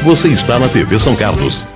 Você está na TV São Carlos.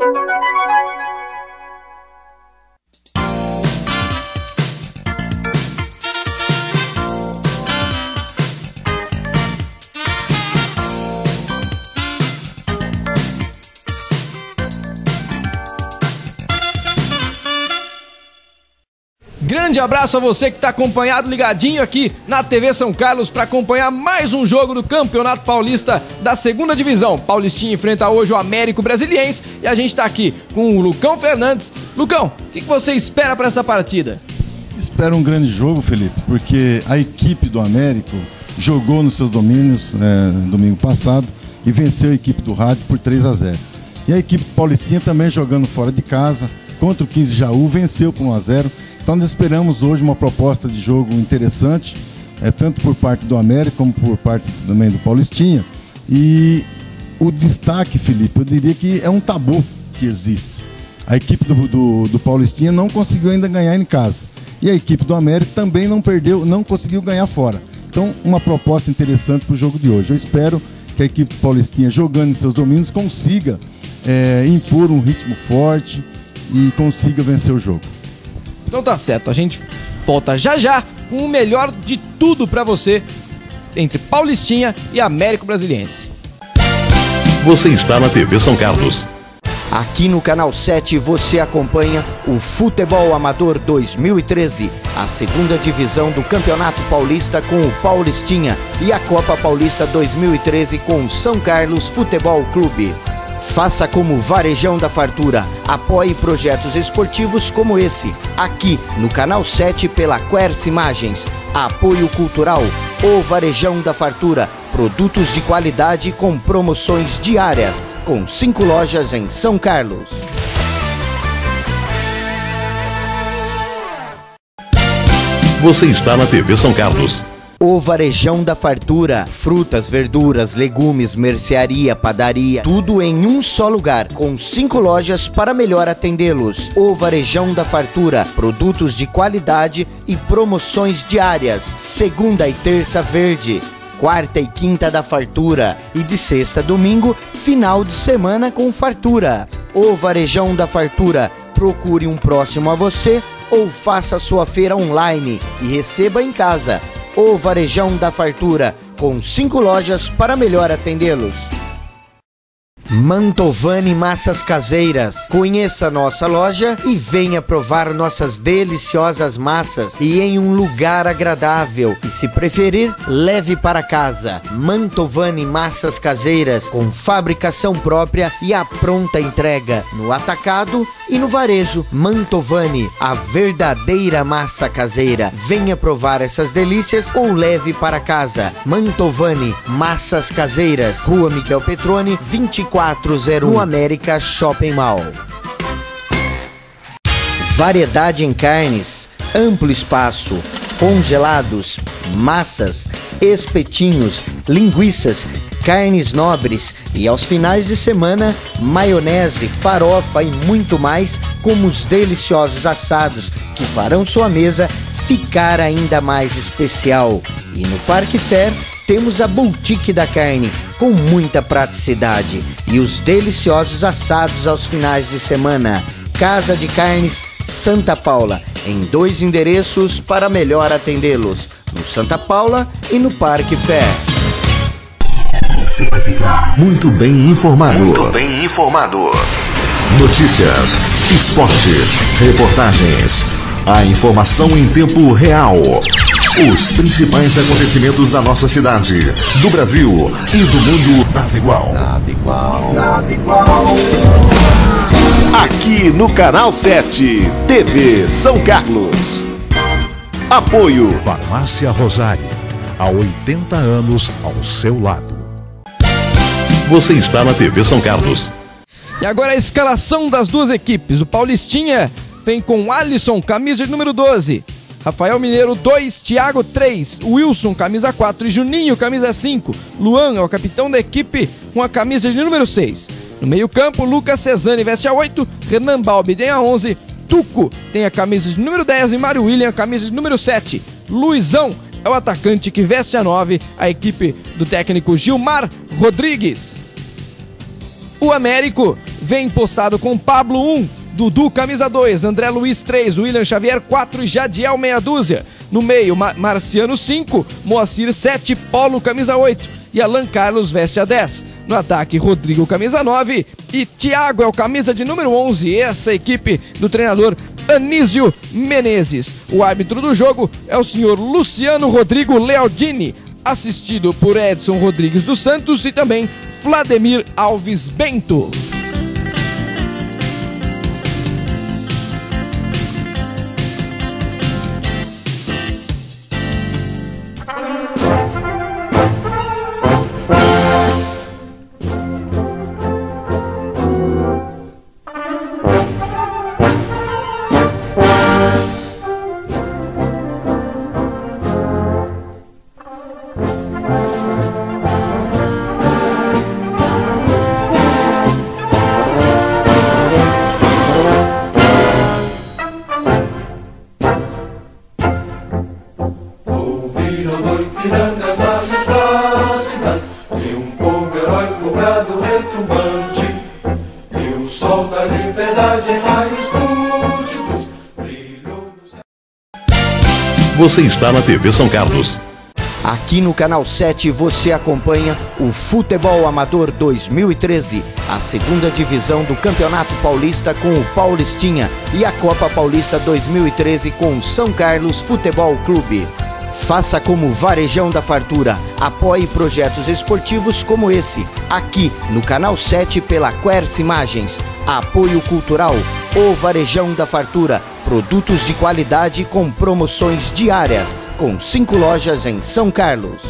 Grande abraço a você que está acompanhado, ligadinho aqui na TV São Carlos para acompanhar mais um jogo do Campeonato Paulista da Segunda Divisão. Paulistinha enfrenta hoje o Américo Brasiliense e a gente está aqui com o Lucão Fernandes. Lucão, o que você espera para essa partida? Espero um grande jogo, Felipe, porque a equipe do Américo jogou nos seus domínios domingo passado e venceu a equipe do Rádio por 3-0. E a equipe paulistinha também jogando fora de casa contra o 15 Jaú, venceu por 1-0. Então nós esperamos hoje uma proposta de jogo interessante, tanto por parte do América como por parte também do Paulistinha. E o destaque, Felipe, eu diria que é um tabu que existe. A equipe do Paulistinha não conseguiu ainda ganhar em casa. E a equipe do América também não conseguiu ganhar fora. Então uma proposta interessante para o jogo de hoje. Eu espero que a equipe Paulistinha, jogando em seus domínios, consiga impor um ritmo forte e consiga vencer o jogo. Então tá certo, a gente volta já com o melhor de tudo pra você entre Paulistinha e Américo Brasiliense. Você está na TV São Carlos. Aqui no Canal 7 você acompanha o Futebol Amador 2013, a segunda divisão do Campeonato Paulista com o Paulistinha e a Copa Paulista 2013 com o São Carlos Futebol Clube. Faça como Varejão da Fartura, apoie projetos esportivos como esse, aqui no Canal 7 pela Quercy Imagens. Apoio cultural, o Varejão da Fartura, produtos de qualidade com promoções diárias, com 5 lojas em São Carlos. Você está na TV São Carlos. O Varejão da Fartura, frutas, verduras, legumes, mercearia, padaria, tudo em um só lugar, com 5 lojas para melhor atendê-los. O Varejão da Fartura, produtos de qualidade e promoções diárias, segunda e terça verde, quarta e quinta da fartura e de sexta a domingo, final de semana com fartura. O Varejão da Fartura, procure um próximo a você ou faça sua feira online e receba em casa. O Varejão da Fartura, com 5 lojas para melhor atendê-los. Mantovani Massas Caseiras. Conheça nossa loja e venha provar nossas deliciosas massas e em um lugar agradável. E se preferir, leve para casa. Mantovani Massas Caseiras, com fabricação própria e a pronta entrega no atacado e no varejo. Mantovani, a verdadeira massa caseira. Venha provar essas delícias ou leve para casa. Mantovani Massas Caseiras, Rua Miguel Petroni, 2401, no América Shopping Mall. Variedade em carnes, amplo espaço, congelados, massas, espetinhos, linguiças, carnes nobres e aos finais de semana, maionese, farofa e muito mais, como os deliciosos assados que farão sua mesa ficar ainda mais especial. E no Parque Fair temos a Boutique da Carne, com muita praticidade, e os deliciosos assados aos finais de semana. Casa de Carnes Santa Paula, em 2 endereços para melhor atendê-los, no Santa Paula e no Parque Fair. Você vai ficar muito bem informado. Notícias, esporte, reportagens, a informação em tempo real. Os principais acontecimentos da nossa cidade, do Brasil e do mundo. Nada igual. Aqui no Canal 7, TV São Carlos. Apoio Farmácia Rosário, há 80 anos ao seu lado. Você está na TV São Carlos. E agora a escalação das duas equipes. O Paulistinha vem com Alisson, camisa de número 12. Rafael Mineiro 2, Thiago 3, Wilson camisa 4 e Juninho camisa 5. Luan é o capitão da equipe com a camisa de número 6. No meio campo, Lucas Cesani veste a 8, Renan Balbi tem a 11, Tuco tem a camisa de número 10 e Mário William a camisa de número 7. Luizão é o atacante que veste a 9, a equipe do técnico Gilmar Rodrigues. O Américo vem postado com Pablo 1, Dudu camisa 2, André Luiz 3, William Xavier 4 e Jadiel meia dúzia. No meio, Marciano 5, Moacir 7, Paulo camisa 8 e Alan Carlos veste a 10. No ataque, Rodrigo camisa 9 e Thiago é o camisa de número 11. Essa equipe do treinador Anísio Menezes. O árbitro do jogo é o senhor Luciano Rodrigo Lealdini, assistido por Edson Rodrigues dos Santos e também Vladimir Alves Bento. Você está na TV São Carlos. Aqui no Canal 7 você acompanha o Futebol Amador 2013, a segunda divisão do Campeonato Paulista com o Paulistinha e a Copa Paulista 2013 com o São Carlos Futebol Clube. Faça como Varejão da Fartura, apoie projetos esportivos como esse, aqui no Canal 7 pela Querce Imagens. Apoio Cultural, o Varejão da Fartura, produtos de qualidade com promoções diárias, com 5 lojas em São Carlos.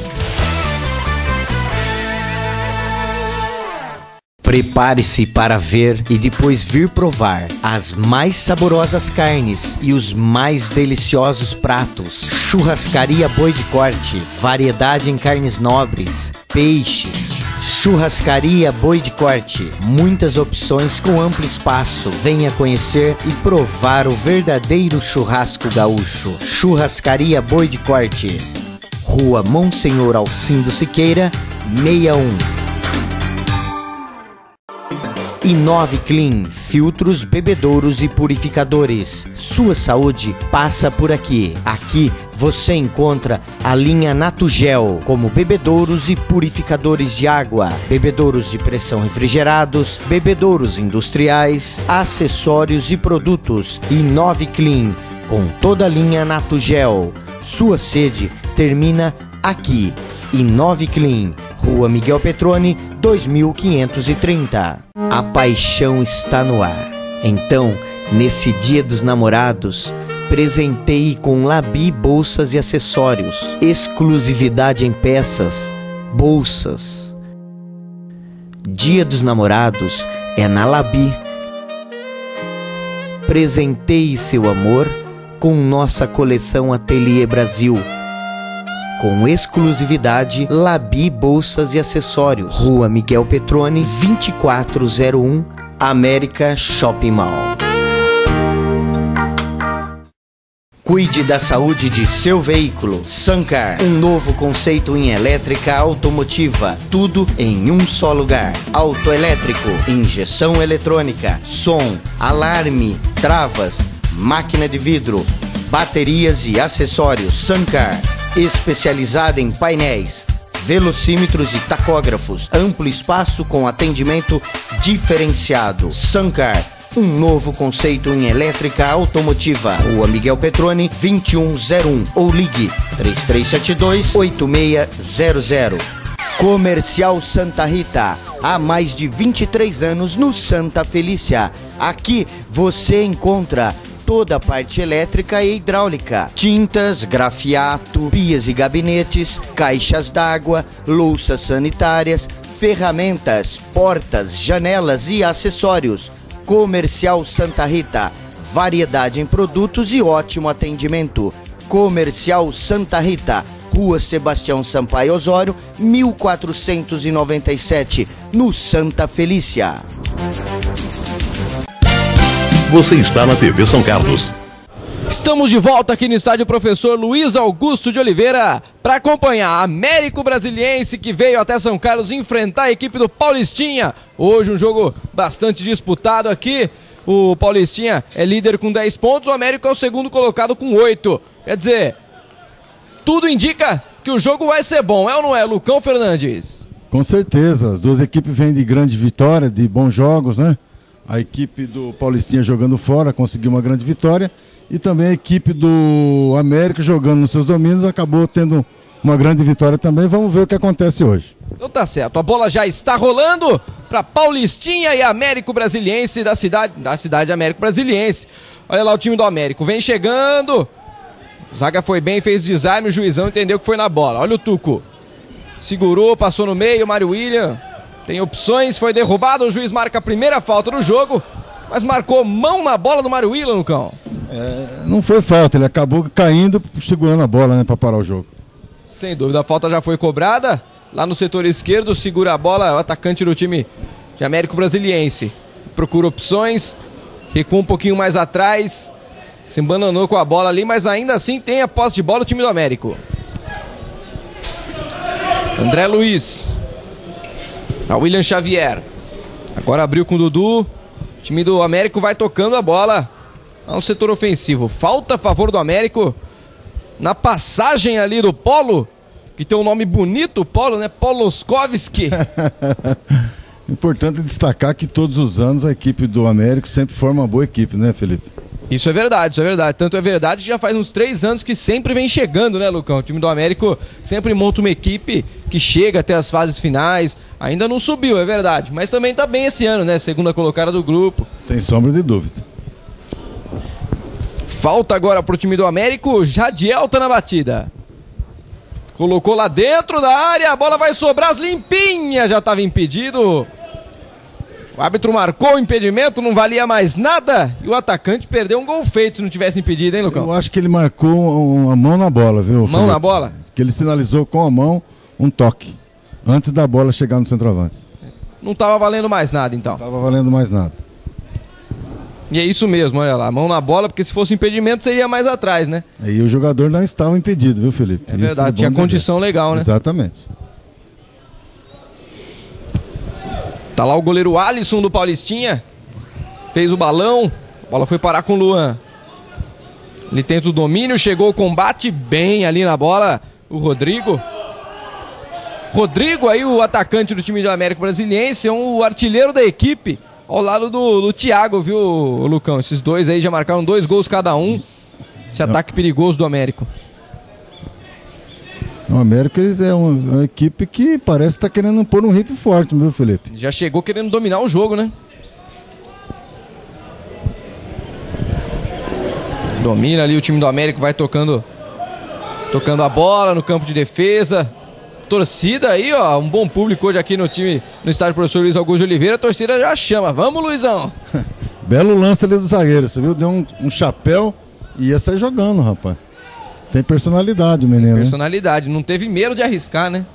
Prepare-se para ver e depois vir provar as mais saborosas carnes e os mais deliciosos pratos. Churrascaria Boi de Corte, variedade em carnes nobres, peixes. Churrascaria Boi de Corte, muitas opções com amplo espaço. Venha conhecer e provar o verdadeiro churrasco gaúcho. Churrascaria Boi de Corte, Rua Monsenhor Alcindo Siqueira, 61. Inove Clean, filtros, bebedouros e purificadores. Sua saúde passa por aqui. Aqui você encontra a linha Natugel, como bebedouros e purificadores de água, bebedouros de pressão refrigerados, bebedouros industriais, acessórios e produtos. Inove Clean, com toda a linha Natugel. Sua sede termina aqui. Inove Clean, Rua Miguel Petroni, 2530. A paixão está no ar. Então, nesse Dia dos Namorados, presenteie com Labi bolsas e acessórios. Exclusividade em peças, bolsas. Dia dos Namorados é na Labi. Presenteie seu amor com nossa coleção Ateliê Brasil. Com exclusividade, Labi Bolsas e Acessórios. Rua Miguel Petroni, 2401, América Shopping Mall. Cuide da saúde de seu veículo. Sancar, um novo conceito em elétrica automotiva. Tudo em um só lugar. Autoelétrico, injeção eletrônica, som, alarme, travas, máquina de vidro, baterias e acessórios. Sancar, especializada em painéis, velocímetros e tacógrafos, amplo espaço com atendimento diferenciado. Sancar, um novo conceito em elétrica automotiva. Rua Miguel Petroni, 2101 ou ligue 3372-8600. Comercial Santa Rita, há mais de 23 anos no Santa Felícia. Aqui você encontra toda a parte elétrica e hidráulica, tintas, grafiato, pias e gabinetes, caixas d'água, louças sanitárias, ferramentas, portas, janelas e acessórios. Comercial Santa Rita, variedade em produtos e ótimo atendimento. Comercial Santa Rita, Rua Sebastião Sampaio Osório, 1497, no Santa Felícia. Você está na TV São Carlos. Estamos de volta aqui no estádio Professor Luiz Augusto de Oliveira para acompanhar Américo Brasiliense, que veio até São Carlos enfrentar a equipe do Paulistinha. Hoje um jogo bastante disputado aqui. O Paulistinha é líder com 10 pontos, o Américo é o segundo colocado com 8. Quer dizer, tudo indica que o jogo vai ser bom, é ou não é, Lucão Fernandes? Com certeza, as duas equipes vêm de grande vitória, de bons jogos, né? A equipe do Paulistinha jogando fora conseguiu uma grande vitória e também a equipe do América jogando nos seus domínios acabou tendo uma grande vitória também. Vamos ver o que acontece hoje. Então tá certo, a bola já está rolando para Paulistinha e Américo Brasiliense da cidade Américo Brasiliense. Olha lá o time do Américo, vem chegando. O zaga foi bem, fez o desarme, o juizão entendeu que foi na bola. Olha o Tuco. Segurou, passou no meio, Mário William. Tem opções, foi derrubado, o juiz marca a primeira falta do jogo, mas marcou mão na bola do Mário William, Lucão. Não foi falta, ele acabou caindo, segurando a bola, né, para parar o jogo. Sem dúvida, a falta já foi cobrada. Lá no setor esquerdo, segura a bola, o atacante do time de Américo Brasiliense. Procura opções, recua um pouquinho mais atrás, se embananou com a bola ali, mas ainda assim tem a posse de bola o time do Américo. André Luiz. A William Xavier. Agora abriu com o Dudu. O time do Américo vai tocando a bola ao setor ofensivo. Falta a favor do Américo na passagem ali do Polo, que tem um nome bonito, Polo, né? Poloskovski. Importante destacar que todos os anos a equipe do Américo sempre forma uma boa equipe, né, Felipe? Isso é verdade, isso é verdade. Tanto é verdade que já faz uns 3 anos que sempre vem chegando, né, Lucão? O time do Américo sempre monta uma equipe que chega até as fases finais. Ainda não subiu, é verdade. Mas também tá bem esse ano, né? Segunda colocada do grupo. Sem sombra de dúvida. Falta agora pro time do Américo. Jadiel tá na batida. Colocou lá dentro da área. A bola vai sobrar as limpinhas. Já tava impedido. O árbitro marcou o impedimento, não valia mais nada. E o atacante perdeu um gol feito se não tivesse impedido, hein, Lucão? Eu acho que ele marcou a mão na bola, viu? Mão na bola? Que ele sinalizou com a mão um toque, antes da bola chegar no centroavante. Não estava valendo mais nada, então? Não estava valendo mais nada. E é isso mesmo, olha lá, mão na bola, porque se fosse impedimento seria mais atrás, né? E o jogador não estava impedido, viu, Felipe? É verdade, tinha condição legal, né? Exatamente. Tá lá o goleiro Alisson do Paulistinha. Fez o balão. A bola foi parar com o Luan. Ele tenta o domínio, chegou o combate bem ali na bola. O Rodrigo. Rodrigo aí, o atacante do time do Américo Brasiliense, é o artilheiro da equipe. Ao lado do Thiago, viu, Lucão? Esses dois aí já marcaram 2 gols cada um. Esse ataque perigoso do Américo. O América é uma equipe que parece estar querendo pôr um ritmo forte, viu, Felipe? Já chegou querendo dominar o jogo, né? Domina ali o time do América, vai tocando a bola no campo de defesa. Torcida aí, ó, um bom público hoje aqui no estádio Professor Luiz Augusto de Oliveira. A torcida já chama. Vamos, Luizão! Belo lance ali do zagueiro, você viu? Deu um chapéu e ia sair jogando, rapaz. Tem personalidade o menino, né? Personalidade, não teve medo de arriscar, né?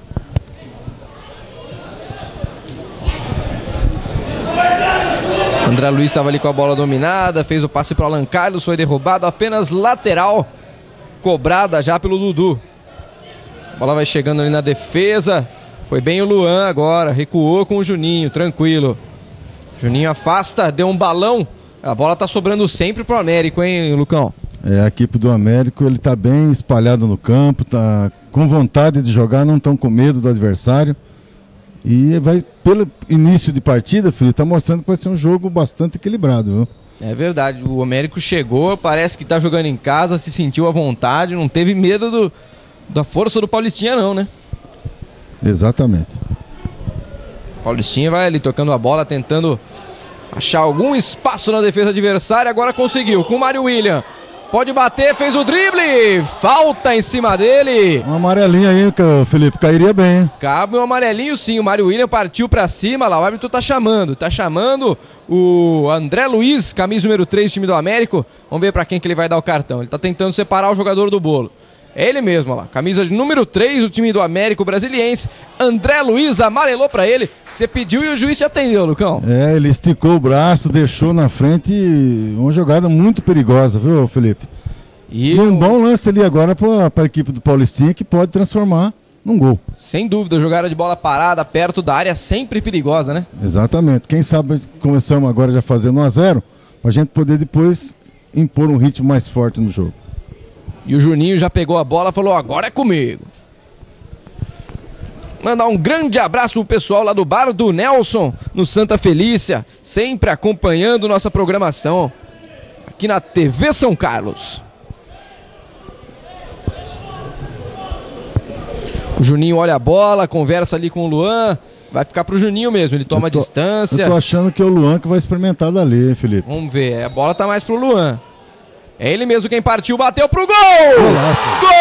André Luiz estava ali com a bola dominada, fez o passe para o Alan Carlos, foi derrubado, apenas lateral, cobrada já pelo Dudu. A bola vai chegando ali na defesa, foi bem o Luan agora, recuou com o Juninho, tranquilo. Juninho afasta, deu um balão, a bola tá sobrando sempre pro Américo, hein, Lucão? A equipe do Américo, ele tá bem espalhado no campo, tá com vontade de jogar, não tão com medo do adversário. E vai, pelo início de partida, filho, tá mostrando que vai ser um jogo bastante equilibrado, viu? É verdade, o Américo chegou, parece que tá jogando em casa, se sentiu à vontade, não teve medo da força do Paulistinha não, né? Exatamente. Paulistinha vai ali tocando a bola, tentando achar algum espaço na defesa adversária, agora conseguiu, com o Mário William. Pode bater, fez o drible, falta em cima dele. Um amarelinho aí, Felipe, cairia bem, hein? Cabe um amarelinho sim, o Mário William partiu pra cima, lá o árbitro tá chamando o André Luiz, camisa número 3 do time do Américo. Vamos ver pra quem que ele vai dar o cartão, ele tá tentando separar o jogador do bolo. É ele mesmo, ó lá, camisa de número 3 do time do Américo Brasiliense, André Luiz amarelou pra ele, você pediu e o juiz te atendeu, Lucão. Ele esticou o braço, deixou na frente, uma jogada muito perigosa, viu, Felipe? E um bom lance ali agora para a equipe do Paulistinha, que pode transformar num gol. Sem dúvida, jogada de bola parada perto da área, sempre perigosa, né? Exatamente. Quem sabe começamos agora já fazendo 1-0, para a gente poder depois impor um ritmo mais forte no jogo. E o Juninho já pegou a bola e falou, agora é comigo. Mandar um grande abraço pro pessoal lá do Bar do Nelson, no Santa Felícia, sempre acompanhando nossa programação aqui na TV São Carlos. O Juninho olha a bola, conversa ali com o Luan, vai ficar pro Juninho mesmo, ele toma distância. Eu tô achando que é o Luan que vai experimentar dali, hein, Felipe? Vamos ver, a bola tá mais pro Luan. É ele mesmo quem partiu, bateu pro gol! Golaço. Gol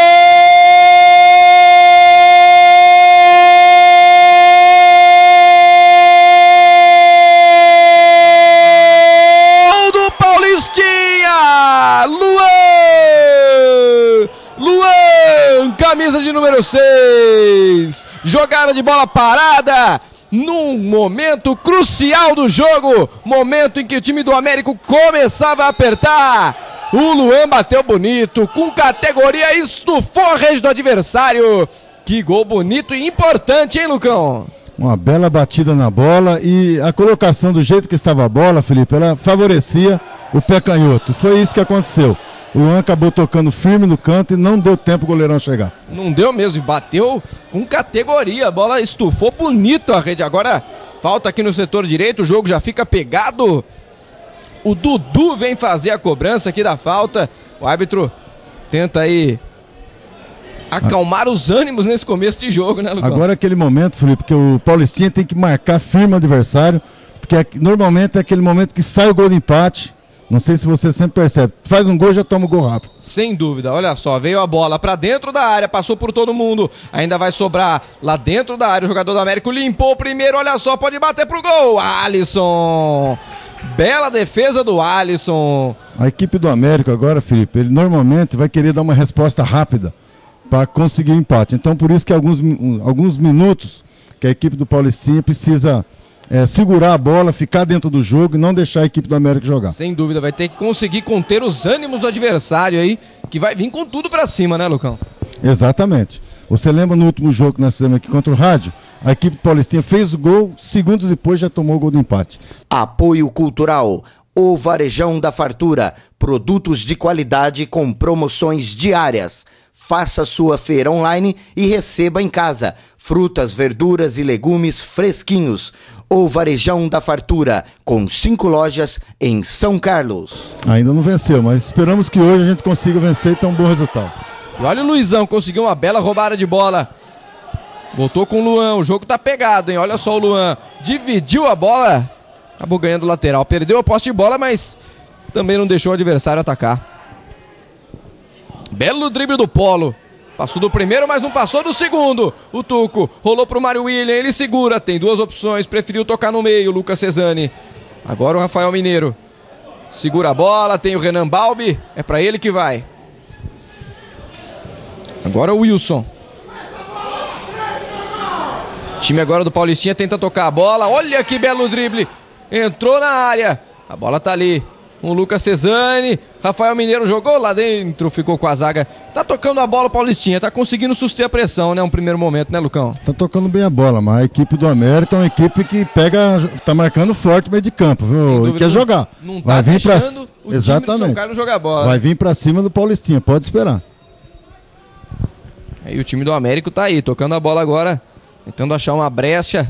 do Paulistinha! Luan, camisa de número 6. Jogada de bola parada num momento crucial do jogo, momento em que o time do Américo começava a apertar. O Luan bateu bonito, com categoria, estufou a rede do adversário. Que gol bonito e importante, hein, Lucão? Uma bela batida na bola e a colocação do jeito que estava a bola, Felipe, ela favorecia o pé canhoto. Foi isso que aconteceu. O Luan acabou tocando firme no canto e não deu tempo o goleirão chegar. Não deu mesmo, bateu com categoria, a bola estufou bonito a rede. Agora falta aqui no setor direito, o jogo já fica pegado. O Dudu vem fazer a cobrança aqui da falta. O árbitro tenta aí acalmar os ânimos nesse começo de jogo, né, Lucão? Agora é aquele momento, Felipe, que o Paulistinha tem que marcar firme o adversário, porque normalmente é aquele momento que sai o gol de empate. Não sei se você sempre percebe. Faz um gol e já toma o gol rápido. Sem dúvida, olha só, veio a bola pra dentro da área, passou por todo mundo, ainda vai sobrar lá dentro da área, o jogador do Américo limpou o primeiro, olha só, pode bater pro gol, Alisson! Bela defesa do Alisson. A equipe do Américo agora, Felipe, ele normalmente vai querer dar uma resposta rápida para conseguir o empate. Então por isso que alguns minutos que a equipe do Paulistinha precisa segurar a bola, ficar dentro do jogo e não deixar a equipe do América jogar. Sem dúvida, vai ter que conseguir conter os ânimos do adversário aí, que vai vir com tudo pra cima, né, Lucão? Exatamente. Você lembra no último jogo que nós fizemos aqui contra o Rádio? A equipe paulistinha fez o gol, segundos depois já tomou o gol do empate. Apoio Cultural, o Varejão da Fartura, produtos de qualidade com promoções diárias. Faça sua feira online e receba em casa frutas, verduras e legumes fresquinhos. O Varejão da Fartura, com 5 lojas em São Carlos. Ainda não venceu, mas esperamos que hoje a gente consiga vencer e ter um bom resultado. E olha o Luizão, conseguiu uma bela roubada de bola. Voltou com o Luan, o jogo tá pegado, hein? Olha só o Luan, dividiu a bola, acabou ganhando o lateral. Perdeu a posse de bola, mas também não deixou o adversário atacar. Belo drible do Polo. Passou do primeiro, mas não passou do segundo. O Tuco rolou pro Mário William, ele segura, tem duas opções, preferiu tocar no meio, Lucas Cesani. Agora o Rafael Mineiro. Segura a bola, tem o Renan Balbi, é pra ele que vai. Agora o Wilson. O time agora do Paulistinha tenta tocar a bola, olha que belo drible. Entrou na área, a bola tá ali. O Lucas Cesani, Rafael Mineiro jogou lá dentro, ficou com a zaga. Tá tocando a bola o Paulistinha, tá conseguindo suster a pressão, né? Um primeiro momento, né, Lucão? Tá tocando bem a bola, mas a equipe do América é uma equipe que tá marcando forte no meio de campo, viu? E quer jogar. Não tá vai vir deixando o exatamente. time do São Carlos jogar bola. Vai vir pra cima do Paulistinha, pode esperar. Aí o time do Américo tá aí, tocando a bola agora, tentando achar uma brecha.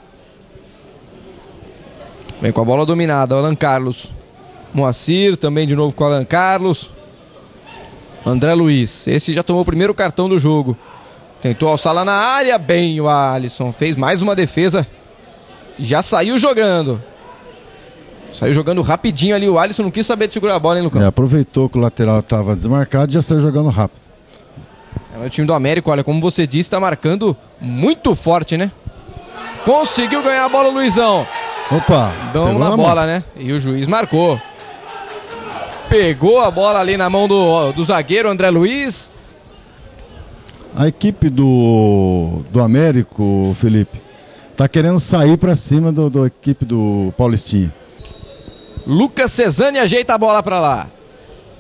Vem com a bola dominada, o Alan Carlos. Moacir, também de novo com o Alan Carlos. André Luiz, esse já tomou o primeiro cartão do jogo. Tentou alçar lá na área, bem o Alisson. Fez mais uma defesa. Já saiu jogando. Saiu jogando rapidinho ali, o Alisson não quis saber de segurar a bola, hein, Lucão? Aproveitou que o lateral estava desmarcado e já saiu jogando rápido. O time do América, olha, como você disse, está marcando muito forte, né? Conseguiu ganhar a bola o Luizão. Opa! Dão na bola, né? E o juiz marcou. Pegou a bola ali na mão do zagueiro André Luiz. A equipe do Américo, Felipe, tá querendo sair para cima da equipe do Paulistinha. Lucas Cesani ajeita a bola para lá.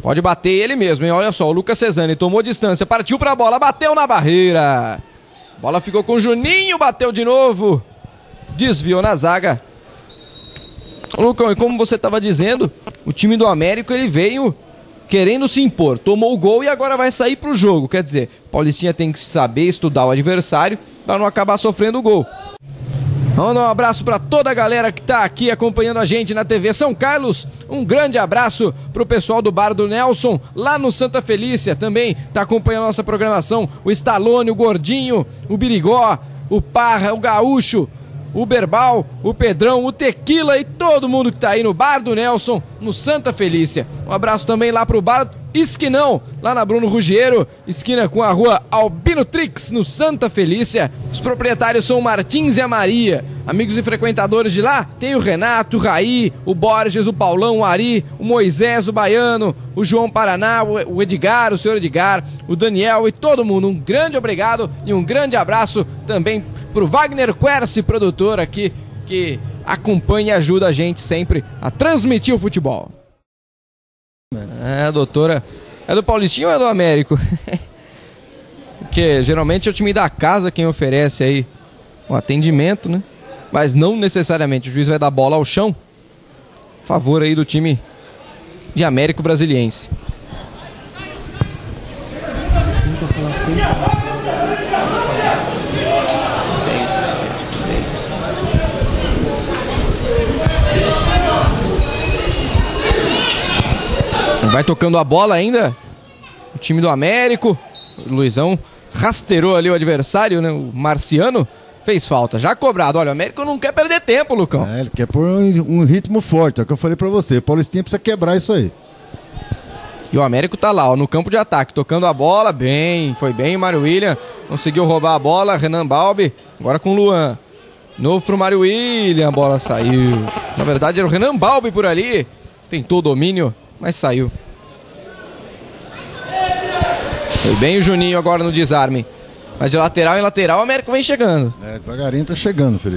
Pode bater ele mesmo, hein? Olha só, o Lucas Cesani tomou distância, partiu pra bola, bateu na barreira. Bola ficou com o Juninho, bateu de novo. Desviou na zaga. Lucão, e como você estava dizendo, o time do Américo ele veio querendo se impor, tomou o gol e agora vai sair pro jogo. Quer dizer, o Paulistinha tem que saber estudar o adversário para não acabar sofrendo o gol. Vamos dar um abraço para toda a galera que está aqui acompanhando a gente na TV São Carlos. Um grande abraço para o pessoal do Bar do Nelson, lá no Santa Felícia. Também está acompanhando a nossa programação o Stallone, o Gordinho, o Birigó, o Parra, o Gaúcho, o Berbal, o Pedrão, o Tequila e todo mundo que tá aí no Bar do Nelson, no Santa Felícia. Um abraço também lá pro Bar Esquinão, lá na Bruno Ruggiero, esquina com a rua Albino Trix, no Santa Felícia. Os proprietários são o Martins e a Maria. Amigos e frequentadores de lá, tem o Renato, o Raí, o Borges, o Paulão, o Ari, o Moisés, o Baiano, o João Paraná, o Edgar, o senhor Edgar, o Daniel e todo mundo. Um grande obrigado e um grande abraço também pro Wagner Quercy, produtor aqui, que acompanha e ajuda a gente sempre a transmitir o futebol. É, doutora, é do Paulistinho ou é do Américo? Porque geralmente é o time da casa quem oferece aí o atendimento, né? Mas não necessariamente o juiz vai dar bola ao chão. A favor aí do time de Américo Brasiliense. Vai tocando a bola ainda o time do Américo. O Luizão rasteirou ali o adversário, né? O Marciano fez falta, já cobrado. Olha, o Américo não quer perder tempo, Lucão. Ele quer pôr um ritmo forte, é o que eu falei pra você. O Paulistinha precisa quebrar isso aí. E o Américo tá lá, ó, no campo de ataque, tocando a bola, bem, foi bem o Mário William, conseguiu roubar a bola, Renan Balbi, agora com o Luan. Novo pro Mário William, a bola saiu. Na verdade era o Renan Balbi por ali, tentou o domínio, mas saiu. Foi bem o Juninho agora no desarme. Mas de lateral em lateral o Américo vem chegando. É, devagarinho tá chegando, Felipe.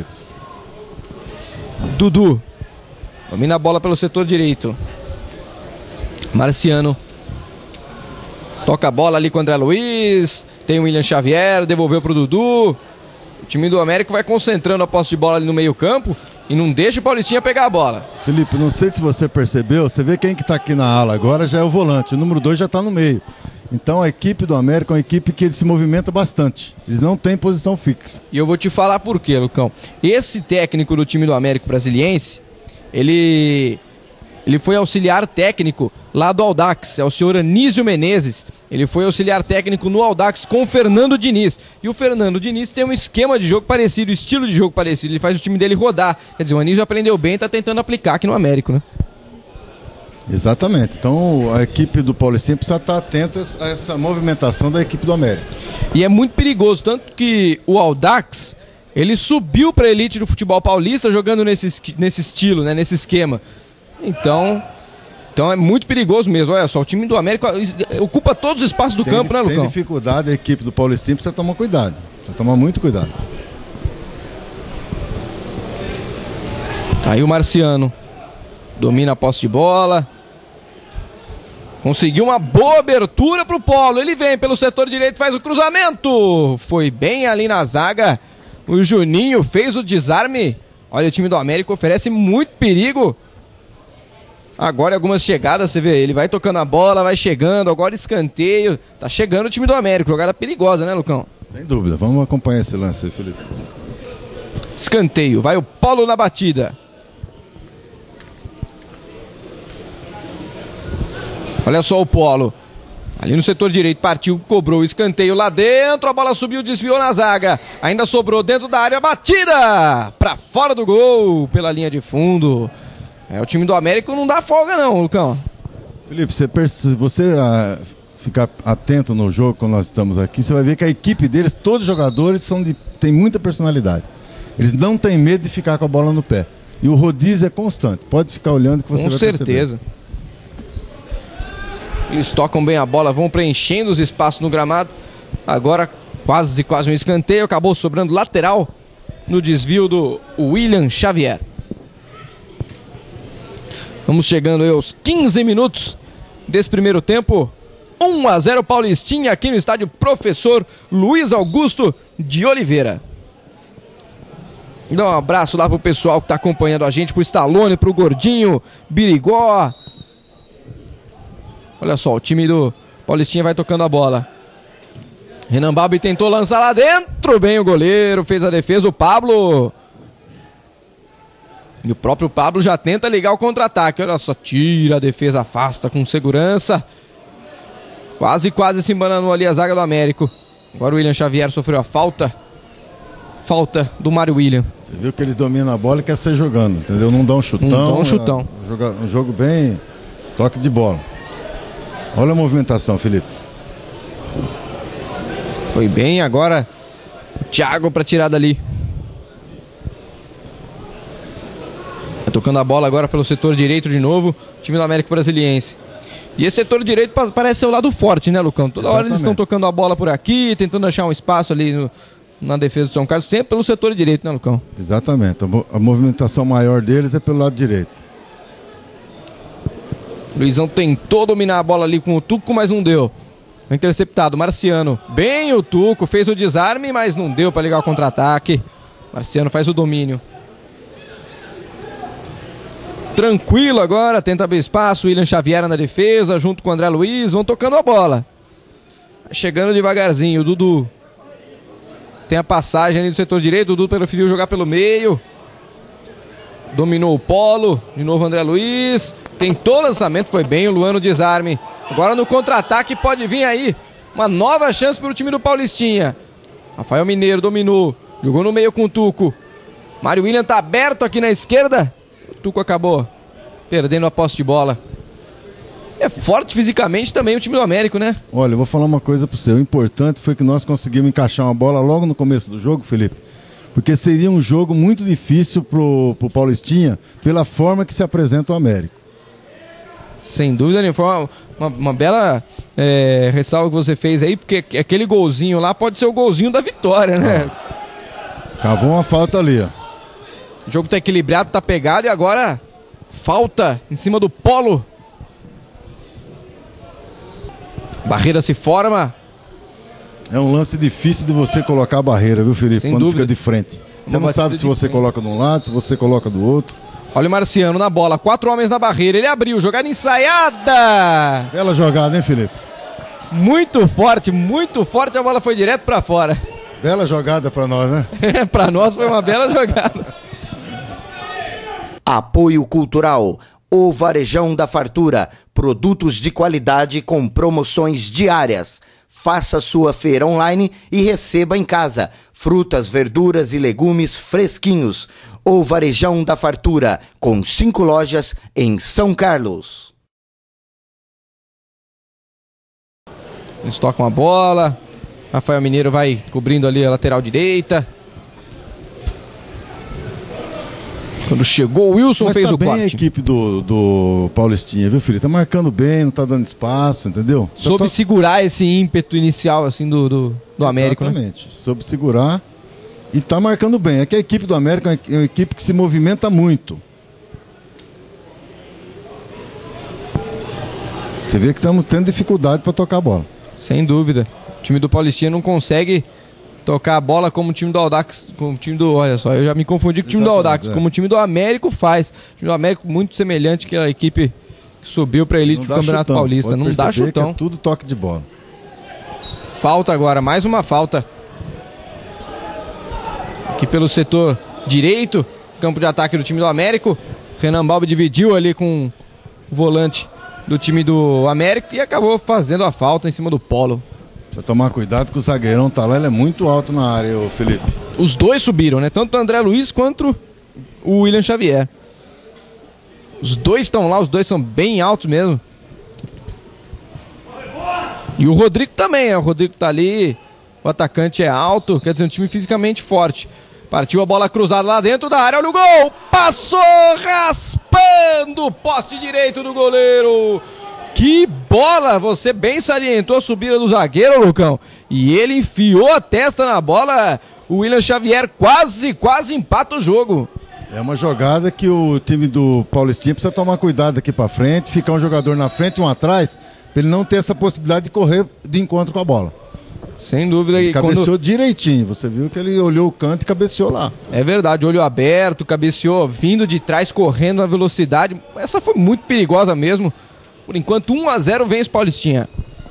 Dudu domina a bola pelo setor direito. Marciano toca a bola ali com o André Luiz. Tem o William Xavier, devolveu pro Dudu. O time do Américo vai concentrando a posse de bola ali no meio campo e não deixa o Paulistinha pegar a bola. Felipe, não sei se você percebeu, você vê quem que tá aqui na ala agora já é o volante, o número 2 já tá no meio. Então a equipe do América é uma equipe que se movimenta bastante. Eles não têm posição fixa. E eu vou te falar por quê, Lucão. Esse técnico do time do Américo Brasiliense, ele foi auxiliar técnico lá do Audax, é o senhor Anísio Menezes. Ele foi auxiliar técnico no Audax com o Fernando Diniz. E o Fernando Diniz tem um esquema de jogo parecido, estilo de jogo parecido. Ele faz o time dele rodar. Quer dizer, o Anísio aprendeu bem e está tentando aplicar aqui no Américo, né? Exatamente. Então a equipe do Paulistinha precisa estar atenta a essa movimentação da equipe do América. E é muito perigoso, tanto que o Audax, ele subiu para a elite do futebol paulista jogando nesse estilo, né, nesse esquema. Então é muito perigoso mesmo. Olha só, o time do América ocupa todos os espaços do campo, né, Lucão? Tem dificuldade, a equipe do Paulistinha precisa tomar cuidado. Precisa tomar muito cuidado. Aí o Marciano domina a posse de bola. Conseguiu uma boa abertura pro Polo. Ele vem pelo setor direito, faz o cruzamento. Foi bem ali na zaga. O Juninho fez o desarme. Olha, o time do América oferece muito perigo. Agora algumas chegadas, você vê, ele vai tocando a bola, vai chegando, agora escanteio. Tá chegando o time do América, jogada perigosa, né, Lucão? Sem dúvida, vamos acompanhar esse lance, Felipe. Escanteio, vai o Polo na batida. Olha só o Polo. Ali no setor direito, partiu, cobrou o escanteio lá dentro, a bola subiu, desviou na zaga. Ainda sobrou dentro da área, batida! Pra fora do gol, pela linha de fundo. O time do América não dá folga não, Lucão. Felipe, se você ficar atento no jogo quando nós estamos aqui, você vai ver que a equipe deles, todos os jogadores, têm muita personalidade. Eles não têm medo de ficar com a bola no pé. E o rodízio é constante. Pode ficar olhando que você vai perceber. Com certeza. Eles tocam bem a bola, vão preenchendo os espaços no gramado. Agora quase um escanteio, acabou sobrando lateral no desvio do William Xavier. Vamos chegando aí aos 15 minutos desse primeiro tempo. 1-0 Paulistinha aqui no estádio Professor Luiz Augusto de Oliveira. Dá um abraço lá pro pessoal que tá acompanhando a gente, pro Stallone, pro Gordinho, Birigó. Olha só, o time do Paulistinha vai tocando a bola. Renan Balbi tentou lançar lá dentro, bem o goleiro, fez a defesa, o Pablo. E o próprio Pablo já tenta ligar o contra-ataque, olha só, tira a defesa, afasta com segurança. Quase se embananou ali a zaga do Américo. Agora o William Xavier sofreu a falta. Falta do Mário William. Você viu que eles dominam a bola e quer ser jogando, entendeu? Não dão um chutão. Não dão um chutão. Um jogo bem toque de bola. Olha a movimentação, Felipe. Foi bem, agora o Thiago para tirar dali. Tá tocando a bola agora pelo setor direito de novo, time do América Brasiliense. E esse setor direito parece ser o lado forte, né, Lucão? Toda hora eles estão tocando a bola por aqui, tentando achar um espaço ali na defesa do São Carlos, sempre pelo setor direito, né, Lucão? Exatamente, a movimentação maior deles é pelo lado direito. Luizão tentou dominar a bola ali com o Tuco, mas não deu. Foi interceptado, Marciano. Bem o Tuco, fez o desarme, mas não deu para ligar o contra-ataque. Marciano faz o domínio. Tranquilo agora, tenta abrir espaço, William Xavier na defesa, junto com o André Luiz, vão tocando a bola. Chegando devagarzinho, o Dudu tem a passagem ali do setor direito, o Dudu preferiu jogar pelo meio. Dominou o Polo, de novo André Luiz, tentou o lançamento, foi bem o Luan no desarme. Agora no contra-ataque pode vir aí uma nova chance para o time do Paulistinha. Rafael Mineiro dominou, jogou no meio com o Tuco. Mário William tá aberto aqui na esquerda. O Tuco acabou perdendo a posse de bola. É forte fisicamente também o time do Américo, né? Olha, eu vou falar uma coisa para você. O importante foi que nós conseguimos encaixar uma bola logo no começo do jogo, Felipe. Porque seria um jogo muito difícil pro Paulistinha pela forma que se apresenta o Américo. Sem dúvida nenhuma, foi uma bela ressalva que você fez aí, porque aquele golzinho lá pode ser o golzinho da vitória, né? Cavou uma falta ali, ó. O jogo tá equilibrado, tá pegado e agora falta em cima do Polo. Barreira se forma. É um lance difícil de você colocar a barreira, viu, Felipe? Sem quando dúvida. fica de frente. Você não sabe se você coloca de um lado, se você coloca do outro. Olha o Marciano na bola, 4 homens na barreira, ele abriu, jogada ensaiada. Bela jogada, hein, Felipe? Muito forte, a bola foi direto pra fora. Bela jogada pra nós, né? Pra nós foi uma bela jogada. Apoio Cultural. O Varejão da Fartura. Produtos de qualidade com promoções diárias. Faça sua feira online e receba em casa frutas, verduras e legumes fresquinhos. O Varejão da Fartura, com 5 lojas em São Carlos. Eles tocam a bola. Rafael Mineiro vai cobrindo ali a lateral direita. Quando chegou o Wilson, mas fez tá o bem corte. A equipe do Paulistinha, viu, Felipe? Tá marcando bem, não tá dando espaço, entendeu? Soube segurar esse ímpeto inicial assim do América. Exatamente, né? Soube segurar e tá marcando bem. É que a equipe do América é uma equipe que se movimenta muito. Você vê que estamos tendo dificuldade para tocar a bola. Sem dúvida. O time do Paulistinha não consegue tocar a bola como o time do Audax, como o time do... Olha só, eu já me confundi com o time do Audax, como o time do Américo faz. O time do Américo muito semelhante que a equipe que subiu para a elite do Campeonato Paulista. Não dá chutão. É tudo toque de bola. Falta agora, mais uma falta. Aqui pelo setor direito, campo de ataque do time do Américo. Renan Balbi dividiu ali com o volante do time do Américo e acabou fazendo a falta em cima do Polo. Precisa tomar cuidado que o zagueirão tá lá, ele é muito alto na área, ô Felipe. Os dois subiram, né? Tanto o André Luiz quanto o William Xavier. Os dois estão lá, os dois são bem altos mesmo. E o Rodrigo também, o Rodrigo tá ali, o atacante é alto, quer dizer, um time fisicamente forte. Partiu a bola cruzada lá dentro da área, olha o gol! Passou raspando o poste direito do goleiro. Que bola! Você bem salientou a subida do zagueiro, Lucão. E ele enfiou a testa na bola. O William Xavier quase empata o jogo. É uma jogada que o time do Paulistinha precisa tomar cuidado daqui pra frente, ficar um jogador na frente e um atrás, pra ele não ter essa possibilidade de correr de encontro com a bola. Sem dúvida. Ele cabeceou direitinho, você viu que ele olhou o canto e cabeceou lá. É verdade, olho aberto, cabeceou, vindo de trás, correndo na velocidade. Essa foi muito perigosa mesmo. Por enquanto, 1-0 vence Paulistinha.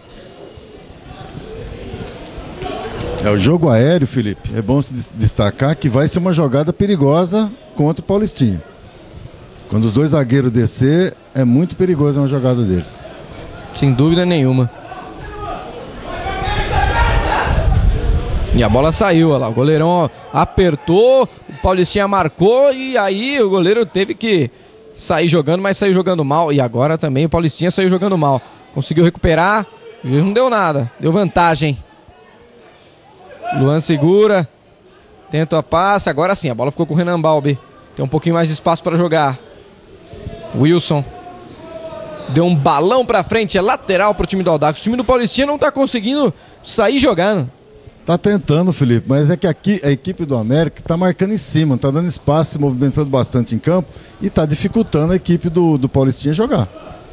É o jogo aéreo, Felipe. É bom se destacar que vai ser uma jogada perigosa contra o Paulistinha. Quando os dois zagueiros descer, é muito perigoso uma jogada deles. Sem dúvida nenhuma. E a bola saiu, olha lá. O goleirão apertou, o Paulistinha marcou e aí o goleiro teve que sair jogando, mas saiu jogando mal. E agora também o Paulistinha saiu jogando mal. Conseguiu recuperar, o juiz não deu nada, deu vantagem. Luan segura, tenta a passe, agora sim, a bola ficou com o Renan Balbi. Tem um pouquinho mais de espaço para jogar. Wilson deu um balão para frente, é lateral para o time do Audax. O time do Paulistinha não está conseguindo sair jogando. Tá tentando, Felipe, mas é que aqui a equipe do América tá marcando em cima, tá dando espaço, se movimentando bastante em campo e tá dificultando a equipe do Paulistinha jogar.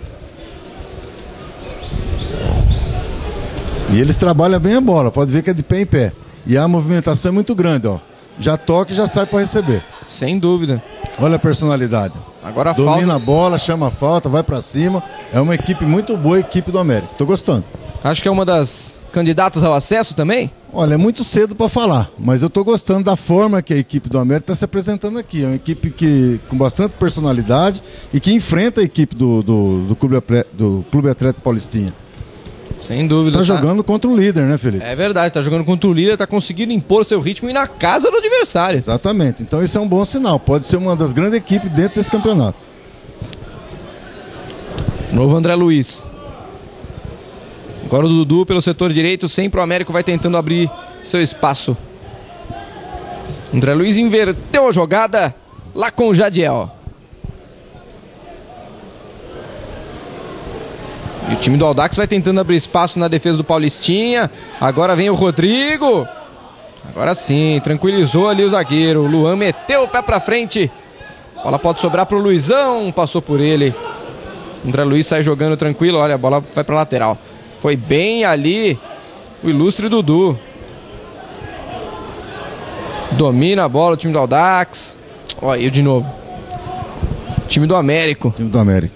E eles trabalham bem a bola, pode ver que é de pé em pé. E a movimentação é muito grande, ó. Já toca e já sai para receber. Sem dúvida. Olha a personalidade. Agora a domina a bola, chama a falta, vai para cima. É uma equipe muito boa, a equipe do América. Tô gostando. Acho que é uma das candidatas ao acesso também? Olha, é muito cedo para falar, mas eu tô gostando da forma que a equipe do América está se apresentando aqui. É uma equipe com bastante personalidade e que enfrenta a equipe do Clube Atlético Paulistinha. Sem dúvida. Tá jogando contra o líder, né, Felipe? É verdade, tá jogando contra o líder, tá conseguindo impor seu ritmo e na casa do adversário. Exatamente, então isso é um bom sinal. Pode ser uma das grandes equipes dentro desse campeonato. Novo André Luiz. Agora o Dudu pelo setor direito, sempre o Américo vai tentando abrir seu espaço. André Luiz inverteu a jogada lá com o Jadiel. E o time do Audax vai tentando abrir espaço na defesa do Paulistinha. Agora vem o Rodrigo. Agora sim, tranquilizou ali o zagueiro. O Luan meteu o pé pra frente. A bola pode sobrar pro Luizão. Passou por ele. André Luiz sai jogando tranquilo. Olha, a bola vai pra lateral. Foi bem ali o ilustre Dudu. Domina a bola o time do Audax. Olha eu de novo. Time do Américo. Time do Américo.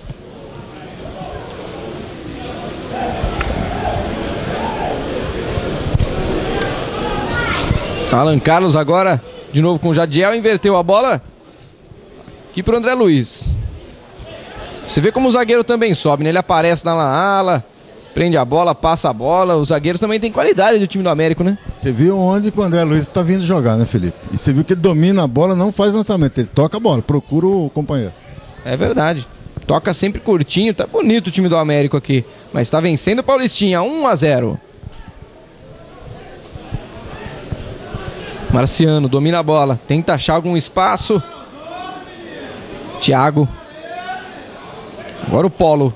Alan Carlos agora de novo com o Jadiel. Inverteu a bola aqui pro André Luiz. Você vê como o zagueiro também sobe, né? Ele aparece na ala, prende a bola, passa a bola. Os zagueiros também têm qualidade do time do Américo, né? Você viu onde que o André Luiz tá vindo jogar, né, Felipe? E você viu que ele domina a bola, não faz lançamento. Ele toca a bola, procura o companheiro. É verdade. Toca sempre curtinho. Tá bonito o time do Américo aqui. Mas tá vencendo o Paulistinha, 1-0. Marciano domina a bola. Tenta achar algum espaço. Thiago. Agora o Polo.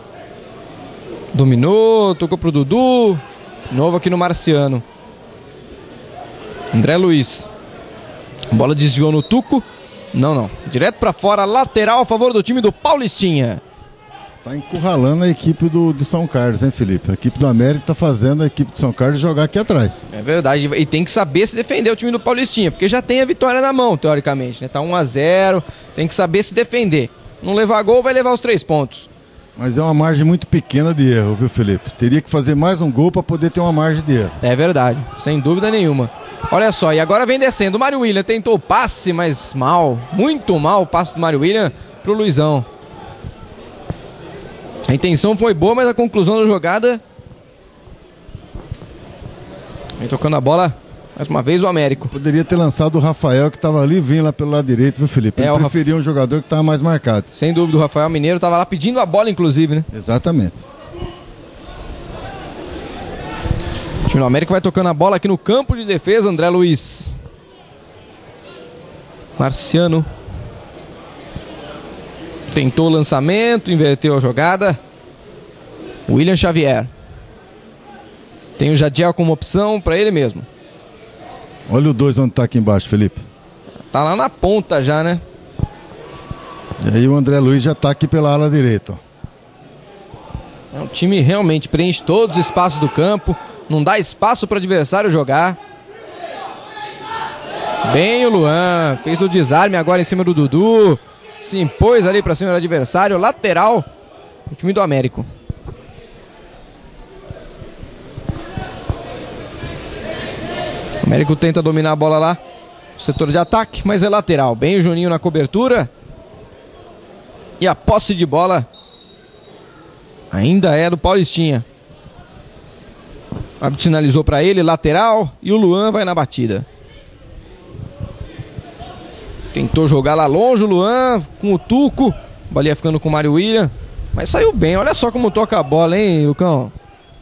Dominou, tocou pro Dudu. Novo aqui no Marciano. André Luiz. A bola desviou no Tuco. Não. Direto pra fora, lateral a favor do time do Paulistinha. Tá encurralando a equipe de São Carlos, hein, Felipe? A equipe do América tá fazendo a equipe de São Carlos jogar aqui atrás. É verdade, e tem que saber se defender o time do Paulistinha, porque já tem a vitória na mão, teoricamente, né? Tá 1-0, tem que saber se defender. Não levar gol, vai levar os 3 pontos. Mas é uma margem muito pequena de erro, viu, Felipe? Teria que fazer mais um gol para poder ter uma margem de erro. É verdade, sem dúvida nenhuma. Olha só, e agora vem descendo. O Mário William tentou o passe, mas mal, muito mal o passe do Mário William pro Luizão. A intenção foi boa, mas a conclusão da jogada... Vem tocando a bola, mais uma vez o Américo. Poderia ter lançado o Rafael, que estava ali, vinha lá pelo lado direito, viu, Felipe? Ele preferia um jogador que estava mais marcado. Sem dúvida, o Rafael Mineiro estava lá pedindo a bola, inclusive, né? Exatamente. O time do América vai tocando a bola aqui no campo de defesa, André Luiz. Marciano. Tentou o lançamento, inverteu a jogada. William Xavier. Tem o Jadiel como opção para ele mesmo. Olha o 2 onde tá aqui embaixo, Felipe. Tá lá na ponta já, né? E aí o André Luiz já tá aqui pela ala direita, ó. O time realmente preenche todos os espaços do campo, não dá espaço para o adversário jogar. Bem o Luan, fez o desarme agora em cima do Dudu, se impôs ali para cima do adversário, lateral do time do Américo. O Américo tenta dominar a bola lá, setor de ataque, mas é lateral. Bem o Juninho na cobertura. E a posse de bola ainda é do Paulistinha. O árbitro sinalizou para ele, lateral, e o Luan vai na batida. Tentou jogar lá longe o Luan, com o Tuco. A bolinha ficando com o Mário William. Mas saiu bem, olha só como toca a bola, hein, Lucão?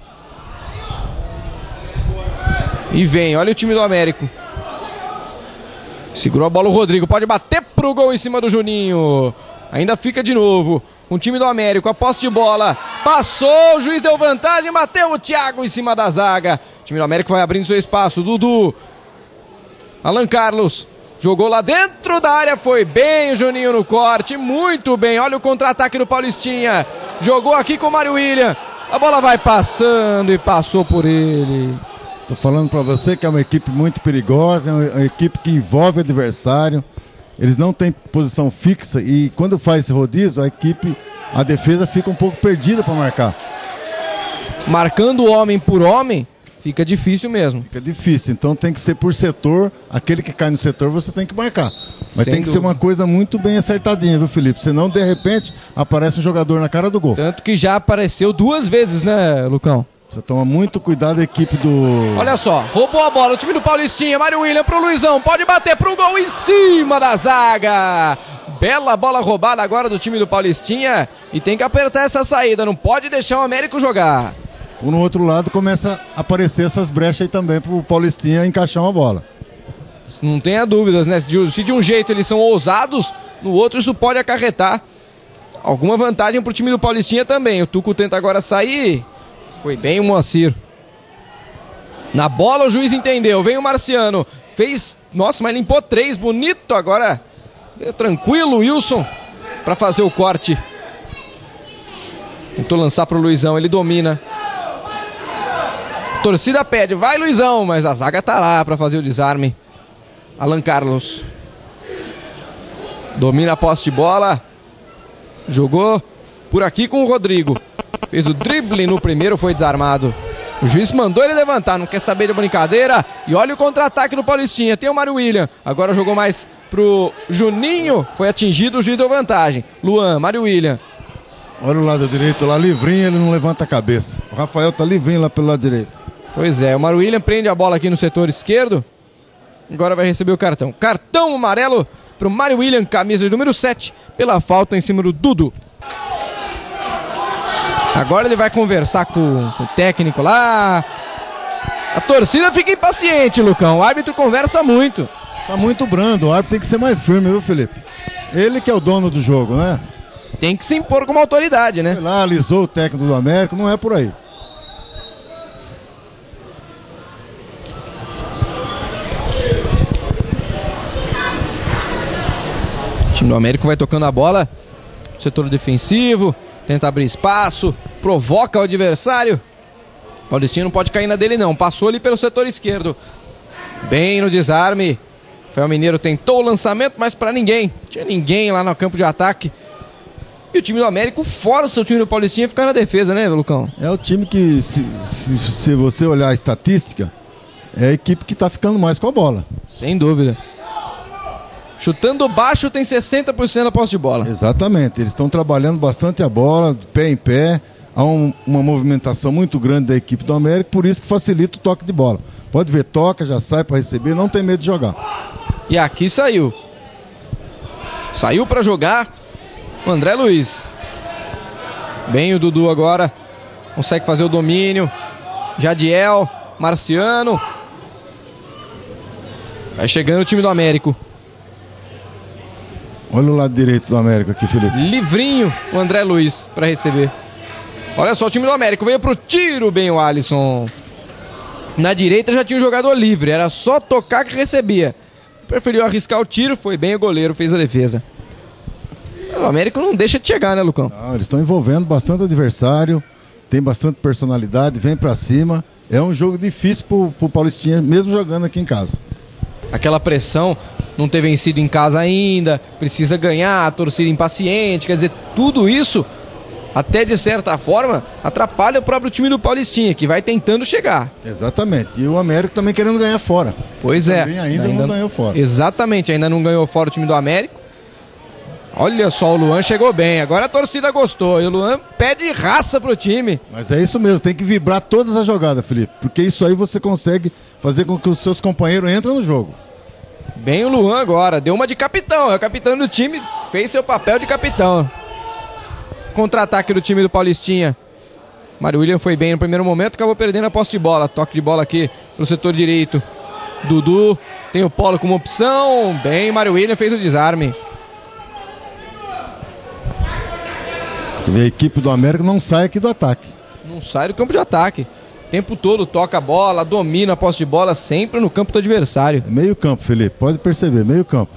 E vem, olha o time do Américo. Segurou a bola o Rodrigo, pode bater pro gol em cima do Juninho. Ainda fica de novo com o time do Américo, a posse de bola. Passou, o juiz deu vantagem, bateu o Thiago em cima da zaga. O time do Américo vai abrindo seu espaço, Dudu. Alan Carlos jogou lá dentro da área, foi bem o Juninho no corte, muito bem. Olha o contra-ataque do Paulistinha. Jogou aqui com o Mário William. A bola vai passando e passou por ele. Tô falando para você que é uma equipe muito perigosa, é uma equipe que envolve o adversário. Eles não têm posição fixa e quando faz esse rodízio, a defesa fica um pouco perdida para marcar. Marcando homem por homem, fica difícil mesmo. Fica difícil, então tem que ser por setor. Aquele que cai no setor você tem que marcar. Mas Sem tem que dúvida. ser uma coisa muito bem acertadinha, viu, Felipe? Senão, de repente, aparece um jogador na cara do gol. Tanto que já apareceu 2 vezes, né, Lucão? Você toma muito cuidado a equipe do... Olha só, roubou a bola o time do Paulistinha, Mário William pro Luizão, pode bater pro gol em cima da zaga. Bela bola roubada agora do time do Paulistinha e tem que apertar essa saída, não pode deixar o Américo jogar. No outro lado começa a aparecer essas brechas aí também pro Paulistinha encaixar uma bola. Não tenha dúvidas, né? Se de um jeito eles são ousados, no outro isso pode acarretar alguma vantagem pro time do Paulistinha também. O Tuco tenta agora sair. Foi bem o Moacir. Na bola o juiz entendeu. Vem o Marciano. Fez... Nossa, mas limpou 3. Bonito agora. Tranquilo o Wilson para fazer o corte. Tentou lançar pro Luizão. Ele domina. A torcida pede. Vai, Luizão. Mas a zaga tá lá para fazer o desarme. Alan Carlos. Domina a posse de bola. Jogou por aqui com o Rodrigo. Fez o drible no primeiro, foi desarmado. O juiz mandou ele levantar, não quer saber de brincadeira. E olha o contra-ataque do Paulistinha. Tem o Mário William. Agora jogou mais pro Juninho. Foi atingido, o juiz deu vantagem. Luan, Mário William. Olha o lado direito lá, livrinho, ele não levanta a cabeça. O Rafael tá livrinho lá pelo lado direito. Pois é, o Mário William prende a bola aqui no setor esquerdo. Agora vai receber o cartão. Cartão amarelo pro Mário William, camisa de número 7, pela falta em cima do Dudu. Agora ele vai conversar com o técnico lá. A torcida fica impaciente, Lucão. O árbitro conversa muito. Tá muito brando, o árbitro tem que ser mais firme, viu, Felipe? Ele que é o dono do jogo, né? Tem que se impor como autoridade, né? Foi lá, alisou o técnico do América, não é por aí. O time do América vai tocando a bola. Setor defensivo. Tenta abrir espaço, provoca o adversário. O Paulistinha não pode cair na dele não, passou ali pelo setor esquerdo. Bem no desarme. Rafael Mineiro tentou o lançamento, mas para ninguém. Não tinha ninguém lá no campo de ataque. E o time do América força o time do Paulistinha a ficar na defesa, né, Lucão? É o time que, se você olhar a estatística, é a equipe que tá ficando mais com a bola. Sem dúvida. Chutando baixo tem 60% da posse de bola. Exatamente, eles estão trabalhando bastante a bola, pé em pé. Há uma movimentação muito grande da equipe do América, por isso que facilita o toque de bola. Pode ver, toca, já sai para receber, não tem medo de jogar. E aqui saiu. Saiu para jogar o André Luiz. Bem o Dudu agora. Consegue fazer o domínio. Jadiel, Marciano. Vai chegando o time do Américo. Olha o lado direito do América aqui, Felipe. Livrinho o André Luiz para receber. Olha só o time do América. Veio pro tiro bem o Alisson. Na direita já tinha um jogador livre. Era só tocar que recebia. preferiu arriscar o tiro, foi bem, o goleiro fez a defesa. O América não deixa de chegar, né, Lucão? Não, eles estão envolvendo bastante o adversário, tem bastante personalidade, vem pra cima. É um jogo difícil pro Paulistinha, mesmo jogando aqui em casa. Aquela pressão, não ter vencido em casa ainda, precisa ganhar, a torcida impaciente, quer dizer, tudo isso, até de certa forma, atrapalha o próprio time do Paulistinha, que vai tentando chegar. Exatamente, e o América também querendo ganhar fora. Pois também é. ainda não ganhou fora. Exatamente, ainda não ganhou fora o time do América. Olha só, o Luan chegou bem, agora a torcida gostou, e o Luan pede raça pro time. Mas é isso mesmo, tem que vibrar todas as jogadas, Felipe, porque isso aí você consegue fazer com que os seus companheiros entrem no jogo. Bem o Luan agora, deu uma de capitão, é o capitão do time, fez seu papel de capitão. Contra-ataque do time do Paulistinha. Mário William foi bem no primeiro momento, acabou perdendo a posse de bola. Toque de bola aqui no setor direito. Dudu, tem o Polo como opção, bem, Mário William fez o desarme. A equipe do América não sai aqui do ataque. Não sai do campo de ataque. O tempo todo toca a bola, domina a posse de bola, sempre no campo do adversário. Meio campo, Felipe, pode perceber, meio campo.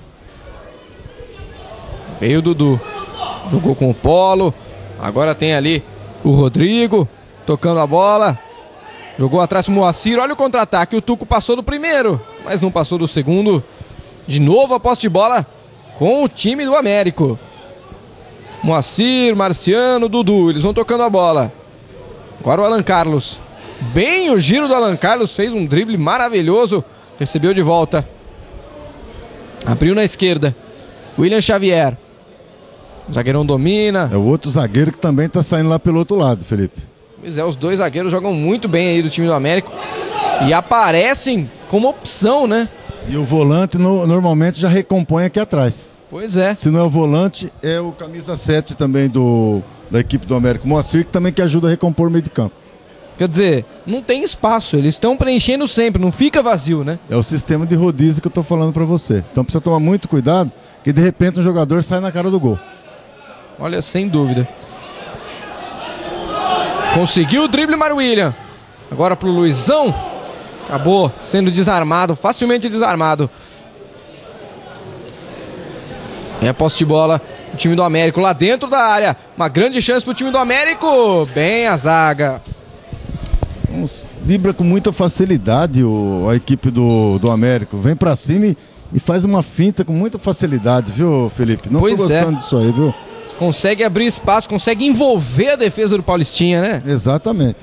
Veio o Dudu, jogou com o Polo, agora tem ali o Rodrigo, tocando a bola, jogou atrás o Moacir, olha o contra-ataque, o Tuco passou do primeiro, mas não passou do segundo. De novo a posse de bola com o time do Américo. Moacir, Marciano, Dudu, eles vão tocando a bola. Agora o Alan Carlos. Bem o giro do Alan Carlos, fez um drible maravilhoso. Recebeu de volta. Abriu na esquerda. William Xavier. O zagueirão domina. É o outro zagueiro que também tá saindo lá pelo outro lado, Felipe. Pois é, os dois zagueiros jogam muito bem aí do time do América. E aparecem como opção, né? E o volante normalmente já recompõe aqui atrás. Pois é. Se não é o volante, é o camisa 7 também da equipe do América, Moacir, que também que ajuda a recompor o meio de campo. Quer dizer, não tem espaço, eles estão preenchendo sempre, não fica vazio, né? É o sistema de rodízio que eu tô falando pra você. Então precisa tomar muito cuidado, que de repente um jogador sai na cara do gol. Olha, sem dúvida. Conseguiu o drible, Mário William. Agora pro Luizão. Acabou sendo desarmado, facilmente desarmado. É a posse de bola, o time do Américo lá dentro da área. Uma grande chance pro time do Américo. Bem a zaga. Libra com muita facilidade a equipe do Américo. Vem pra cima e faz uma finta com muita facilidade, viu, Felipe? Não tô gostando disso aí, viu? Consegue abrir espaço, consegue envolver a defesa do Paulistinha, né? Exatamente.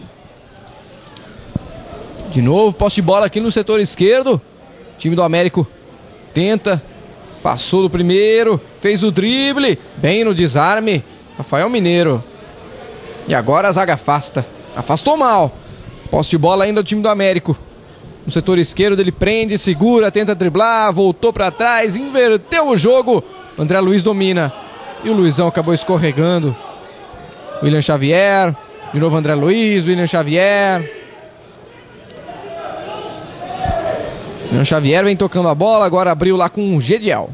De novo, posse de bola aqui no setor esquerdo. O time do Américo tenta. Passou do primeiro, fez o drible, bem no desarme, Rafael Mineiro. E agora a zaga afasta, afastou mal. Posse de bola ainda do time do Américo. No setor esquerdo ele prende, segura, tenta driblar, voltou para trás, inverteu o jogo. O André Luiz domina e o Luizão acabou escorregando. William Xavier, de novo André Luiz, William Xavier. William Xavier vem tocando a bola, agora abriu lá com o Gediel.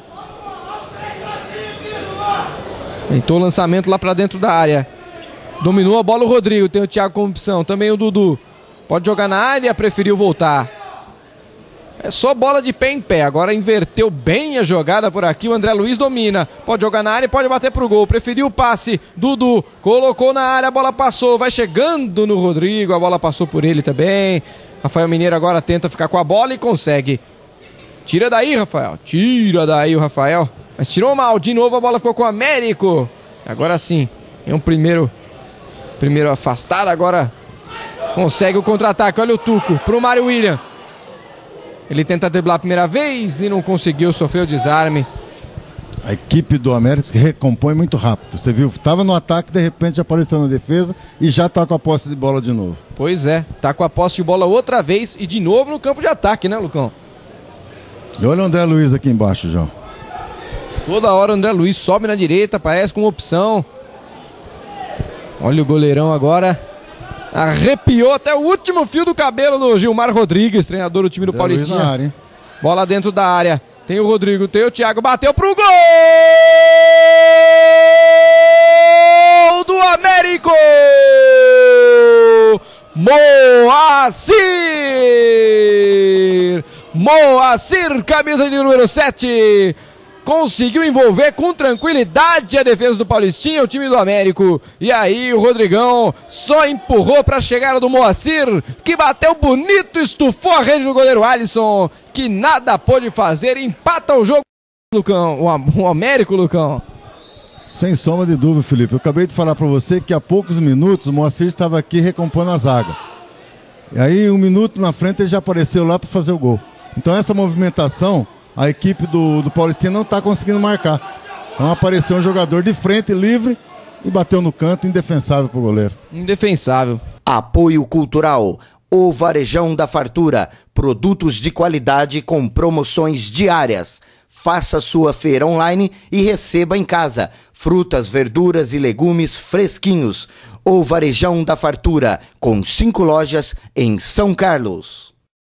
Tentou o lançamento lá pra dentro da área. Dominou a bola o Rodrigo, tem o Thiago como opção, também o Dudu. Pode jogar na área, preferiu voltar. É só bola de pé em pé, agora inverteu bem a jogada por aqui, o André Luiz domina. Pode jogar na área, pode bater pro gol, preferiu o passe. Dudu colocou na área, a bola passou, vai chegando no Rodrigo, a bola passou por ele também. Rafael Mineiro agora tenta ficar com a bola e consegue. Tira daí, Rafael. Tira daí o Rafael. Mas tirou mal. De novo a bola ficou com o Américo. Agora sim. É um primeiro afastado. Agora consegue o contra-ataque. Olha o Tuco pro Mário William. Ele tenta driblar a primeira vez e não conseguiu. Sofreu o desarme. A equipe do América se recompõe muito rápido. Você viu? Tava no ataque, de repente apareceu na defesa e já tá com a posse de bola de novo. Pois é, tá com a posse de bola outra vez e de novo no campo de ataque, né, Lucão? E olha o André Luiz aqui embaixo, João. Toda hora o André Luiz sobe na direita, aparece com opção. Olha o goleirão agora. Arrepiou até o último fio do cabelo do Gilmar Rodrigues, treinador do time do Paulistinha. Na área, hein? Bola dentro da área. Tem o Rodrigo, tem o Thiago, bateu pro gol do Américo! Moacir! Moacir, camisa de número 7. Conseguiu envolver com tranquilidade a defesa do Paulistinha, o time do Américo. E aí o Rodrigão só empurrou para a chegada do Moacir, que bateu bonito, estufou a rede do goleiro Alisson, que nada pôde fazer, empata o jogo, Lucão, o Américo, Lucão. Sem sombra de dúvida, Felipe. Eu acabei de falar para você que há poucos minutos o Moacir estava aqui recompondo a zaga. E aí, um minuto na frente, ele já apareceu lá para fazer o gol. Então, essa movimentação, a equipe do Paulistinha não está conseguindo marcar. Então, apareceu um jogador de frente, livre, e bateu no canto, indefensável para o goleiro. Indefensável. Apoio Cultural. O Varejão da Fartura. Produtos de qualidade com promoções diárias. Faça sua feira online e receba em casa frutas, verduras e legumes fresquinhos. O Varejão da Fartura, com 5 lojas em São Carlos.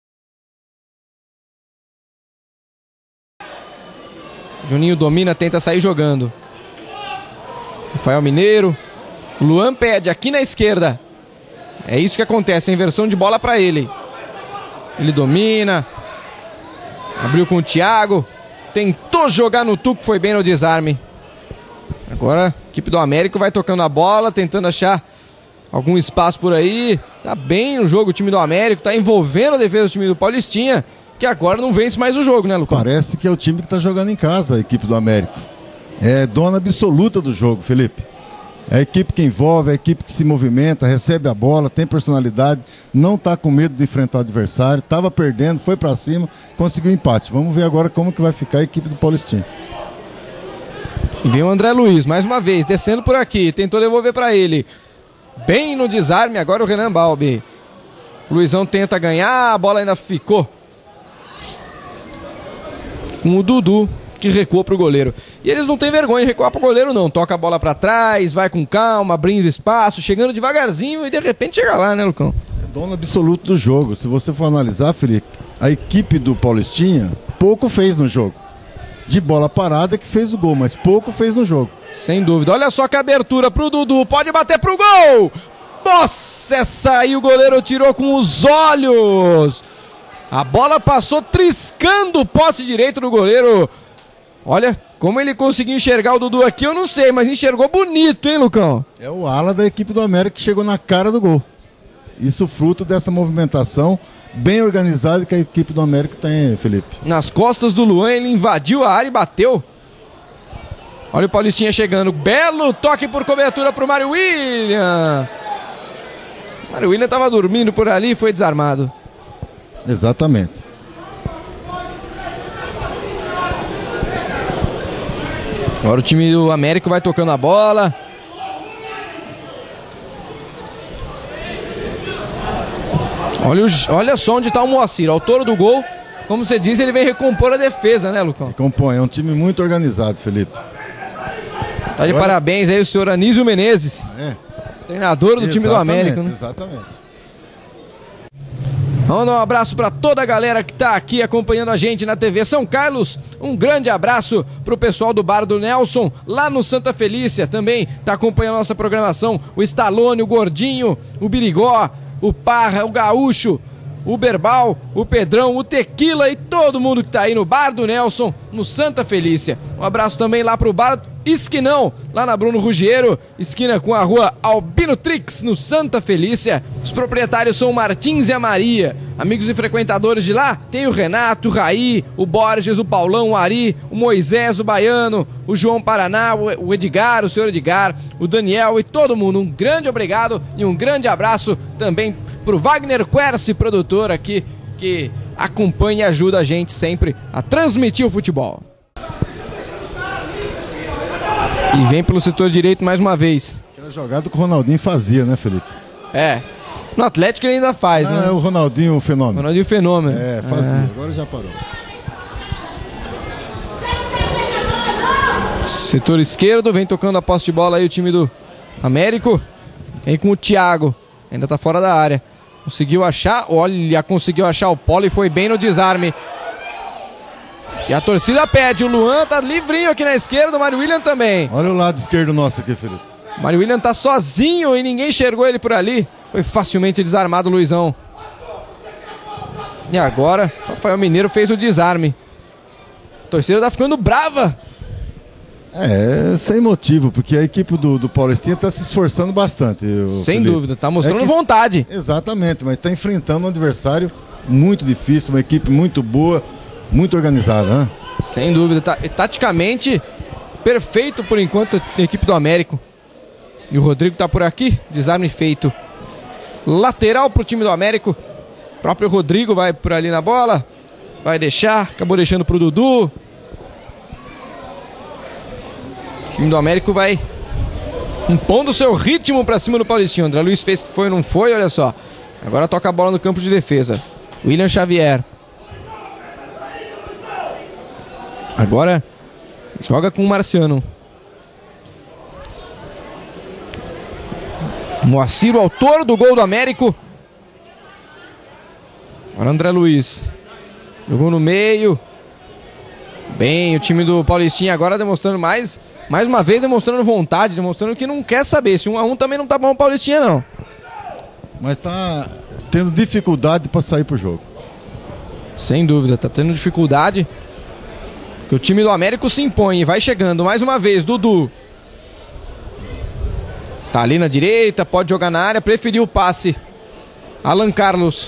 Juninho domina, tenta sair jogando. Rafael Mineiro. Luan pede aqui na esquerda. É isso que acontece, a inversão de bola para ele. Ele domina. Abriu com o Thiago. Tentou jogar no tuco, foi bem no desarme. Agora a equipe do Américo vai tocando a bola, tentando achar algum espaço por aí. Tá bem no jogo o time do Américo, tá envolvendo a defesa do time do Paulistinha, que agora não vence mais o jogo, né, Lucas? Parece que é o time que tá jogando em casa, a equipe do Américo. É dona absoluta do jogo, Felipe. É a equipe que envolve, é a equipe que se movimenta, recebe a bola, tem personalidade, não tá com medo de enfrentar o adversário, tava perdendo, foi para cima, conseguiu empate. Vamos ver agora como que vai ficar a equipe do Paulistinha. E vem o André Luiz, mais uma vez, descendo por aqui, tentou devolver para ele. Bem no desarme, agora o Renan Balbi. O Luizão tenta ganhar, a bola ainda ficou com o Dudu, que recuou pro goleiro. E eles não têm vergonha de recuar pro goleiro, não. Toca a bola para trás, vai com calma, abrindo espaço, chegando devagarzinho e de repente chega lá, né, Lucão? É dono absoluto do jogo. Se você for analisar, Felipe, a equipe do Paulistinha pouco fez no jogo. De bola parada que fez o gol, mas pouco fez no jogo. Sem dúvida. Olha só que abertura pro Dudu. Pode bater pro gol! Nossa, essa aí o goleiro tirou com os olhos. A bola passou triscando o poste direito do goleiro. Olha, como ele conseguiu enxergar o Dudu aqui, eu não sei, mas enxergou bonito, hein, Lucão? É o ala da equipe do América que chegou na cara do gol. Isso fruto dessa movimentação bem organizada que a equipe do América tem, Felipe. Nas costas do Luan, ele invadiu a área e bateu. Olha o Paulistinha chegando. Belo toque por cobertura pro Mário William. O Mário William estava dormindo por ali e foi desarmado. Exatamente. Agora o time do América vai tocando a bola. Olha só onde está o Moacir, autor do gol. Como você diz, ele vem recompor a defesa, né, Lucão? Recompõe, é um time muito organizado, Felipe. Tá de parabéns aí o senhor Anísio Menezes, treinador do time do América, né? Exatamente. Vamos dar um abraço para toda a galera que está aqui acompanhando a gente na TV São Carlos. Um grande abraço para o pessoal do Bar do Nelson, lá no Santa Felícia. Também está acompanhando a nossa programação o Stallone, o Gordinho, o Birigó, o Parra, o Gaúcho, o Berbal, o Pedrão, o Tequila e todo mundo que está aí no Bar do Nelson, no Santa Felícia. Um abraço também lá para o Bar Esquinão, lá na Bruno Ruggiero, esquina com a rua Albino Trix, no Santa Felícia. Os proprietários são o Martins e a Maria. Amigos e frequentadores de lá, tem o Renato, o Raí, o Borges, o Paulão, o Ari, o Moisés, o Baiano, o João Paraná, o Edgar, o senhor Edgar, o Daniel e todo mundo. Um grande obrigado e um grande abraço também pro Wagner Quercy, produtor aqui, que acompanha e ajuda a gente sempre a transmitir o futebol. E vem pelo setor direito mais uma vez. Aquela jogada que o Ronaldinho fazia, né, Felipe? É. No Atlético ele ainda faz, né? É o Ronaldinho Fenômeno. Ronaldinho Fenômeno. É, fazia. Agora já parou. Setor esquerdo, vem tocando a posse de bola aí o time do Américo. Vem com o Thiago. Ainda tá fora da área. Conseguiu achar. Olha, conseguiu achar o Polo e foi bem no desarme. E a torcida pede, o Luan tá livrinho aqui na esquerda, o Mário William também. Olha o lado esquerdo nosso aqui, Felipe. O Mário William tá sozinho e ninguém enxergou ele por ali. Foi facilmente desarmado o Luizão. E agora, Rafael Mineiro fez o desarme. A torcida tá ficando brava. Sem motivo, porque a equipe do Paulistinha está se esforçando bastante. Sem dúvida, tá mostrando vontade. Exatamente, mas está enfrentando um adversário muito difícil, uma equipe muito boa, muito organizada, né? Sem dúvida, taticamente perfeito por enquanto a equipe do Américo. E o Rodrigo tá por aqui, desarme feito. Lateral pro time do Américo. O próprio Rodrigo vai por ali na bola. Vai deixar, acabou deixando pro Dudu. O time do Américo vai impondo o seu ritmo pra cima do Paulistinha. André Luiz fez que foi, não foi, olha só. Agora toca a bola no campo de defesa. William Xavier. Agora joga com o Marciano. Moacir, o autor do gol do Américo. Agora André Luiz. Jogou no meio. Bem, o time do Paulistinha agora demonstrando mais uma vez demonstrando vontade, demonstrando que não quer saber. Se 1-1 também não tá bom o Paulistinha, não. Mas tá tendo dificuldade para sair pro jogo. Sem dúvida, tá tendo dificuldade. Porque o time do Américo se impõe e vai chegando mais uma vez, Dudu. Tá ali na direita, pode jogar na área, preferiu o passe. Alan Carlos.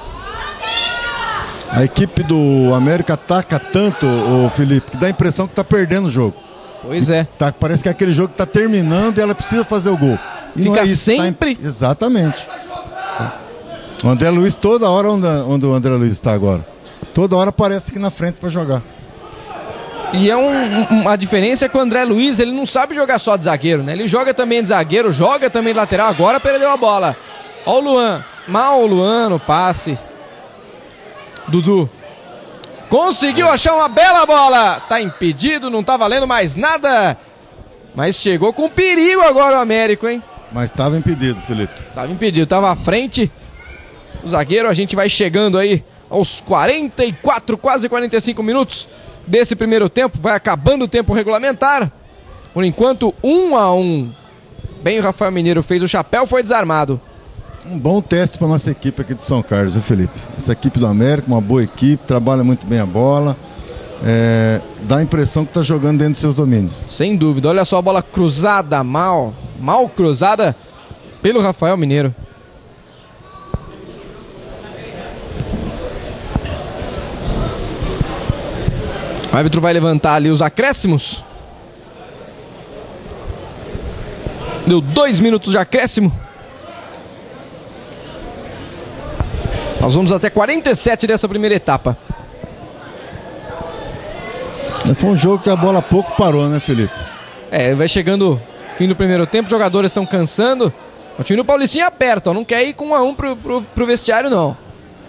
A equipe do América ataca tanto, o Felipe, que dá a impressão que tá perdendo o jogo. Pois é. Parece que é aquele jogo que tá terminando e ela precisa fazer o gol. E fica não é isso, sempre... Exatamente. O André Luiz, toda hora onde o André Luiz está agora. Toda hora aparece aqui na frente para jogar. E é uma diferença que o André Luiz, ele não sabe jogar só de zagueiro, né? Ele joga também de zagueiro, joga também de lateral, agora perdeu a bola. Ó o Luan, mal o Luan no passe. Dudu. Conseguiu achar uma bela bola. Tá impedido, não tá valendo mais nada. Mas chegou com perigo agora o Américo, hein? Mas estava impedido, Felipe. Tava impedido, tava à frente. O zagueiro, a gente vai chegando aí aos 44, quase 45 minutos desse primeiro tempo. Vai acabando o tempo regulamentar. Por enquanto, 1-1. Bem, o Rafael Mineiro fez o chapéu, foi desarmado. Um bom teste para nossa equipe aqui de São Carlos, viu, Felipe? Essa equipe do América, uma boa equipe, trabalha muito bem a bola. Dá a impressão que está jogando dentro de seus domínios. Sem dúvida, olha só a bola cruzada, mal cruzada pelo Rafael Mineiro. O árbitro vai levantar ali os acréscimos. Deu 2 minutos de acréscimo. Nós vamos até 47 dessa primeira etapa. Foi um jogo que a bola pouco parou, né, Felipe? Vai chegando o fim do primeiro tempo, os jogadores estão cansando. O time do Paulistinha aperta, ó, não quer ir com 1-1 pro vestiário, não.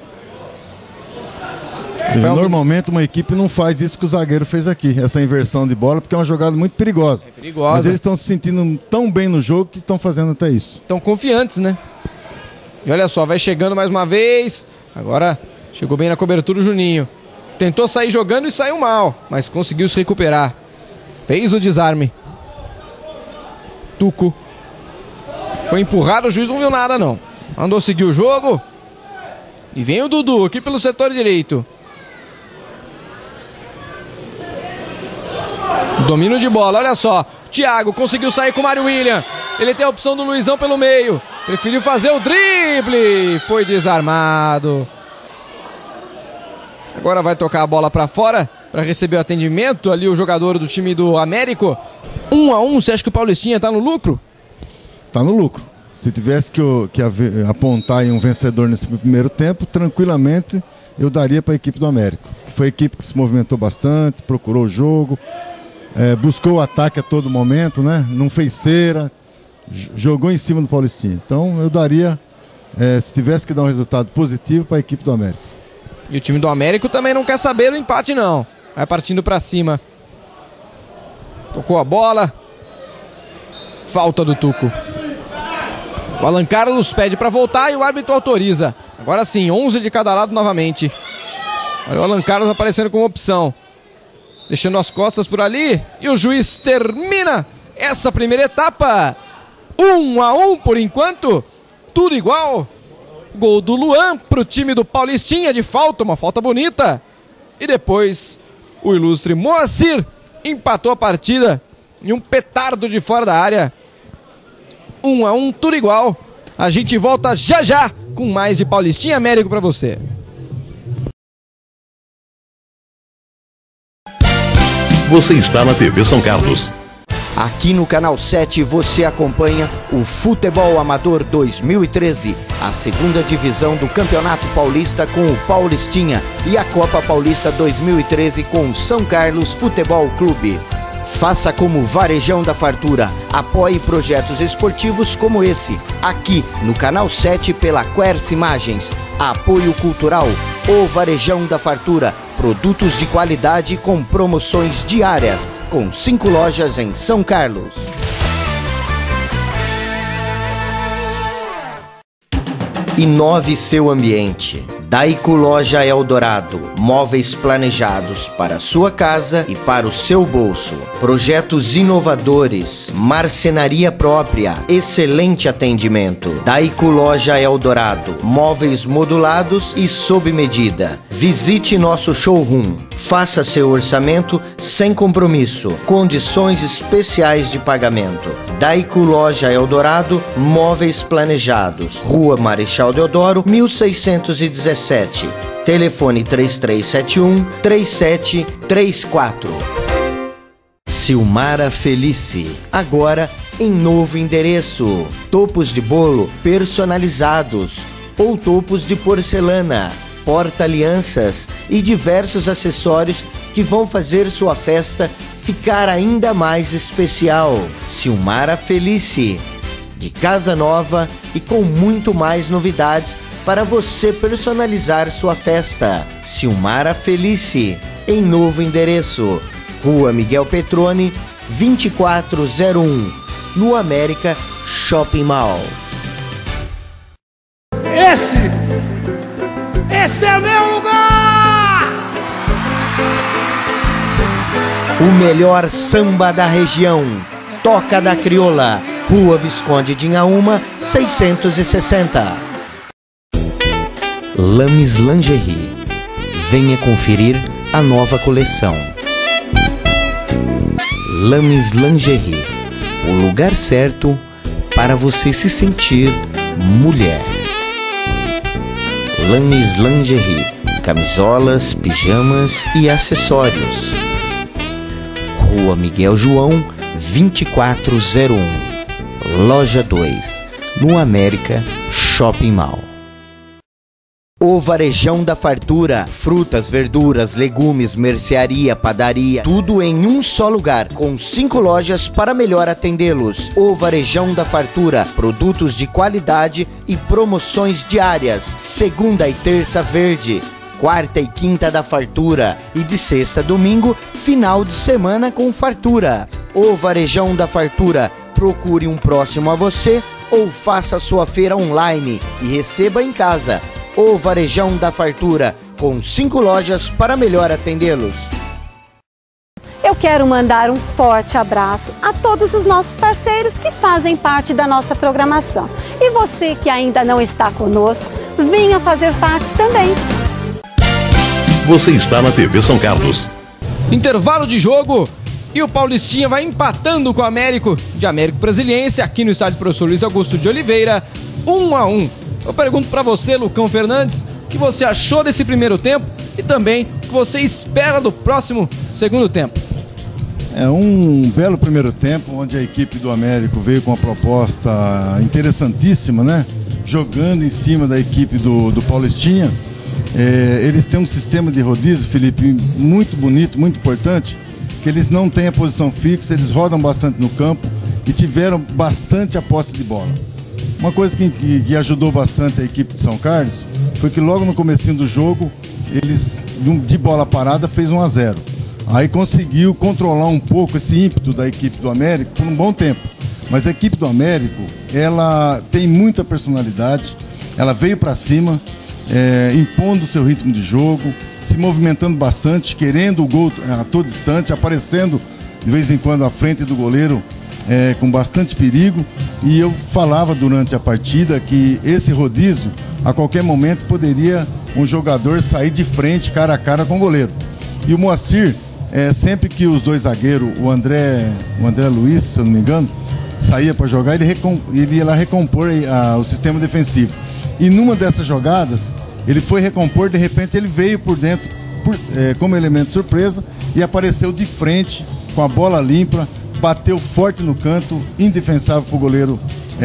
Normalmente uma equipe não faz isso que o zagueiro fez aqui, essa inversão de bola, porque é uma jogada muito perigosa. É perigosa. Mas eles estão se sentindo tão bem no jogo que estão fazendo até isso. Estão confiantes, né? E olha só, vai chegando mais uma vez. Agora chegou bem na cobertura o Juninho. Tentou sair jogando e saiu mal, mas conseguiu se recuperar. Fez o desarme. Tuco. Foi empurrado, o juiz não viu nada não. Mandou seguir o jogo. E vem o Dudu aqui pelo setor direito. Domínio de bola, olha só. Thiago conseguiu sair com o Mário William. Ele tem a opção do Luizão pelo meio. Preferiu fazer o drible. Foi desarmado. Agora vai tocar a bola pra fora para receber o atendimento. Ali o jogador do time do Américo. 1-1, você acha que o Paulistinha tá no lucro? Tá no lucro. Se tivesse que apontar em um vencedor nesse primeiro tempo, tranquilamente eu daria para a equipe do Américo. Foi a equipe que se movimentou bastante, procurou o jogo, buscou o ataque a todo momento, né? Não fez cera, jogou em cima do Paulistinha. Então eu daria, se tivesse que dar um resultado positivo, para a equipe do Américo. E o time do Américo também não quer saber do empate, não. Vai partindo para cima. Tocou a bola. Falta do Tuco. O Alan Carlos pede para voltar e o árbitro autoriza. Agora sim, 11 de cada lado novamente. Olha o Alan Carlos aparecendo como opção. Deixando as costas por ali. E o juiz termina essa primeira etapa. 1-1 por enquanto. Tudo igual. Gol do Luan pro time do Paulistinha de falta, uma falta bonita. E depois o ilustre Moacir empatou a partida em um petardo de fora da área. 1-1, tudo igual. A gente volta já já com mais de Paulistinha Américo pra você. Você está na TV São Carlos. Aqui no Canal 7 você acompanha o Futebol Amador 2013, a segunda divisão do Campeonato Paulista com o Paulistinha e a Copa Paulista 2013 com o São Carlos Futebol Clube. Faça como Varejão da Fartura, apoie projetos esportivos como esse, aqui no Canal 7 pela Quercy Imagens. Apoio cultural, o Varejão da Fartura, produtos de qualidade com promoções diárias, com 5 lojas em São Carlos. Inove seu ambiente. Daico Loja Eldorado, móveis planejados para sua casa e para o seu bolso. Projetos inovadores, marcenaria própria, excelente atendimento. Daico Loja Eldorado, móveis modulados e sob medida. Visite nosso showroom. Faça seu orçamento sem compromisso. Condições especiais de pagamento. Daico Loja Eldorado, móveis planejados. Rua Marechal Deodoro, 1617. Telefone 3371-3734. Silmara Felice, agora em novo endereço. Topos de bolo personalizados ou topos de porcelana, porta-alianças e diversos acessórios que vão fazer sua festa ficar ainda mais especial. Silmara Felice, de casa nova e com muito mais novidades para você personalizar sua festa. Silmara Felice, em novo endereço. Rua Miguel Petroni, 2401, no América Shopping Mall. Esse é meu lugar! O melhor samba da região. Toca da Crioula, Rua Visconde de Inhaúma, 660. Lames Lingerie. Venha conferir a nova coleção. Lames Lingerie, o lugar certo para você se sentir mulher. Lames Lingerie, camisolas, pijamas e acessórios. Rua Miguel João, 2401, Loja 2, no América Shopping Mall. O Varejão da Fartura, frutas, verduras, legumes, mercearia, padaria, tudo em um só lugar, com 5 lojas para melhor atendê-los. O Varejão da Fartura, produtos de qualidade e promoções diárias, segunda e terça verde, quarta e quinta da fartura e de sexta a domingo, final de semana com fartura. O Varejão da Fartura, procure um próximo a você ou faça sua feira online e receba em casa. O Varejão da Fartura, com 5 lojas para melhor atendê-los. Eu quero mandar um forte abraço a todos os nossos parceiros que fazem parte da nossa programação. E você que ainda não está conosco, venha fazer parte também. Você está na TV São Carlos. Intervalo de jogo e o Paulistinha vai empatando com o Américo de Américo Brasiliense aqui no estádio Professor Luiz Augusto de Oliveira, 1-1. Eu pergunto pra você, Lucão Fernandes, o que você achou desse primeiro tempo e também o que você espera do próximo segundo tempo. É um belo primeiro tempo, onde a equipe do Américo veio com uma proposta interessantíssima, né? Jogando em cima da equipe do Paulistinha. Eles têm um sistema de rodízio, Felipe, muito bonito, muito importante, que eles não têm a posição fixa, eles rodam bastante no campo e tiveram bastante a posse de bola. Uma coisa que ajudou bastante a equipe de São Carlos foi que logo no comecinho do jogo, eles, de bola parada, fez 1-0. Aí conseguiu controlar um pouco esse ímpeto da equipe do Américo por um bom tempo. Mas a equipe do Américo, ela tem muita personalidade, ela veio para cima, impondo o seu ritmo de jogo, se movimentando bastante, querendo o gol a todo instante, aparecendo de vez em quando à frente do goleiro, com bastante perigo, e eu falava durante a partida que esse rodízio, a qualquer momento, poderia um jogador sair de frente, cara a cara com o goleiro. E o Moacir, sempre que os dois zagueiros, o André Luiz, se eu não me engano, saía para jogar, ele ia lá recompor o sistema defensivo. E numa dessas jogadas, ele foi recompor, de repente ele veio por dentro como elemento surpresa e apareceu de frente com a bola limpa, bateu forte no canto, indefensável para o goleiro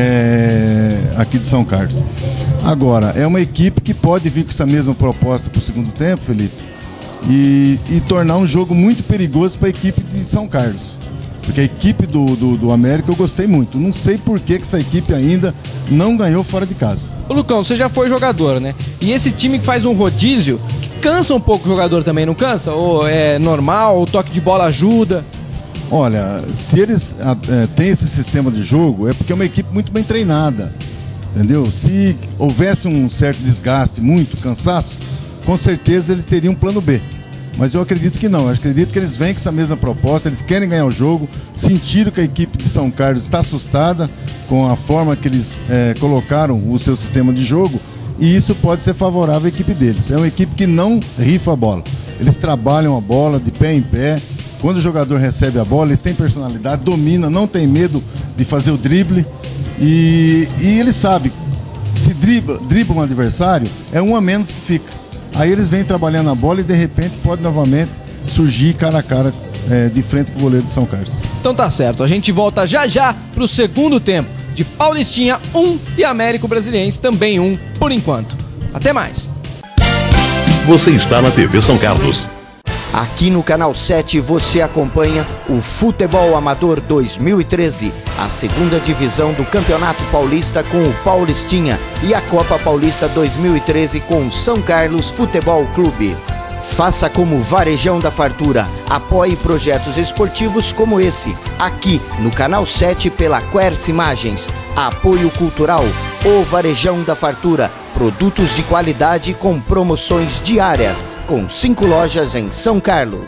aqui de São Carlos. Agora, é uma equipe que pode vir com essa mesma proposta para o segundo tempo, Felipe, e tornar um jogo muito perigoso para a equipe de São Carlos. Porque a equipe do América eu gostei muito. Não sei por que essa equipe ainda não ganhou fora de casa. Ô Lucão, você já foi jogador, né? E esse time que faz um rodízio, que cansa um pouco o jogador também, não cansa? Ou é normal, o toque de bola ajuda? Olha, se eles têm esse sistema de jogo, é porque é uma equipe muito bem treinada, entendeu? Se houvesse um certo desgaste, muito cansaço, com certeza eles teriam um plano B. Mas eu acredito que não, eu acredito que eles vêm com essa mesma proposta, eles querem ganhar o jogo, sentiram que a equipe de São Carlos está assustada com a forma que eles colocaram o seu sistema de jogo, e isso pode ser favorável à equipe deles. É uma equipe que não rifa a bola, eles trabalham a bola de pé em pé. Quando o jogador recebe a bola, eles têm personalidade, domina, não tem medo de fazer o drible, e ele sabe, se dribla um adversário, é um a menos que fica. Aí eles vêm trabalhando a bola e de repente pode novamente surgir cara a cara de frente com o goleiro de São Carlos. Então tá certo, a gente volta já pro segundo tempo de Paulistinha 1 e Américo Brasiliense também 1 por enquanto. Até mais. Você está na TV São Carlos. Aqui no Canal 7 você acompanha o Futebol Amador 2013, a segunda divisão do Campeonato Paulista com o Paulistinha e a Copa Paulista 2013 com o São Carlos Futebol Clube. Faça como Varejão da Fartura, apoie projetos esportivos como esse, aqui no Canal 7 pela Quercy Imagens. Apoio cultural, o Varejão da Fartura, produtos de qualidade com promoções diárias, com 5 lojas em São Carlos.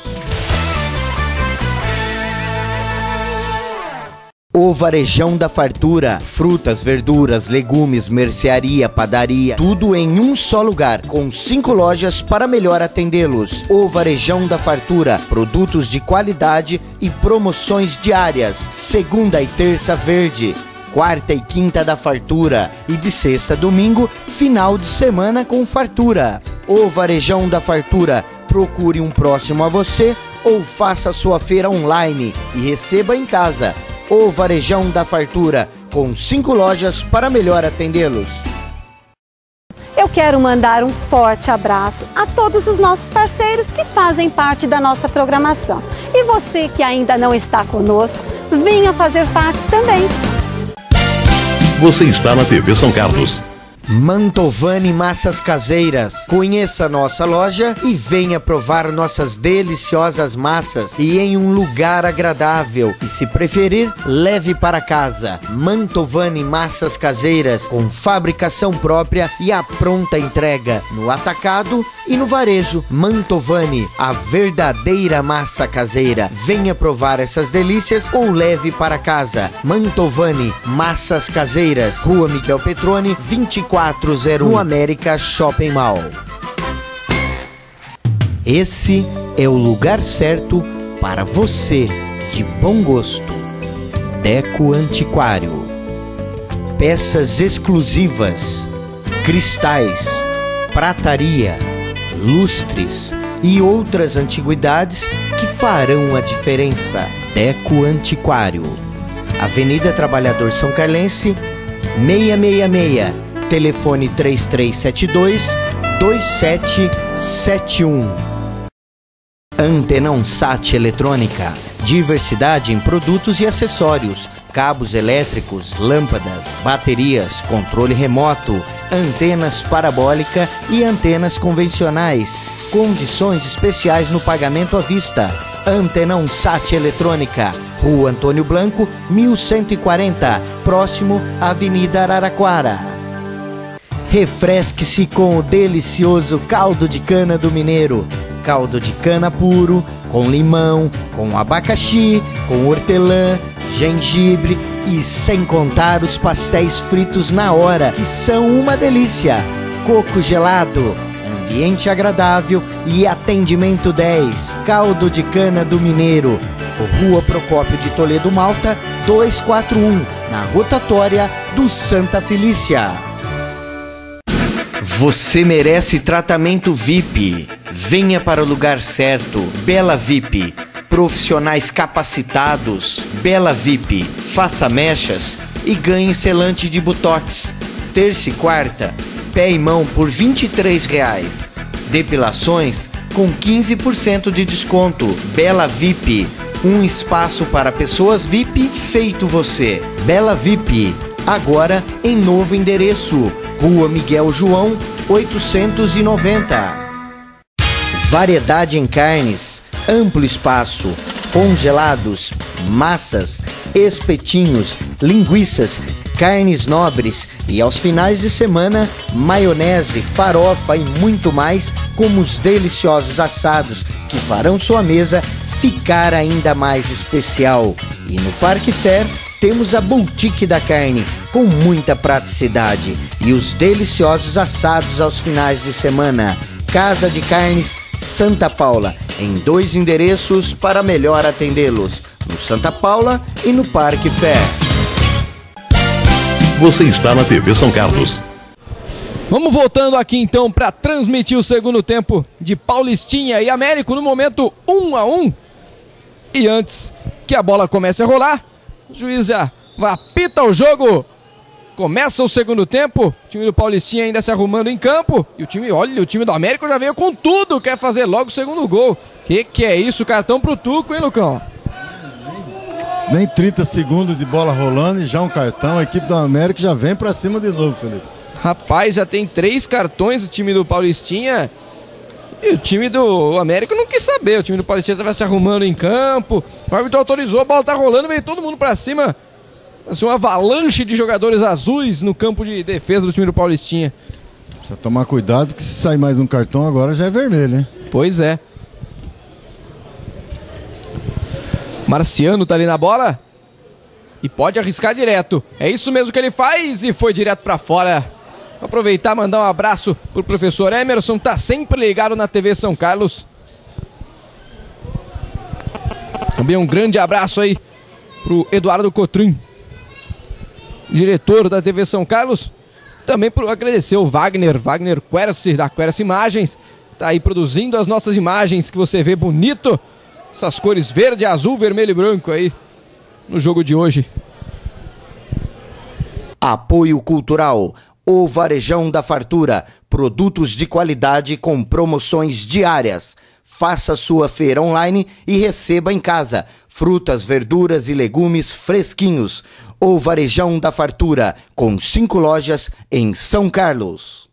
O Varejão da Fartura, frutas, verduras, legumes, mercearia, padaria, tudo em um só lugar, com 5 lojas para melhor atendê-los. O Varejão da Fartura, produtos de qualidade e promoções diárias, segunda e terça verde, quarta e quinta da fartura e de sexta a domingo, final de semana com fartura. O Varejão da Fartura, procure um próximo a você ou faça sua feira online e receba em casa. O Varejão da Fartura, com 5 lojas para melhor atendê-los. Eu quero mandar um forte abraço a todos os nossos parceiros que fazem parte da nossa programação. E você que ainda não está conosco, venha fazer parte também. Você está na TV São Carlos. Mantovani Massas Caseiras. Conheça nossa loja e venha provar nossas deliciosas massas e em um lugar agradável. E se preferir, leve para casa. Mantovani Massas Caseiras, com fabricação própria e a pronta entrega no atacado e no varejo. Mantovani, a verdadeira massa caseira. Venha provar essas delícias ou leve para casa. Mantovani Massas Caseiras, Rua Miguel Petroni, 2401, no América Shopping Mall. Esse é o lugar certo para você de bom gosto. Deco Antiquário. Peças exclusivas, cristais, prataria, lustres e outras antiguidades que farão a diferença. Deco Antiquário. Avenida Trabalhador São Carlense, 666. Telefone 3372-2771. Antenão Sat Eletrônica. Diversidade em produtos e acessórios. Cabos elétricos, lâmpadas, baterias, controle remoto, antenas parabólica e antenas convencionais. Condições especiais no pagamento à vista. Antenão Sat Eletrônica. Rua Antônio Blanco, 1140. Próximo à Avenida Araraquara. Refresque-se com o delicioso caldo de cana do Mineiro. Caldo de cana puro, com limão, com abacaxi, com hortelã, gengibre e sem contar os pastéis fritos na hora, que são uma delícia. Coco gelado, ambiente agradável e atendimento 10. Caldo de cana do Mineiro, Rua Procópio de Toledo Malta, 241, na rotatória do Santa Felícia. Você merece tratamento VIP. Venha para o lugar certo. Bela VIP. Profissionais capacitados. Bela VIP. Faça mechas e ganhe selante de botox. Terça e quarta, pé e mão por R$ 23,00. Depilações com 15% de desconto. Bela VIP. Um espaço para pessoas VIP feito você. Bela VIP. Agora em novo endereço. Rua Miguel João, 890. Variedade em carnes, amplo espaço, congelados, massas, espetinhos, linguiças, carnes nobres e aos finais de semana, maionese, farofa e muito mais, como os deliciosos assados que farão sua mesa ficar ainda mais especial. E no Parque Fair temos a Boutique da Carne, com muita praticidade, e os deliciosos assados aos finais de semana. Casa de Carnes Santa Paula, em 2 endereços para melhor atendê-los, no Santa Paula e no Parque Fair. Você está na TV São Carlos. Vamos voltando aqui então para transmitir o segundo tempo de Paulistinha e Américo no momento 1-1. E antes que a bola comece a rolar, o juiz já apita o jogo. Começa o segundo tempo, o time do Paulistinha ainda se arrumando em campo. E o time do Américo já veio com tudo, quer fazer logo o segundo gol. Que é isso, cartão pro Tuco, hein, Lucão? Nem 30 segundos de bola rolando e já um cartão. A equipe do Américo já vem pra cima de novo, Felipe. Rapaz, já tem 3 cartões o time do Paulistinha. E o time do Américo não quis saber. O time do Paulistinha estava se arrumando em campo. O árbitro autorizou, a bola tá rolando, veio todo mundo pra cima. Assim, uma avalanche de jogadores azuis no campo de defesa do time do Paulistinha. Precisa tomar cuidado, porque se sair mais um cartão agora já é vermelho, hein? Pois é. Marciano tá ali na bola e pode arriscar direto. É isso mesmo que ele faz e foi direto pra fora. Vou aproveitar e mandar um abraço pro professor Emerson, tá sempre ligado na TV São Carlos. Também um grande abraço aí pro Eduardo Cotrim, diretor da TV São Carlos. Também por agradecer o Wagner Quercy, da Quercy Imagens. Tá aí produzindo as nossas imagens que você vê bonito. Essas cores verde, azul, vermelho e branco aí no jogo de hoje. Apoio Cultural. O Varejão da Fartura. Produtos de qualidade com promoções diárias. Faça sua feira online e receba em casa frutas, verduras e legumes fresquinhos. O Varejão da Fartura, com 5 lojas em São Carlos.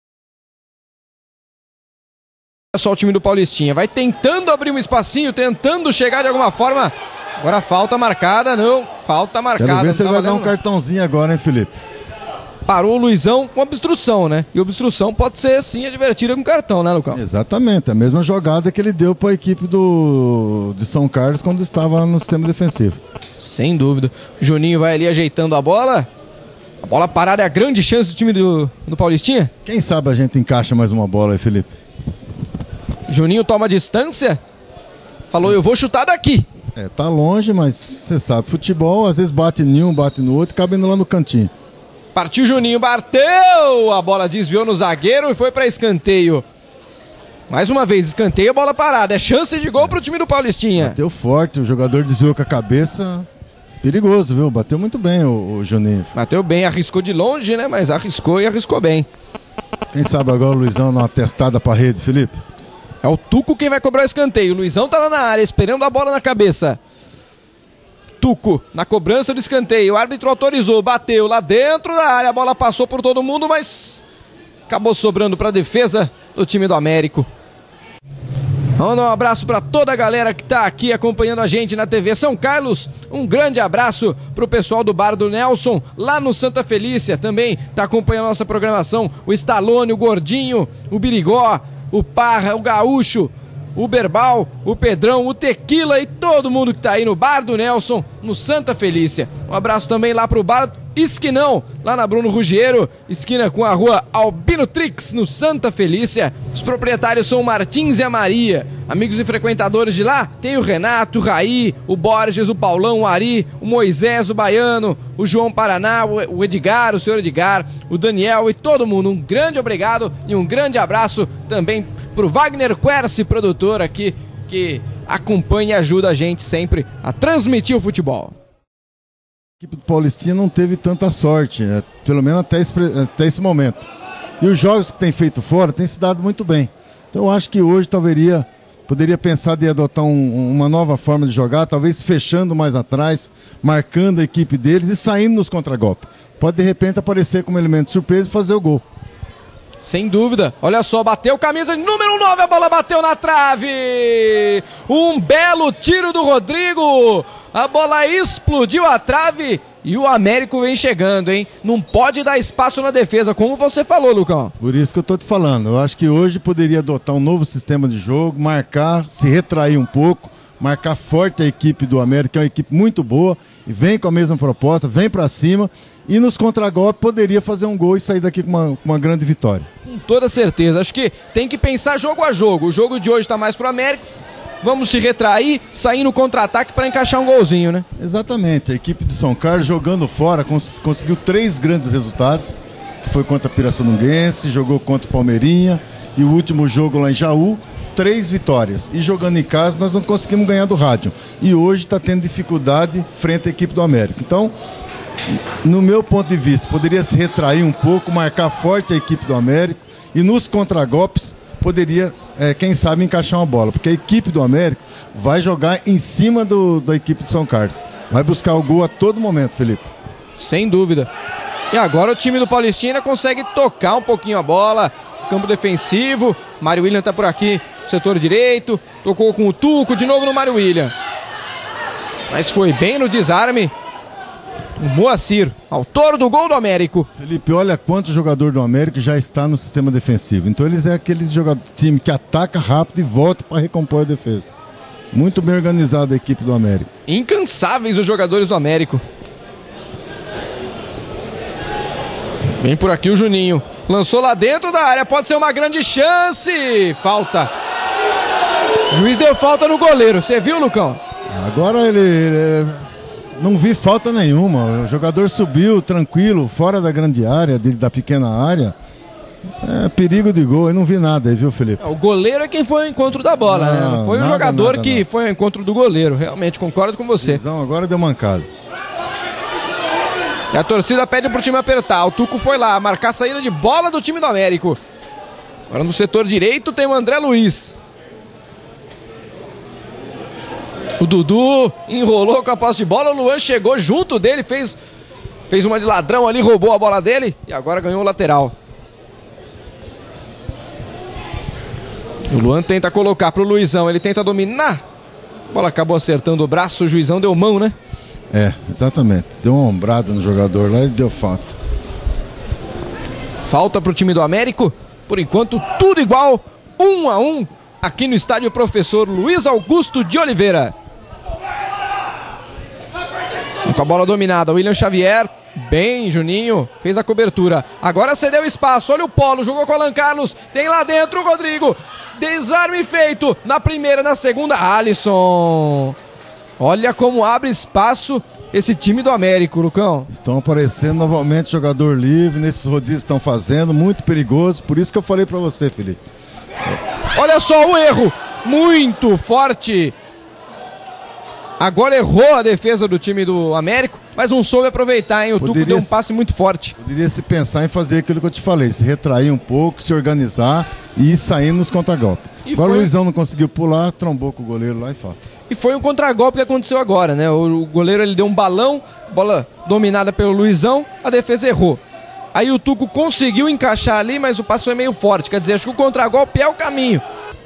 Só o time do Paulistinha vai tentando abrir um espacinho, tentando chegar de alguma forma. Agora falta marcada, não. Falta marcada. Quero ver se ele vai dar um não. cartãozinho agora, hein, Felipe? Parou o Luizão com obstrução, né? E obstrução pode ser, sim, advertida com cartão, né, Lucão? Exatamente, a mesma jogada que ele deu para a equipe de São Carlos quando estava no sistema defensivo. Sem dúvida. Juninho vai ali ajeitando a bola. A bola parada é a grande chance do time do Paulistinha. Quem sabe a gente encaixa mais uma bola aí, Felipe? Juninho toma distância. Falou, eu vou chutar daqui. Tá longe, mas você sabe, futebol às vezes bate em um, bate no outro e acaba indo lá no cantinho. Partiu Juninho, bateu! A bola desviou no zagueiro e foi para escanteio. Mais uma vez, escanteio, a bola parada. É chance de gol pro time do Paulistinha. Bateu forte, o jogador desviou com a cabeça. Perigoso, viu? Bateu muito bem o Juninho. Bateu bem, arriscou de longe, né? Mas arriscou e arriscou bem. Quem sabe agora o Luizão dá uma testada pra rede, Felipe? É o Tuco quem vai cobrar o escanteio. O Luizão tá lá na área, esperando a bola na cabeça. Tuco, na cobrança do escanteio. O árbitro autorizou, bateu lá dentro da área. A bola passou por todo mundo, mas acabou sobrando pra defesa do time do Américo. Vamos dar um abraço para toda a galera que tá aqui acompanhando a gente na TV São Carlos. Um grande abraço pro pessoal do Bar do Nelson, lá no Santa Felícia. Também tá acompanhando a nossa programação. O Stallone, o Gordinho, o Birigó, o Parra, o Gaúcho, o Berbal, o Pedrão, o Tequila e todo mundo que tá aí no Bar do Nelson, no Santa Felícia. Um abraço também lá pro Bar Esquinão, lá na Bruno Ruggiero, esquina com a rua Albino Trix, no Santa Felícia. Os proprietários são o Martins e a Maria. Amigos e frequentadores de lá, tem o Renato, o Raí, o Borges, o Paulão, o Ari, o Moisés, o Baiano, o João Paraná, o Edgar, o senhor Edgar, o Daniel e todo mundo. Um grande obrigado e um grande abraço também pro Wagner Quercy, produtor aqui, que acompanha e ajuda a gente sempre a transmitir o futebol. A equipe do Paulistinha não teve tanta sorte, pelo menos até esse momento. E os jogos que tem feito fora têm se dado muito bem. Então eu acho que hoje poderia pensar de adotar uma nova forma de jogar, talvez fechando mais atrás, marcando a equipe deles e saindo nos contragolpes. Pode de repente aparecer como elemento de surpresa e fazer o gol. Sem dúvida. Olha só, bateu camisa de número 9, a bola bateu na trave. Um belo tiro do Rodrigo. A bola explodiu a trave e o Américo vem chegando, hein? Não pode dar espaço na defesa, como você falou, Lucão. Por isso que eu tô te falando. Eu acho que hoje poderia adotar um novo sistema de jogo, marcar, se retrair um pouco, marcar forte a equipe do América, que é uma equipe muito boa, e vem com a mesma proposta, vem pra cima. E nos contragolpes poderia fazer um gol e sair daqui com uma grande vitória. Com toda certeza. Acho que tem que pensar jogo a jogo. O jogo de hoje está mais pro América. Vamos se retrair, sair no contra-ataque para encaixar um golzinho, né? Exatamente. A equipe de São Carlos jogando fora conseguiu 3 grandes resultados. Que foi contra a Pirassununguense, jogou contra o Palmeirinha e o último jogo lá em Jaú, 3 vitórias. E jogando em casa nós não conseguimos ganhar do Rádio. E hoje está tendo dificuldade frente à equipe do América. Então, no meu ponto de vista, poderia se retrair um pouco, marcar forte a equipe do América e nos contragolpes poderia, quem sabe, encaixar uma bola, porque a equipe do América vai jogar em cima da equipe de São Carlos. Vai buscar o gol a todo momento, Felipe. Sem dúvida. E agora o time do Paulistinha consegue tocar um pouquinho a bola, campo defensivo. Mário William tá por aqui, setor direito, tocou com o Tuco, de novo no Mário William. Mas foi bem no desarme. O Moacir, autor do gol do Américo. Felipe, olha quanto jogador do Américo já está no sistema defensivo. Então eles é aquele time que ataca rápido e volta para recompor a defesa. Muito bem organizada a equipe do Américo. Incansáveis os jogadores do Américo. Vem por aqui o Juninho. Lançou lá dentro da área, pode ser uma grande chance. Falta. O juiz deu falta no goleiro, você viu, Lucão? Agora ele não vi falta nenhuma. O jogador subiu tranquilo, fora da grande área, da pequena área. Perigo de gol, eu não vi nada aí, viu, Felipe? O goleiro é quem foi ao encontro da bola, né? Não foi o jogador que foi ao encontro do goleiro. Realmente, concordo com você. Então agora deu mancada. E a torcida pede pro time apertar. O Tuco foi lá marcar a saída de bola do time do Américo. Agora no setor direito tem o André Luiz. O Dudu enrolou com a posse de bola, o Luan chegou junto dele, fez uma de ladrão ali, roubou a bola dele e agora ganhou o lateral. O Luan tenta colocar pro Luizão, ele tenta dominar. A bola acabou acertando o braço, o juizão deu mão, né? Exatamente. Deu uma ombrada no jogador lá e deu falta. Falta pro time do Américo. Por enquanto, tudo igual, 1-1 aqui no estádio Professor Luiz Augusto de Oliveira. Com a bola dominada, William Xavier, bem, Juninho, fez a cobertura. Agora cedeu espaço, olha o Polo, jogou com o Alan Carlos, tem lá dentro o Rodrigo. Desarme feito, na primeira, na segunda, Alisson. Olha como abre espaço esse time do Américo, Lucão. Estão aparecendo novamente jogador livre, nesses rodízios estão fazendo, muito perigoso, por isso que eu falei pra você, Felipe. Olha só o erro, muito forte. Agora errou a defesa do time do Américo, mas não soube aproveitar, hein? O Tuco deu um passe muito forte. Poderia se pensar em fazer aquilo que eu te falei, se retrair um pouco, se organizar e ir saindo nos contragolpes. Agora o Luizão não conseguiu pular, trombou com o goleiro lá e falta. E foi um contragolpe que aconteceu agora, né? O goleiro ele deu um balão, bola dominada pelo Luizão, a defesa errou. Aí o Tuco conseguiu encaixar ali, mas o passe foi meio forte. Quer dizer, acho que o contragolpe é o caminho.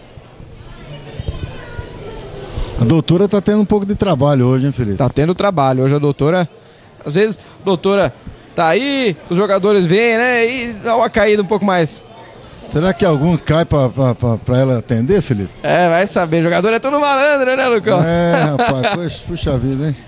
A doutora tá tendo um pouco de trabalho hoje, hein, Felipe? Tá tendo trabalho. Hoje a doutora... Às vezes a doutora tá aí, os jogadores vêm, né? E dá uma caída um pouco mais Será que algum cai pra ela atender, Felipe? Vai saber. Jogador é todo malandro, né, Lucão? Rapaz, puxa vida, hein?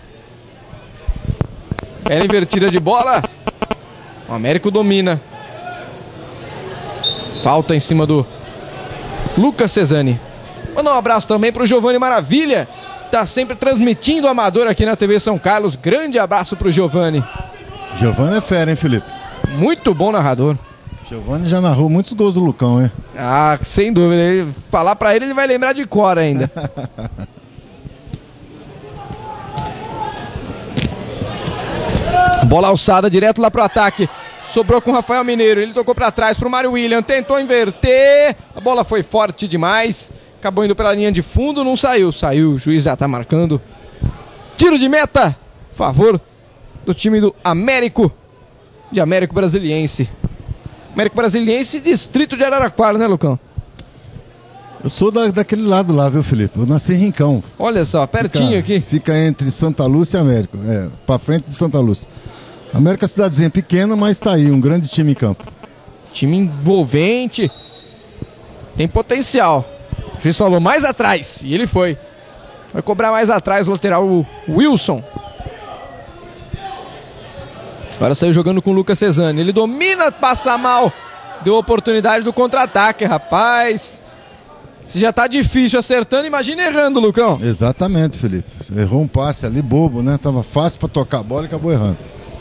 Ela invertida de bola. O Américo domina. Falta em cima do Lucas Cesani. Mandar um abraço também pro Giovanni Maravilha. Tá sempre transmitindo o Amador aqui na TV São Carlos. Grande abraço pro Giovanni. Giovanni é fera, hein, Felipe? Muito bom narrador. Giovanni já narrou muitos gols do Lucão, hein? Sem dúvida. Falar pra ele vai lembrar de cor ainda. Bola alçada direto lá pro ataque. Sobrou com o Rafael Mineiro. Ele tocou pra trás pro Mário William. Tentou inverter. A bola foi forte demais. Acabou indo pela linha de fundo. Não saiu. Saiu. O juiz já tá marcando. Tiro de meta. Favor do time do Américo. De Américo Brasiliense. Américo Brasiliense, distrito de Araraquara, né, Lucão? Eu sou daquele lado lá, viu, Felipe? Eu nasci em Rincão. Olha só, pertinho aqui. Fica entre Santa Lúcia e Américo. Pra frente de Santa Lúcia. América é uma cidadezinha pequena, mas tá aí, um grande time em campo. Time envolvente. Tem potencial. O juiz falou mais atrás, e ele foi. Vai cobrar mais atrás o lateral, o Wilson. Agora saiu jogando com o Lucas Cesani. Ele domina, passa mal. Deu oportunidade do contra-ataque, rapaz. Se já tá difícil acertando, imagina errando, Lucão. Exatamente, Felipe. Errou um passe ali bobo, né? Tava fácil pra tocar a bola e acabou errando.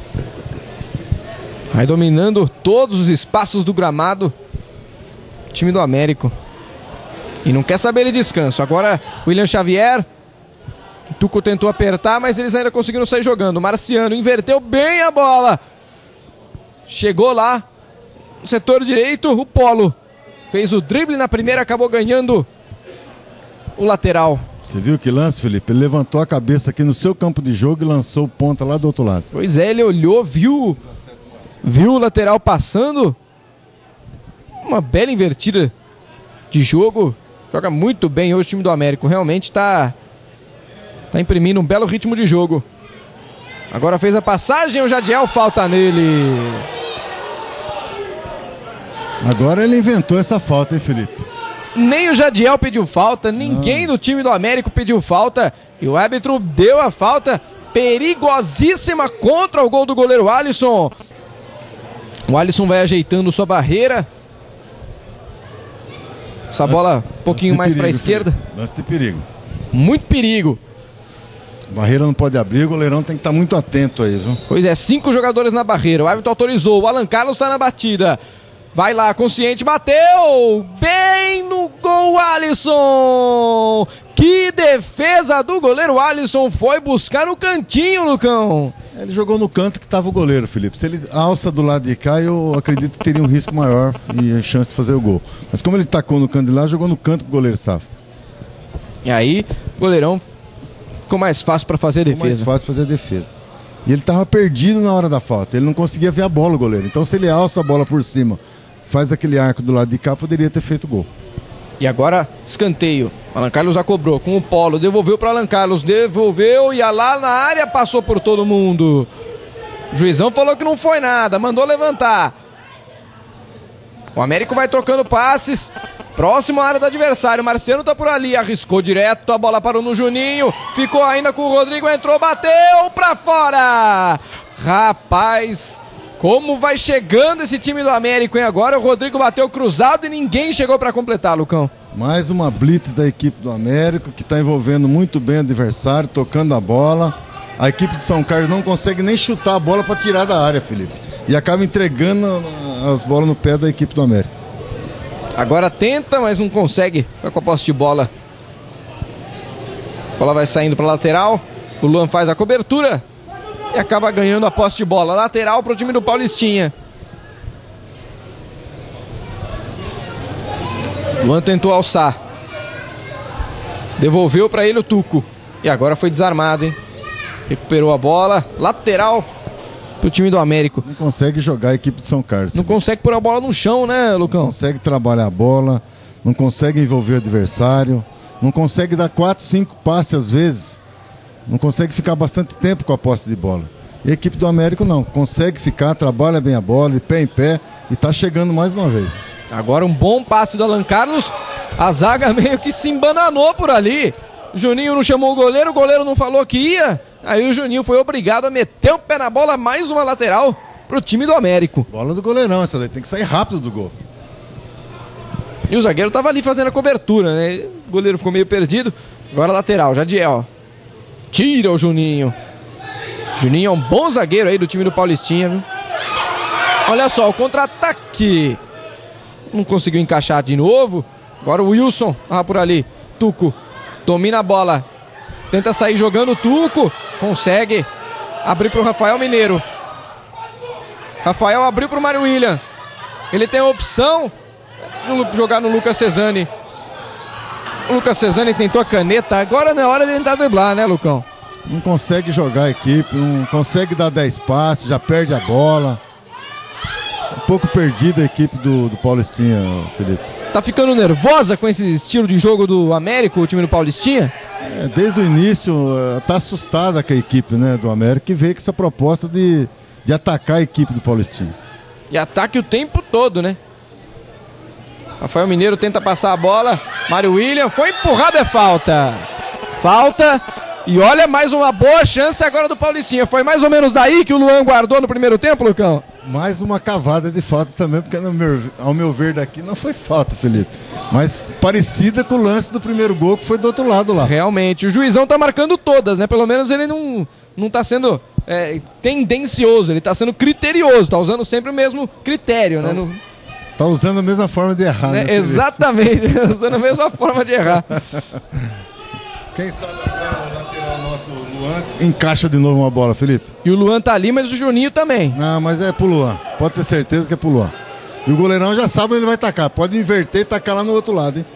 Vai dominando todos os espaços do gramado. Time do Américo. E não quer saber de descanso. Agora, William Xavier. Tuco tentou apertar, mas eles ainda conseguiram sair jogando. Marciano inverteu bem a bola. Chegou lá no setor direito, o Polo. Fez o drible na primeira, acabou ganhando o lateral. Você viu que lance, Felipe? Ele levantou a cabeça aqui no seu campo de jogo e lançou ponta lá do outro lado. Pois é, ele olhou, viu o lateral passando. Uma bela invertida de jogo. Joga muito bem hoje o time do Américo. Realmente está imprimindo um belo ritmo de jogo. Agora fez a passagem, o Jadiel, falta nele. Agora ele inventou essa falta, hein, Felipe? Nem o Jadiel pediu falta, ninguém do time do Américo pediu falta. E o árbitro deu a falta perigosíssima contra o gol do goleiro Alisson. O Alisson vai ajeitando sua barreira. Essa bola um pouquinho mais para a esquerda. Lance de perigo. Muito perigo. A barreira não pode abrir, o goleirão tem que estar muito atento aí, viu? Pois é, 5 jogadores na barreira. O árbitro autorizou, o Alan Carlos está na batida. Vai lá, consciente, bateu! Bem no gol, Alisson! Que defesa do goleiro Alisson! Foi buscar no cantinho, Lucão! Ele jogou no canto que estava o goleiro, Felipe. Se ele alça do lado de cá, eu acredito que teria um risco maior e a chance de fazer o gol. Mas como ele tacou no canto de lá, jogou no canto que o goleiro estava. E aí, o goleirão ficou mais fácil para fazer a defesa. Mais fácil fazer a defesa. E ele estava perdido na hora da falta. Ele não conseguia ver a bola, o goleiro. Então, se ele alça a bola por cima, faz aquele arco do lado de cá, poderia ter feito gol. E agora, escanteio. Alan Carlos já cobrou com o Polo, devolveu para Alan Carlos, devolveu, ia lá na área, passou por todo mundo. O juizão falou que não foi nada, mandou levantar. O Américo vai trocando passes, próximo à área do adversário. Marciano tá por ali, arriscou direto, a bola parou no Juninho, ficou ainda com o Rodrigo, entrou, bateu para fora. Rapaz, como vai chegando esse time do Américo, hein? Agora o Rodrigo bateu cruzado e ninguém chegou para completar, Lucão. Mais uma blitz da equipe do Américo, que está envolvendo muito bem o adversário, tocando a bola. A equipe de São Carlos não consegue nem chutar a bola para tirar da área, Felipe. E acaba entregando as bolas no pé da equipe do Américo. Agora tenta, mas não consegue. Vai com a posse de bola. A bola vai saindo para a lateral. O Luan faz a cobertura e acaba ganhando a posse de bola. Lateral para o time do Paulistinha. Luan tentou alçar. Devolveu para ele o Tuco. E agora foi desarmado, hein? Recuperou a bola. Lateral pro time do Américo. Não consegue jogar a equipe de São Carlos. Não consegue pôr a bola no chão, né, Lucão? Não consegue trabalhar a bola. Não consegue envolver o adversário. Não consegue dar 4, 5 passes às vezes. Não consegue ficar bastante tempo com a posse de bola. E a equipe do Américo não. Consegue ficar, trabalha bem a bola, de pé em pé. E tá chegando mais uma vez. Agora um bom passe do Alan Carlos. A zaga meio que se embananou por ali. O Juninho não chamou o goleiro não falou que ia. Aí o Juninho foi obrigado a meter o pé na bola, mais uma lateral pro time do Américo. Bola do goleirão, essa daí tem que sair rápido do gol. E o zagueiro tava ali fazendo a cobertura, né? O goleiro ficou meio perdido. Agora lateral, Jadiel. Tira o Juninho. Juninho é um bom zagueiro aí do time do Paulistinha, viu? Olha só, o contra-ataque. Não conseguiu encaixar de novo. Agora o Wilson tava por ali. Tuco domina a bola. Tenta sair jogando o Tuco. Consegue abrir pro Rafael Mineiro. Rafael abriu pro Mário William. Ele tem a opção de jogar no Lucas Cesani. O Lucas Cesani tentou a caneta. Agora não é hora de tentar driblar, né, Lucão? Não consegue jogar a equipe, não consegue dar 10 passes, já perde a bola. Um pouco perdida a equipe do Paulistinha, Felipe. Tá ficando nervosa com esse estilo de jogo do Américo, o time do Paulistinha? Desde o início, tá assustada com a equipe, né, do Américo, que veio com essa proposta de atacar a equipe do Paulistinha. E ataque o tempo todo, né? Rafael Mineiro tenta passar a bola. Mário William foi empurrado, é falta. Falta. E olha, mais uma boa chance agora do Paulistinha. Foi mais ou menos daí que o Luan guardou no primeiro tempo, Lucão? Mais uma cavada de falta também, porque ao meu ver daqui não foi falta, Felipe. Mas parecida com o lance do primeiro gol, que foi do outro lado lá. Realmente, o juizão tá marcando todas, né? Pelo menos ele não tá sendo tendencioso, ele tá sendo criterioso, tá usando sempre o mesmo critério, então, né? Tá usando a mesma forma de errar, né? Exatamente, usando a mesma forma de errar. Quem sabe o lateral nosso, Luan, encaixa de novo uma bola, Felipe. E o Luan tá ali, mas o Juninho também. Não, mas é pro Luan. Pode ter certeza que é pro Luan. E o goleirão já sabe onde ele vai tacar. Pode inverter e tacar lá no outro lado, hein?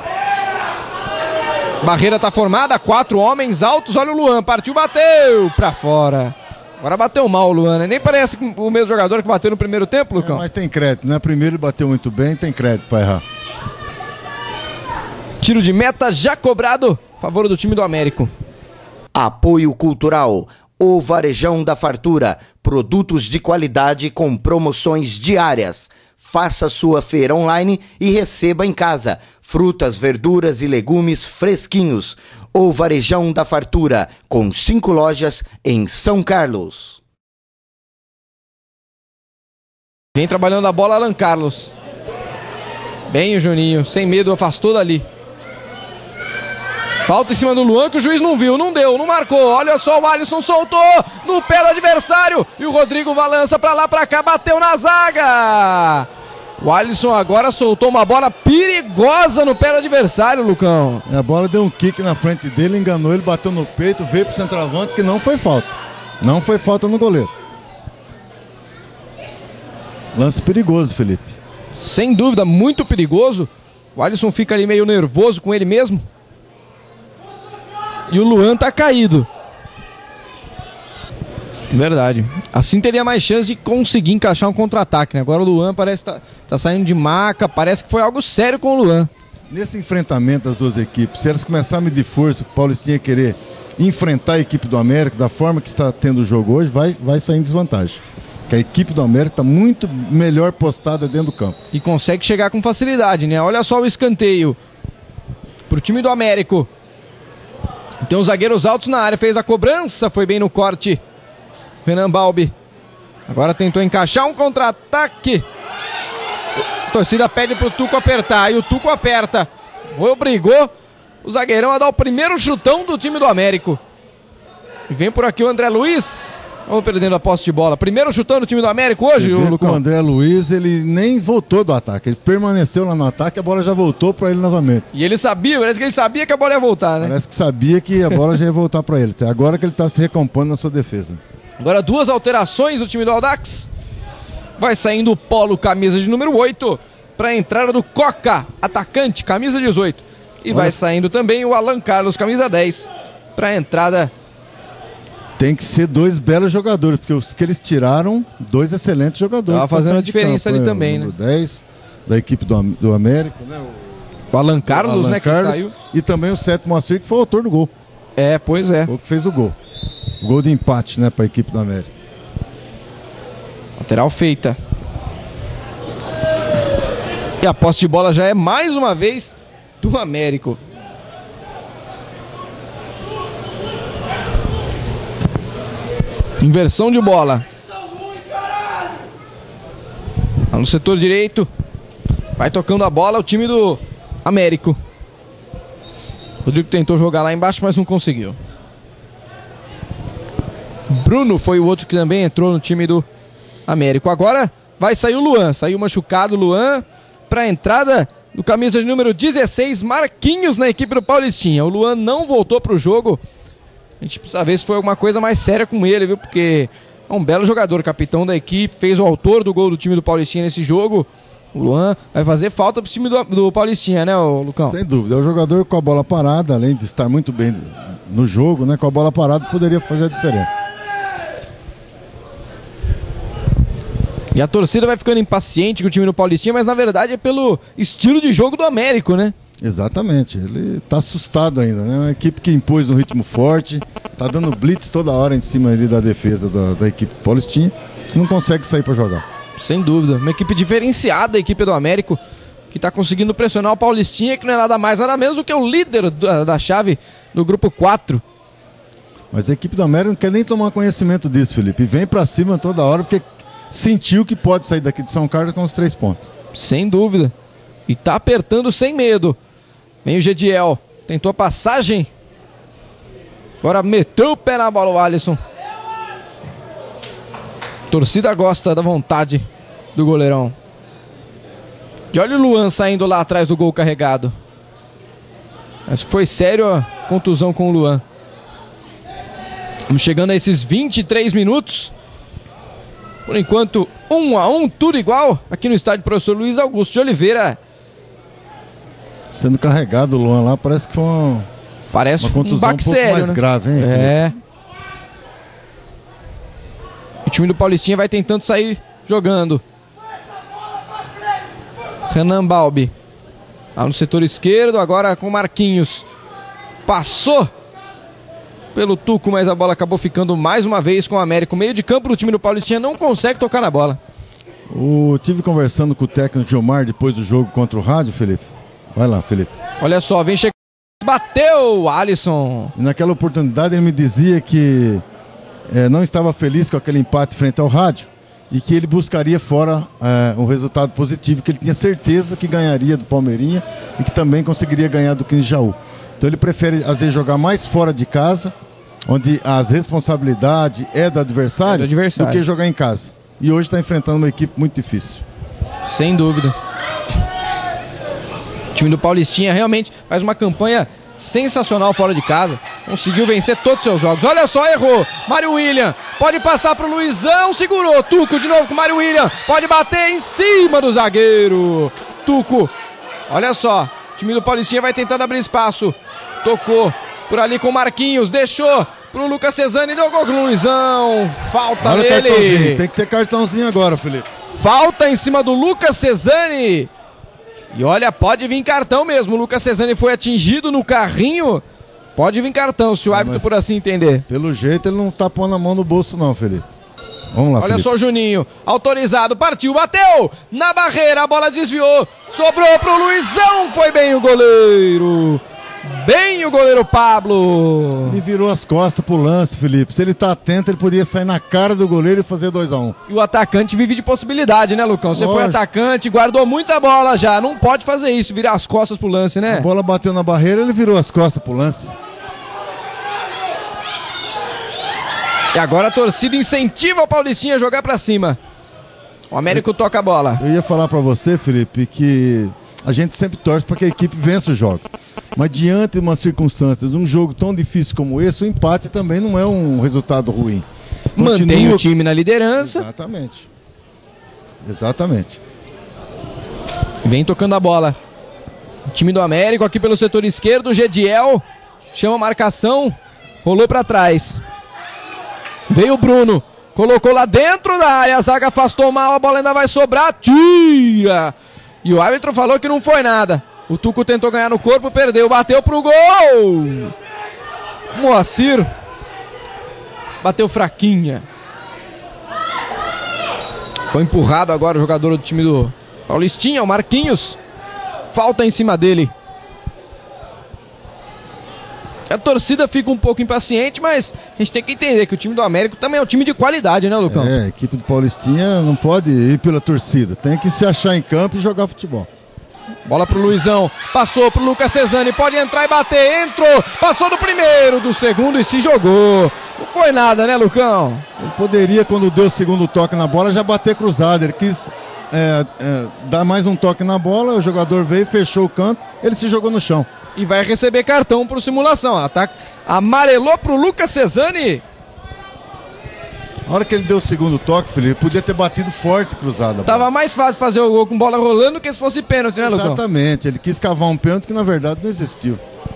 Barreira tá formada, 4 homens altos. Olha o Luan, partiu, bateu pra fora. Agora bateu mal o Luan, né? Nem parece o mesmo jogador que bateu no primeiro tempo, Lucão. Mas tem crédito, né? Primeiro ele bateu muito bem, tem crédito pra errar. Tiro de meta já cobrado. Favor do time do Américo. Apoio Cultural. O Varejão da Fartura. Produtos de qualidade com promoções diárias. Faça sua feira online e receba em casa. Frutas, verduras e legumes fresquinhos. O Varejão da Fartura. Com 5 lojas em São Carlos. Vem trabalhando a bola Alan Carlos. Bem o Juninho. Sem medo, afastou dali. Falta em cima do Luan que o juiz não viu, não deu, não marcou. Olha só, o Alisson soltou no pé do adversário. E o Rodrigo balança pra lá, pra cá, bateu na zaga. O Alisson agora soltou uma bola perigosa no pé do adversário, Lucão. A bola deu um kick na frente dele, enganou ele, bateu no peito, veio pro centroavante, que não foi falta. Não foi falta no goleiro. Lance perigoso, Felipe. Sem dúvida, muito perigoso. O Alisson fica ali meio nervoso com ele mesmo. E o Luan tá caído. Verdade. Assim teria mais chance de conseguir encaixar um contra-ataque, né? Agora o Luan parece que tá saindo de maca. Parece que foi algo sério com o Luan. Nesse enfrentamento das duas equipes, se elas começarem a medir força, o Paulistinha querer enfrentar a equipe do América da forma que está tendo o jogo hoje, vai sair em desvantagem. Porque a equipe do América está muito melhor postada dentro do campo. E consegue chegar com facilidade, né? Olha só o escanteio pro time do Américo. Tem os zagueiros altos na área, fez a cobrança, foi bem no corte. Renan Balbi. Agora tentou encaixar um contra-ataque. A torcida pede pro Tuco apertar, e o Tuco aperta. Obrigou o zagueirão a dar o primeiro chutão do time do Américo. E vem por aqui o André Luiz. Vamos perdendo a posse de bola. Primeiro chutão do time do Américo hoje, Lucão. O André Luiz, ele nem voltou do ataque. Ele permaneceu lá no ataque, a bola já voltou para ele novamente. E ele sabia, parece que ele sabia que a bola ia voltar, né? Parece que sabia que a bola já ia voltar para ele. Agora que ele está se recompondo na sua defesa. Agora 2 alterações do time do Audax. Vai saindo o Polo, camisa de número 8, para a entrada do Coca, atacante, camisa 18. E vai saindo também o Alan Carlos, camisa 10, para a entrada. Tem que ser 2 belos jogadores, porque os que eles tiraram, 2 excelentes jogadores. Tava fazendo a diferença ali também, né? O 10 da equipe do América, né? O Alan Carlos, Alan né? Carlos, que saiu. E também o 7º Moacir, que foi o autor do gol. É, pois é. O que fez o gol. O gol de empate, né, para a equipe do América. Lateral feita. E a posse de bola já é mais uma vez do Américo. Inversão de bola. No setor direito. Vai tocando a bola o time do Américo. Rodrigo tentou jogar lá embaixo, mas não conseguiu. Bruno foi o outro que também entrou no time do Américo. Agora vai sair o Luan. Saiu machucado o Luan para a entrada do camisa de número 16, Marquinhos, na equipe do Paulistinha. O Luan não voltou para o jogo. A gente precisa ver se foi alguma coisa mais séria com ele, viu? Porque é um belo jogador, capitão da equipe, fez o autor do gol do time do Paulistinha nesse jogo. O Luan vai fazer falta pro time do Paulistinha, né, Lucão? Sem dúvida, é o jogador com a bola parada, além de estar muito bem no jogo, né? Com a bola parada poderia fazer a diferença. E a torcida vai ficando impaciente com o time do Paulistinha, mas na verdade é pelo estilo de jogo do Américo, né? Exatamente, ele tá assustado ainda, né? Uma equipe que impôs um ritmo forte, tá dando blitz toda hora em cima ali da defesa da equipe Paulistinha, que não consegue sair para jogar. Sem dúvida, uma equipe diferenciada, a equipe do Américo, que está conseguindo pressionar o Paulistinha, que não é nada mais, nada menos do que o líder da chave do grupo 4. Mas a equipe do Américo não quer nem tomar conhecimento disso, Felipe. Vem para cima toda hora, porque sentiu que pode sair daqui de São Carlos com os 3 pontos. Sem dúvida. E tá apertando sem medo. Vem o Gediel, tentou a passagem. Agora meteu o pé na bola o Alisson. Torcida gosta da vontade do goleirão. E olha o Luan saindo lá atrás do gol carregado. Mas foi sério a contusão com o Luan. Estamos chegando a esses 23 minutos. Por enquanto, 1-1, tudo igual. Aqui no estádio Professor Luiz Augusto de Oliveira. Sendo carregado o Luan lá, parece que foi uma contusão um baque sério, mais né? grave, hein? É. O time do Paulistinha vai tentando sair jogando. Renan Balbi. Lá no setor esquerdo, agora com Marquinhos. Passou pelo Tuco, mas a bola acabou ficando mais uma vez com o Américo. O meio de campo do time do Paulistinha não consegue tocar na bola. Tive conversando com o técnico Gilmar depois do jogo contra o Rádio, Felipe. Vai lá, Felipe. Olha só, vem chegando. Bateu o Alisson. E naquela oportunidade ele me dizia que não estava feliz com aquele empate frente ao Rádio e que ele buscaria fora um resultado positivo, que ele tinha certeza que ganharia do Palmeirinha e que também conseguiria ganhar do 15 Jaú. Então ele prefere às vezes jogar mais fora de casa, onde as responsabilidades é do adversário, do que jogar em casa. E hoje está enfrentando uma equipe muito difícil. Sem dúvida. O time do Paulistinha realmente faz uma campanha sensacional fora de casa. Conseguiu vencer todos os seus jogos. Olha só, errou. Mário William pode passar pro Luizão. Segurou. Tuco de novo com o Mário William. Pode bater em cima do zagueiro. Tuco. Olha só. O time do Paulistinha vai tentando abrir espaço. Tocou por ali com o Marquinhos. Deixou pro Lucas Cesani. Deu gol com o Luizão. Falta nele. Tem que ter cartãozinho agora, Felipe. Falta em cima do Lucas Cesani. E olha, pode vir cartão mesmo. O Lucas Cesani foi atingido no carrinho. Pode vir cartão, se o árbitro por assim entender. Pelo jeito ele não tá pondo a mão no bolso não, Felipe. Vamos lá, olha Felipe. Só o Juninho, autorizado, partiu, bateu na barreira, a bola desviou, sobrou pro Luizão, foi bem o goleiro. Bem o goleiro Pablo. Ele virou as costas pro lance, Felipe. Se ele tá atento, ele poderia sair na cara do goleiro e fazer 2-1. E o atacante vive de possibilidade, né, Lucão? Você foi atacante, guardou muita bola já. Não pode fazer isso, virar as costas pro lance, né? A bola bateu na barreira, ele virou as costas pro lance. E agora a torcida incentiva o Paulistinha a jogar pra cima. O Américo toca a bola. Eu ia falar pra você, Felipe, que a gente sempre torce para que a equipe vença o jogo. Mas diante de uma circunstância, de um jogo tão difícil como esse, o empate também não é um resultado ruim. Mantém o time na liderança. Exatamente. Exatamente. Vem tocando a bola. O time do Américo aqui pelo setor esquerdo. Gediel chama a marcação. Rolou para trás. Veio o Bruno. Colocou lá dentro da área. A zaga afastou mal. A bola ainda vai sobrar. Tira. E o árbitro falou que não foi nada. O Tuco tentou ganhar no corpo, perdeu, bateu pro gol! Moacir bateu fraquinha. Foi empurrado agora o jogador do time do Paulistinha, o Marquinhos. Falta em cima dele. A torcida fica um pouco impaciente, mas a gente tem que entender que o time do América também é um time de qualidade, né, Lucão? A equipe do Paulistinha não pode ir pela torcida. Tem que se achar em campo e jogar futebol. Bola pro Luizão, passou pro Lucas Cesani, pode entrar e bater, entrou, passou do primeiro, do segundo e se jogou. Não foi nada, né, Lucão? Ele poderia, quando deu o segundo toque na bola, já bater cruzado. Ele quis dar mais um toque na bola, o jogador veio, fechou o canto, ele se jogou no chão. E vai receber cartão por simulação. Amarelou pro Lucas Cesani. A hora que ele deu o segundo toque, Felipe, podia ter batido forte cruzado. Tava mais fácil fazer o gol com bola rolando que se fosse pênalti, né, Lucão? Exatamente, ele quis cavar um pênalti que na verdade não existiu.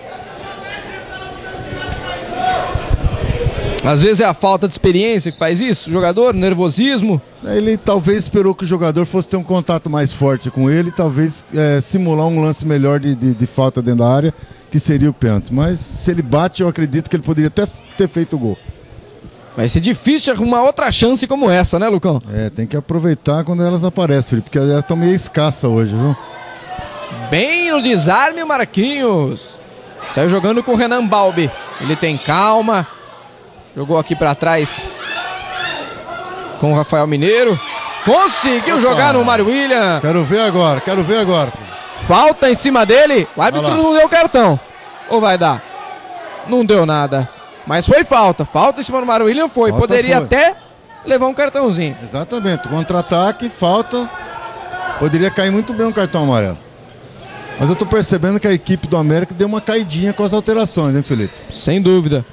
Às vezes é a falta de experiência que faz isso, o jogador, nervosismo. Ele talvez esperou que o jogador fosse ter um contato mais forte com ele, talvez simular um lance melhor de falta dentro da área, que seria o pênalti. Mas se ele bate, eu acredito que ele poderia até ter feito o gol. Vai ser difícil arrumar outra chance como essa, né, Lucão? Tem que aproveitar quando elas aparecem, Felipe, porque elas estão meio escassas hoje, viu? Bem no desarme o Marquinhos. Saiu jogando com o Renan Balbi. Ele tem calma. Jogou aqui pra trás com o Rafael Mineiro. Conseguiu jogar no Mário William. Quero ver agora, filho. Falta em cima dele. O árbitro não deu cartão. Ou vai dar? Não deu nada. Mas foi falta. Falta em cima do Mário William foi. Poderia até levar um cartãozinho. Exatamente. Contra-ataque, falta. Poderia cair muito bem um cartão amarelo. Mas eu tô percebendo que a equipe do América deu uma caidinha com as alterações, hein, Felipe? Sem dúvida.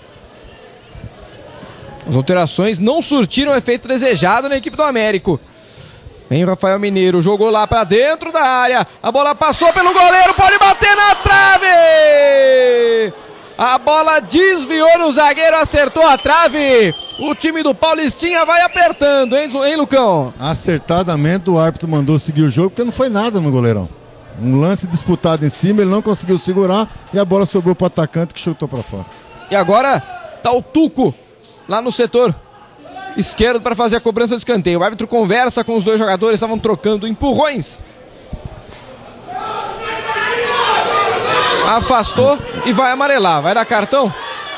As alterações não surtiram o efeito desejado na equipe do América. Vem o Rafael Mineiro, jogou lá pra dentro da área. A bola passou pelo goleiro, pode bater na trave! A bola desviou no zagueiro, acertou a trave. O time do Paulistinha vai apertando, hein, Lucão? Acertadamente o árbitro mandou seguir o jogo, porque não foi nada no goleirão. Um lance disputado em cima, ele não conseguiu segurar e a bola sobrou pro atacante que chutou pra fora. E agora tá o Tuco lá no setor esquerdo para fazer a cobrança de escanteio. O árbitro conversa com os dois jogadores, estavam trocando empurrões. Afastou e vai amarelar. Vai dar cartão?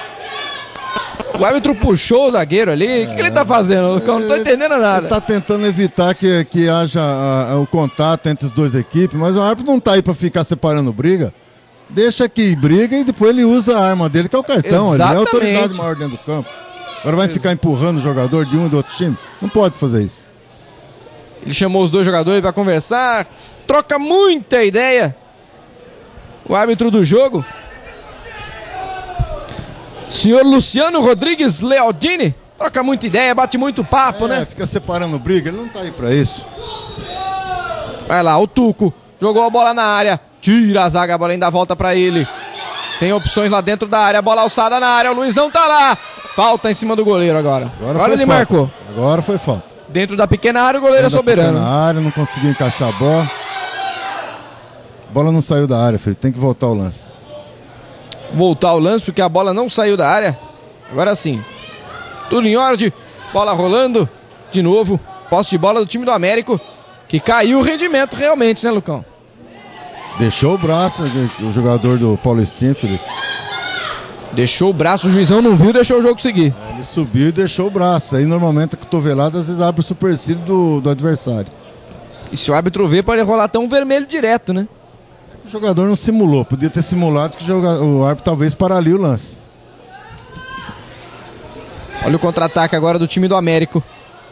O árbitro puxou o zagueiro ali. O que ele tá fazendo? Eu não tô entendendo nada. Ele tá tentando evitar que haja o contato entre as duas equipes, mas o árbitro não tá aí para ficar separando briga. Deixa que briga e depois ele usa a arma dele, que é o cartão. Ele é a autoridade maior dentro do campo. Agora vai ficar empurrando o jogador de um e do outro time? Não pode fazer isso. Ele chamou os dois jogadores para conversar. Troca muita ideia. O árbitro do jogo, senhor Luciano Rodrigues Lealdini, troca muita ideia, bate muito papo, né? Fica separando briga, ele não tá aí pra isso. Vai lá, o Tuco, jogou a bola na área, tira a zaga, a bola ainda volta pra ele. Tem opções lá dentro da área, bola alçada na área, o Luizão tá lá. Falta em cima do goleiro agora. Agora ele marcou. Agora foi falta. Dentro da pequena área, o goleiro é soberano. Na área, não conseguiu encaixar a bola. A bola não saiu da área, filho. Tem que voltar o lance. Voltar o lance, porque a bola não saiu da área. Agora sim. Tudo em ordem. Bola rolando. De novo. Posse de bola do time do América. Que caiu o rendimento realmente, né, Lucão? Deixou o braço o jogador do Paulistinha, Felipe. Deixou o braço, o juizão não viu, deixou o jogo seguir. Ele subiu e deixou o braço. Aí normalmente a cotovelada às vezes abre o supercílio do adversário. E se o árbitro vê, pode rolar até um vermelho direto, né? O jogador não simulou. Podia ter simulado que o árbitro talvez pararia o lance. Olha o contra-ataque agora do time do América.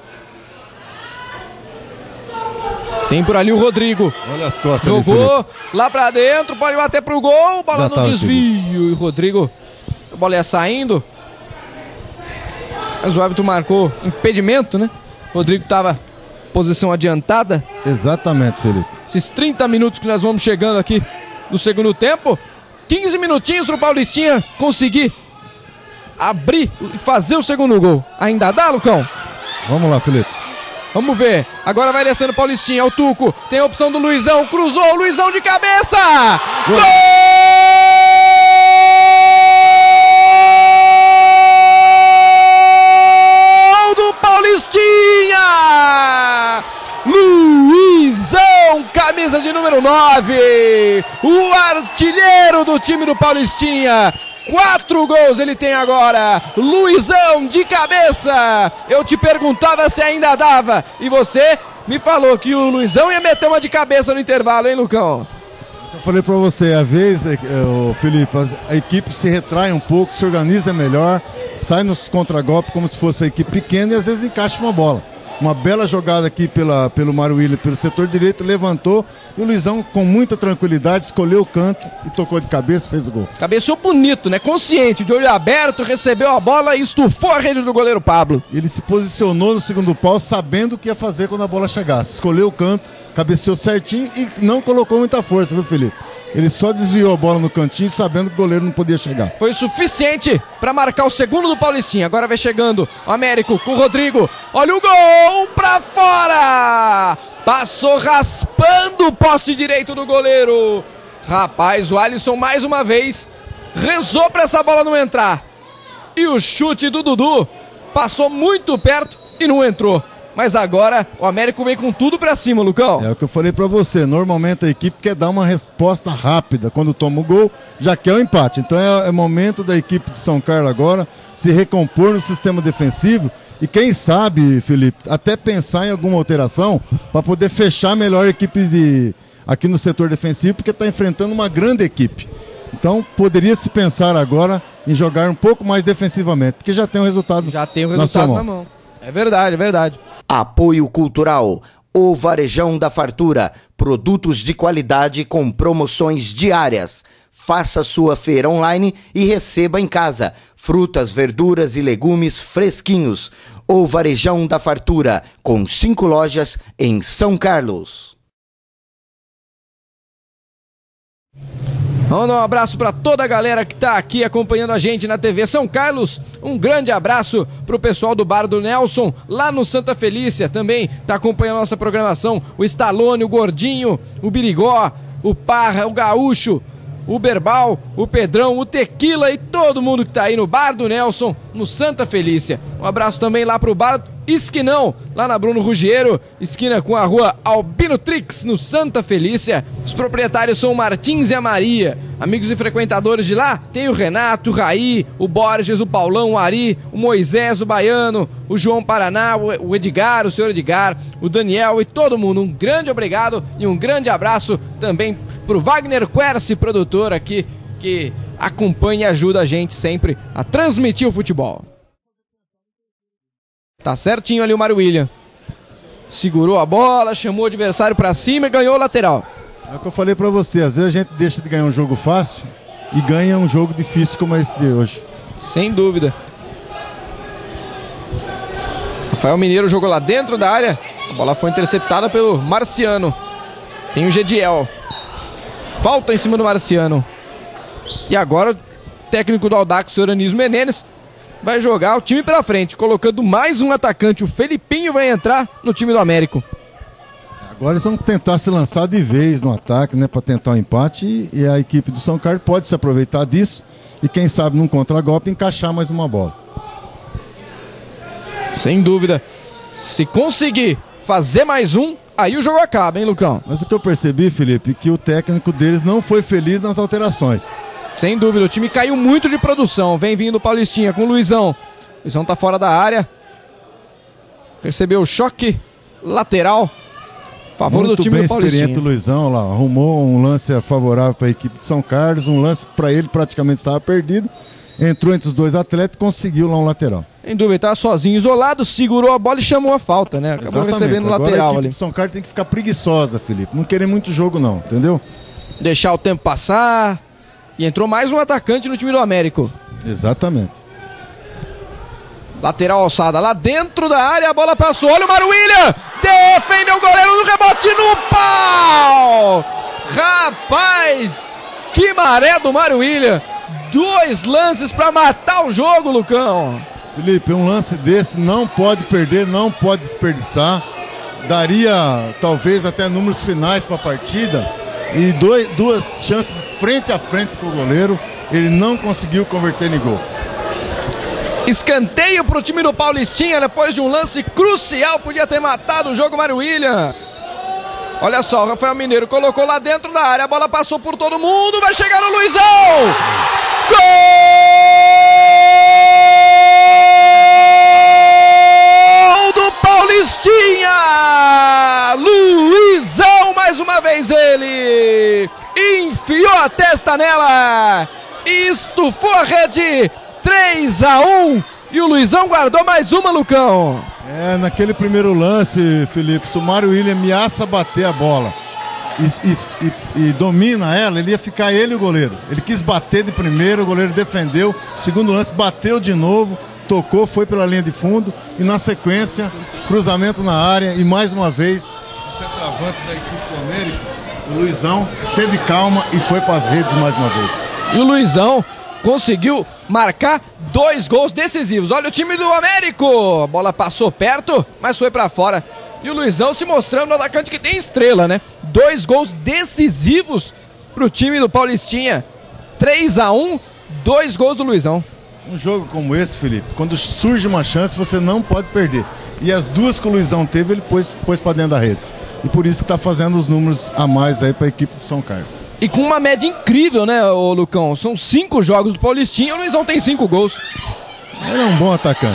Tem por ali o Rodrigo. Olha as costas. Jogou lá pra dentro, pode bater pro gol. Bola no desvio. E o Rodrigo, a bola ia saindo. Mas o árbitro marcou impedimento, né? O Rodrigo tava posição adiantada. Exatamente, Felipe. Esses 30 minutos que nós vamos chegando aqui no segundo tempo. 15 minutinhos pro Paulistinha conseguir abrir e fazer o segundo gol. Ainda dá, Lucão? Vamos lá, Felipe. Vamos ver. Agora vai descendo o Paulistinha. É o Tuco. Tem a opção do Luizão. Cruzou o Luizão de cabeça. Gol! Gol do Paulistinha! Luizão, camisa de número 9, o artilheiro do time do Paulistinha. 4 gols ele tem agora, Luizão de cabeça. Eu te perguntava se ainda dava e você me falou que o Luizão ia meter uma de cabeça no intervalo, hein, Lucão? Eu falei pra você, às vezes, Felipe, a equipe se retrai um pouco, se organiza melhor, sai nos contragolpes como se fosse a equipe pequena e às vezes encaixa uma bola. Uma bela jogada aqui pelo Mário William, pelo setor direito, levantou e o Luizão, com muita tranquilidade, escolheu o canto e tocou de cabeça, fez o gol. Cabeceou bonito, né? Consciente, de olho aberto, recebeu a bola e estufou a rede do goleiro Pablo. Ele se posicionou no segundo pau, sabendo o que ia fazer quando a bola chegasse. Escolheu o canto, cabeceou certinho e não colocou muita força, viu, Felipe? Ele só desviou a bola no cantinho, sabendo que o goleiro não podia chegar. Foi suficiente para marcar o segundo do Paulistinha. Agora vai chegando o Américo com o Rodrigo. Olha o gol pra fora! Passou raspando o poste direito do goleiro. Rapaz, o Alisson mais uma vez rezou para essa bola não entrar. E o chute do Dudu passou muito perto e não entrou. Mas agora o Américo vem com tudo pra cima, Lucão. É o que eu falei pra você, normalmente a equipe quer dar uma resposta rápida. Quando toma o gol, já quer o empate. Então é momento da equipe de São Carlos agora se recompor no sistema defensivo. E quem sabe, Felipe, até pensar em alguma alteração para poder fechar melhor a equipe aqui no setor defensivo, porque está enfrentando uma grande equipe. Então poderia se pensar agora em jogar um pouco mais defensivamente, porque já tem um resultado, na mão. É verdade, é verdade. Apoio Cultural, o Varejão da Fartura, produtos de qualidade com promoções diárias. Faça sua feira online e receba em casa frutas, verduras e legumes fresquinhos. O Varejão da Fartura, com 5 lojas em São Carlos. Vamos dar um abraço para toda a galera que está aqui acompanhando a gente na TV São Carlos. Um grande abraço para o pessoal do Bar do Nelson, lá no Santa Felícia. Também está acompanhando a nossa programação. O Stallone, o Gordinho, o Birigó, o Parra, o Gaúcho, o Berbal, o Pedrão, o Tequila e todo mundo que está aí no Bar do Nelson, no Santa Felícia. Um abraço também lá para o Bar Esquinão, lá na Bruno Ruggiero, esquina com a rua Albino Trix, no Santa Felícia. Os proprietários são o Martins e a Maria. Amigos e frequentadores de lá, tem o Renato, o Raí, o Borges, o Paulão, o Ari, o Moisés, o Baiano, o João Paraná, o Edgar, o senhor Edgar, o Daniel e todo mundo. Um grande obrigado e um grande abraço também pro Wagner Quercy, produtor aqui, que acompanha e ajuda a gente sempre a transmitir o futebol. Tá certinho ali o Mário William. Segurou a bola, chamou o adversário pra cima e ganhou o lateral. É o que eu falei pra você, às vezes a gente deixa de ganhar um jogo fácil e ganha um jogo difícil como esse de hoje. Sem dúvida. Rafael Mineiro jogou lá dentro da área. A bola foi interceptada pelo Marciano. Tem o Gediel. Falta em cima do Marciano. E agora o técnico do Audax, o Anísio Meneses, vai jogar o time pra frente, colocando mais um atacante. O Felipinho vai entrar no time do Américo. Agora eles vão tentar se lançar de vez no ataque, né, para tentar o empate, e a equipe do São Carlos pode se aproveitar disso e quem sabe num contragolpe encaixar mais uma bola. Sem dúvida. Se conseguir fazer mais um, aí o jogo acaba, hein, Lucão? Mas o que eu percebi, Felipe, que o técnico deles não foi feliz nas alterações. Sem dúvida, o time caiu muito de produção. Vem vindo o Paulistinha com o Luizão. Luizão tá fora da área. Recebeu o choque lateral. Favor do time do Paulistinha. Muito bem experiente o Luizão lá. Arrumou um lance favorável para a equipe de São Carlos. Um lance para ele praticamente estava perdido. Entrou entre os dois atletas e conseguiu lá um lateral. Sem dúvida, estava sozinho, isolado, segurou a bola e chamou a falta, né? Acabou recebendo o lateral ali. A equipe de São Carlos tem que ficar preguiçosa, Felipe. Não querer muito jogo não, entendeu? Deixar o tempo passar. E entrou mais um atacante no time do Américo. Exatamente. Lateral alçada lá dentro da área, a bola passou. Olha o Mário William! Defendeu o goleiro no rebote no pau! Rapaz! Que maré do Mário William! 2 lances para matar o jogo, Lucão. Felipe, um lance desse não pode perder, não pode desperdiçar. Daria talvez até números finais para a partida. E 2 chances de frente a frente com o goleiro. Ele não conseguiu converter em gol. Escanteio para o time do Paulistinha depois de um lance crucial. Podia ter matado o jogo, Mário William. Olha só, o Rafael Mineiro colocou lá dentro da área, a bola passou por todo mundo, vai chegar o Luizão! Gol do Paulistinha! Luizão, mais uma vez ele! Enfiou a testa nela! Estufou a rede! 3-1! E o Luizão guardou mais uma, Lucão. Naquele primeiro lance, Felipe, se o Mário William ameaça bater a bola e domina ela, ele ia ficar ele e o goleiro. Ele quis bater de primeiro, o goleiro defendeu. Segundo lance, bateu de novo, tocou, foi pela linha de fundo. E na sequência, cruzamento na área. E mais uma vez, o centroavante da equipe do América, o Luizão, teve calma e foi para as redes mais uma vez. E o Luizão conseguiu marcar 2 gols decisivos. Olha o time do Américo. A bola passou perto, mas foi pra fora. E o Luizão se mostrando no atacante que tem estrela, né? 2 gols decisivos pro time do Paulistinha. 3-1, 2 gols do Luizão. Um jogo como esse, Felipe, quando surge uma chance, você não pode perder. E as 2 que o Luizão teve, ele pôs pra dentro da rede. E por isso que tá fazendo os números a mais aí pra equipe de São Carlos. E com uma média incrível, né, ô Lucão? São 5 jogos do Paulistinha e o Luizão tem 5 gols. Ele é um bom atacante.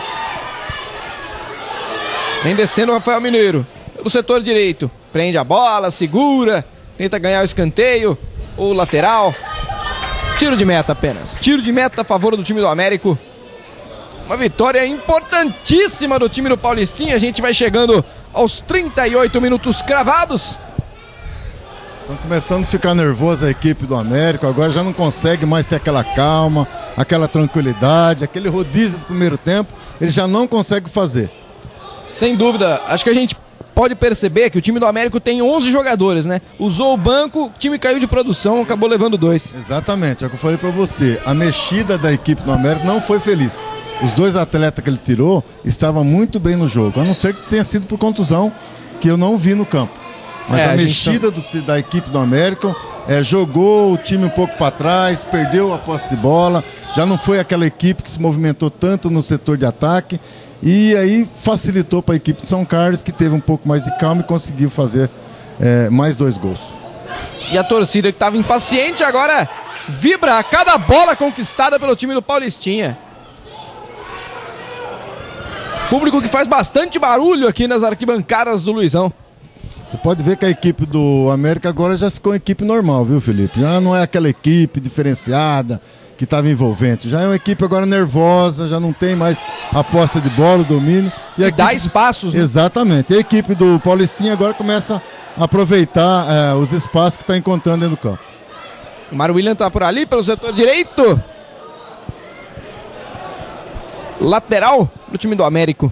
Vem descendo o Rafael Mineiro pelo setor direito. Prende a bola, segura, tenta ganhar o escanteio, o lateral. Tiro de meta apenas. Tiro de meta a favor do time do Américo. Uma vitória importantíssima do time do Paulistinha. A gente vai chegando aos 38 minutos cravados. Estão começando a ficar nervoso a equipe do América, agora já não consegue mais ter aquela calma, aquela tranquilidade, aquele rodízio do primeiro tempo, ele já não consegue fazer. Sem dúvida, acho que a gente pode perceber que o time do América tem 11 jogadores, né? Usou o banco, o time caiu de produção, acabou levando 2. Exatamente, é o que eu falei pra você, a mexida da equipe do América não foi feliz. Os 2 atletas que ele tirou estavam muito bem no jogo, a não ser que tenha sido por contusão, que eu não vi no campo. Mas a mexida da equipe do América jogou o time um pouco para trás, perdeu a posse de bola, já não foi aquela equipe que se movimentou tanto no setor de ataque e aí facilitou para a equipe de São Carlos, que teve um pouco mais de calma e conseguiu fazer mais 2 gols. E a torcida que estava impaciente agora vibra a cada bola conquistada pelo time do Paulistinha. Público que faz bastante barulho aqui nas arquibancadas do Luizão. Você pode ver que a equipe do América agora já ficou uma equipe normal, viu, Felipe? Já não é aquela equipe diferenciada que estava envolvente. Já é uma equipe agora nervosa, já não tem mais a posse de bola, o domínio. E dá espaços, né? Exatamente. E a equipe do Paulistinha agora começa a aproveitar os espaços que está encontrando dentro do campo. O Mário William está por ali, pelo setor direito. Lateral do time do Américo.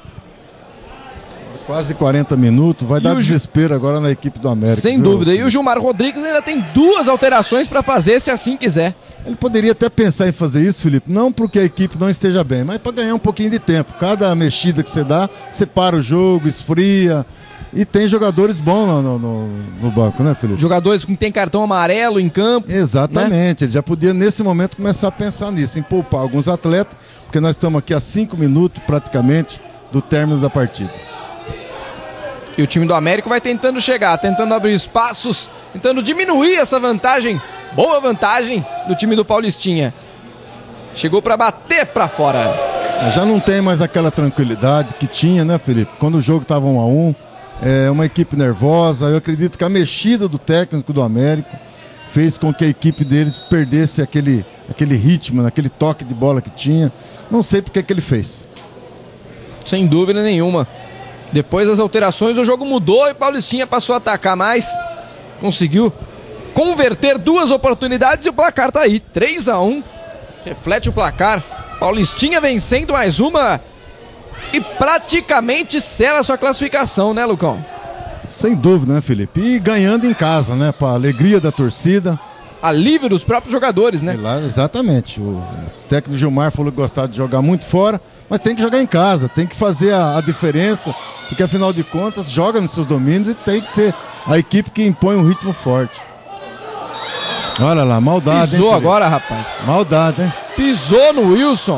Quase 40 minutos, vai dar desespero agora na equipe do América. Sem dúvida, e o Gilmar Rodrigues ainda tem 2 alterações para fazer, se assim quiser. Ele poderia até pensar em fazer isso, Felipe, não porque a equipe não esteja bem, mas para ganhar um pouquinho de tempo. Cada mexida que você dá, você para o jogo, esfria, e tem jogadores bons no banco, né, Felipe? Jogadores que tem cartão amarelo em campo. Exatamente, né? Ele já podia nesse momento começar a pensar nisso, em poupar alguns atletas, porque nós estamos aqui a 5 minutos praticamente do término da partida. E o time do América vai tentando chegar, tentando abrir espaços, tentando diminuir essa vantagem, boa vantagem do time do Paulistinha. Chegou para bater para fora. Já não tem mais aquela tranquilidade que tinha, né, Felipe? Quando o jogo estava 1-1, uma equipe nervosa. Eu acredito que a mexida do técnico do América fez com que a equipe deles perdesse aquele ritmo, aquele toque de bola que tinha. Não sei porque que ele fez. Sem dúvida nenhuma. Depois das alterações o jogo mudou e o Paulistinha passou a atacar mais. Conseguiu converter 2 oportunidades e o placar tá aí, 3-1. Reflete o placar. Paulistinha vencendo mais uma e praticamente sela a sua classificação, né, Lucão? Sem dúvida, né, Felipe? E ganhando em casa, né, para alegria da torcida. Alívio dos próprios jogadores, né? Exatamente. O técnico Gilmar falou que gostava de jogar muito fora, mas tem que jogar em casa, tem que fazer a diferença, porque afinal de contas joga nos seus domínios e tem que ter a equipe que impõe um ritmo forte. Olha lá, maldade. Pisou agora, rapaz. Maldade, hein? Pisou no Wilson.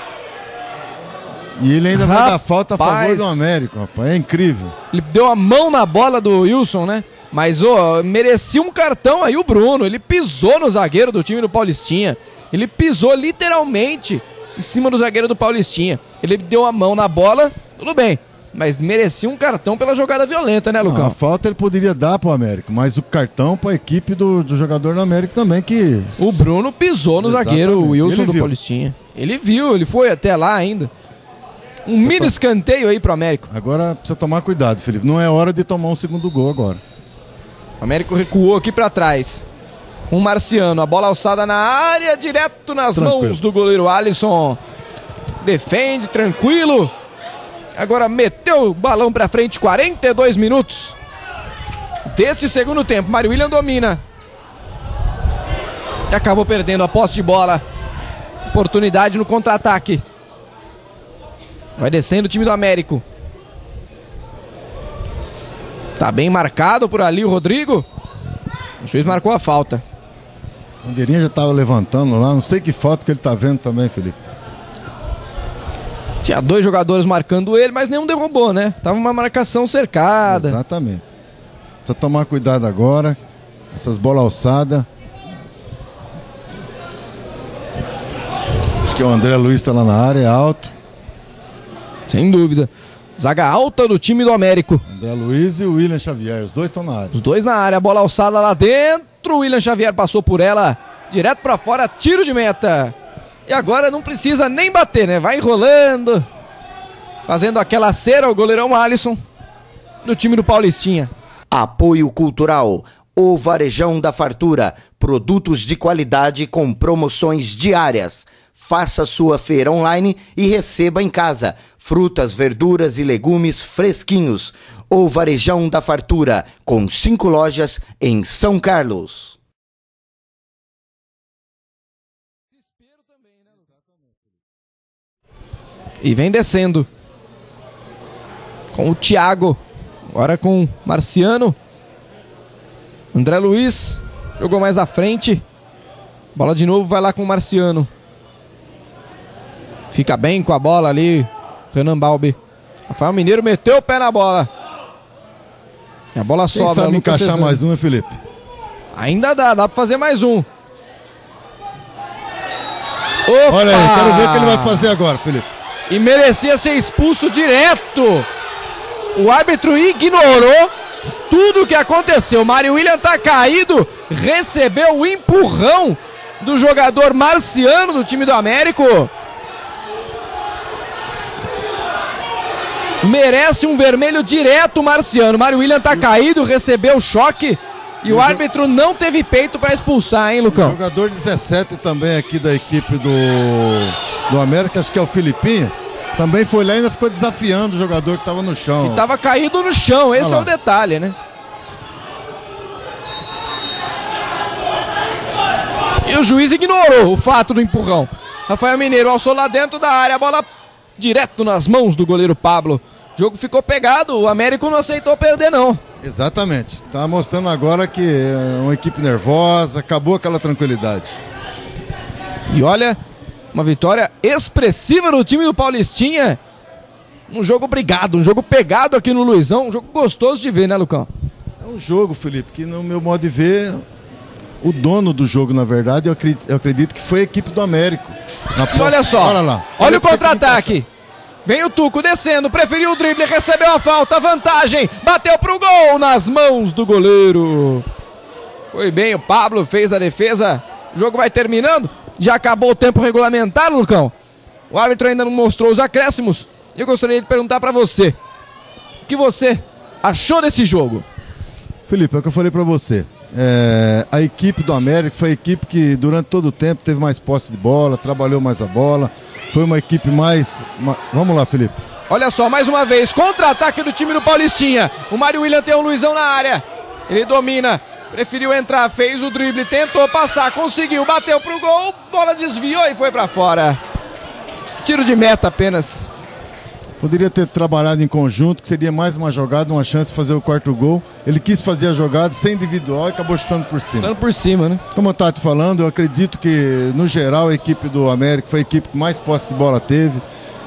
E ele ainda vai dar falta a favor do América, rapaz. É incrível. Ele deu a mão na bola do Wilson, né? Mas merecia um cartão aí o Bruno. Ele pisou no zagueiro do time do Paulistinha. Ele pisou literalmente em cima do zagueiro do Paulistinha. Ele deu a mão na bola, tudo bem. Mas merecia um cartão pela jogada violenta, né, Lucão? A falta ele poderia dar pro América, mas o cartão pra equipe do jogador do América também que... O Bruno pisou no zagueiro, o Wilson do Paulistinha. Ele viu, ele foi até lá ainda. Um mini escanteio aí pro América. Agora precisa tomar cuidado, Felipe. Não é hora de tomar um segundo gol agora. O América recuou aqui pra trás. Com o Marciano, a bola alçada na área, direto nas mãos do goleiro Alisson. Defende, tranquilo. Agora meteu o balão pra frente, 42 minutos desse segundo tempo. Mário William domina. E acabou perdendo a posse de bola. Oportunidade no contra-ataque. Vai descendo o time do Américo. Tá bem marcado por ali o Rodrigo. O juiz marcou a falta. O bandeirinha já tava levantando lá. Não sei que falta que ele tá vendo também, Felipe. Tinha 2 jogadores marcando ele, mas nenhum derrubou, né? Tava uma marcação cercada. Exatamente. Precisa tomar cuidado agora. Essas bolas alçadas. Acho que o André Luiz tá lá na área, é alto. Sem dúvida. Zaga alta do time do Américo. André Luiz e o William Xavier, os dois estão na área. Os dois na área, a bola alçada lá dentro. O William Xavier passou por ela, direto pra fora, tiro de meta. E agora não precisa nem bater, né? Vai enrolando, fazendo aquela cera o goleirão Alisson do time do Paulistinha. Apoio Cultural. O Varejão da Fartura. Produtos de qualidade com promoções diárias. Faça sua feira online e receba em casa frutas, verduras e legumes fresquinhos. O Varejão da Fartura, com 5 lojas em São Carlos. E vem descendo com o Thiago, agora com o Marciano. André Luiz jogou mais à frente. Bola de novo, vai lá com o Marciano. Fica bem com a bola ali, Renan Balbi. Rafael Mineiro meteu o pé na bola. E a bola sobra. Quem sabe encaixar mais um, hein, Felipe? Ainda dá pra fazer mais um. Opa! Olha aí, quero ver o que ele vai fazer agora, Felipe. E merecia ser expulso direto. O árbitro ignorou tudo o que aconteceu. Mário William tá caído, recebeu o empurrão do jogador Marciano do time do Américo. Merece um vermelho direto o Marciano. Mário William tá caído, recebeu o choque. E o árbitro não teve peito para expulsar, hein, Lucão? O jogador 17 também aqui da equipe do América, acho que é o Filipinho, também foi lá e ainda ficou desafiando o jogador que estava no chão. E tava caído no chão, esse é o detalhe, né? E o juiz ignorou o fato do empurrão. Rafael Mineiro alçou lá dentro da área, a bola direto nas mãos do goleiro Pablo. O jogo ficou pegado, o Américo não aceitou perder, não. Exatamente. Tá mostrando agora que é uma equipe nervosa, acabou aquela tranquilidade. E olha, uma vitória expressiva do time do Paulistinha. Um jogo brigado, um jogo pegado aqui no Luizão, um jogo gostoso de ver, né, Lucão? É um jogo, Felipe, que no meu modo de ver, o dono do jogo, na verdade, eu acredito que foi a equipe do Américo. E olha só, olha lá. Olha o contra-ataque. Vem o Tuco descendo, preferiu o drible, recebeu a falta, vantagem, bateu pro gol nas mãos do goleiro. Foi bem, o Pablo fez a defesa, o jogo vai terminando, já acabou o tempo regulamentar, Lucão. O árbitro ainda não mostrou os acréscimos e eu gostaria de perguntar pra você, o que você achou desse jogo? Felipe, é o que eu falei pra você. A equipe do América foi a equipe que durante todo o tempo teve mais posse de bola, trabalhou mais a bola. Foi uma equipe mais... Vamos lá, Felipe. Olha só, mais uma vez, contra-ataque do time do Paulistinha. O Mário William tem o Luizão na área. Ele domina, preferiu entrar, fez o drible, tentou passar, conseguiu, bateu pro gol, bola desviou e foi pra fora. Tiro de meta apenas. Poderia ter trabalhado em conjunto, que seria mais uma jogada, uma chance de fazer o quarto gol. Ele quis fazer a jogada sem individual e acabou chutando por cima. Chutando por cima, né? Como eu estava te falando, eu acredito que, no geral, a equipe do América foi a equipe que mais posse de bola teve.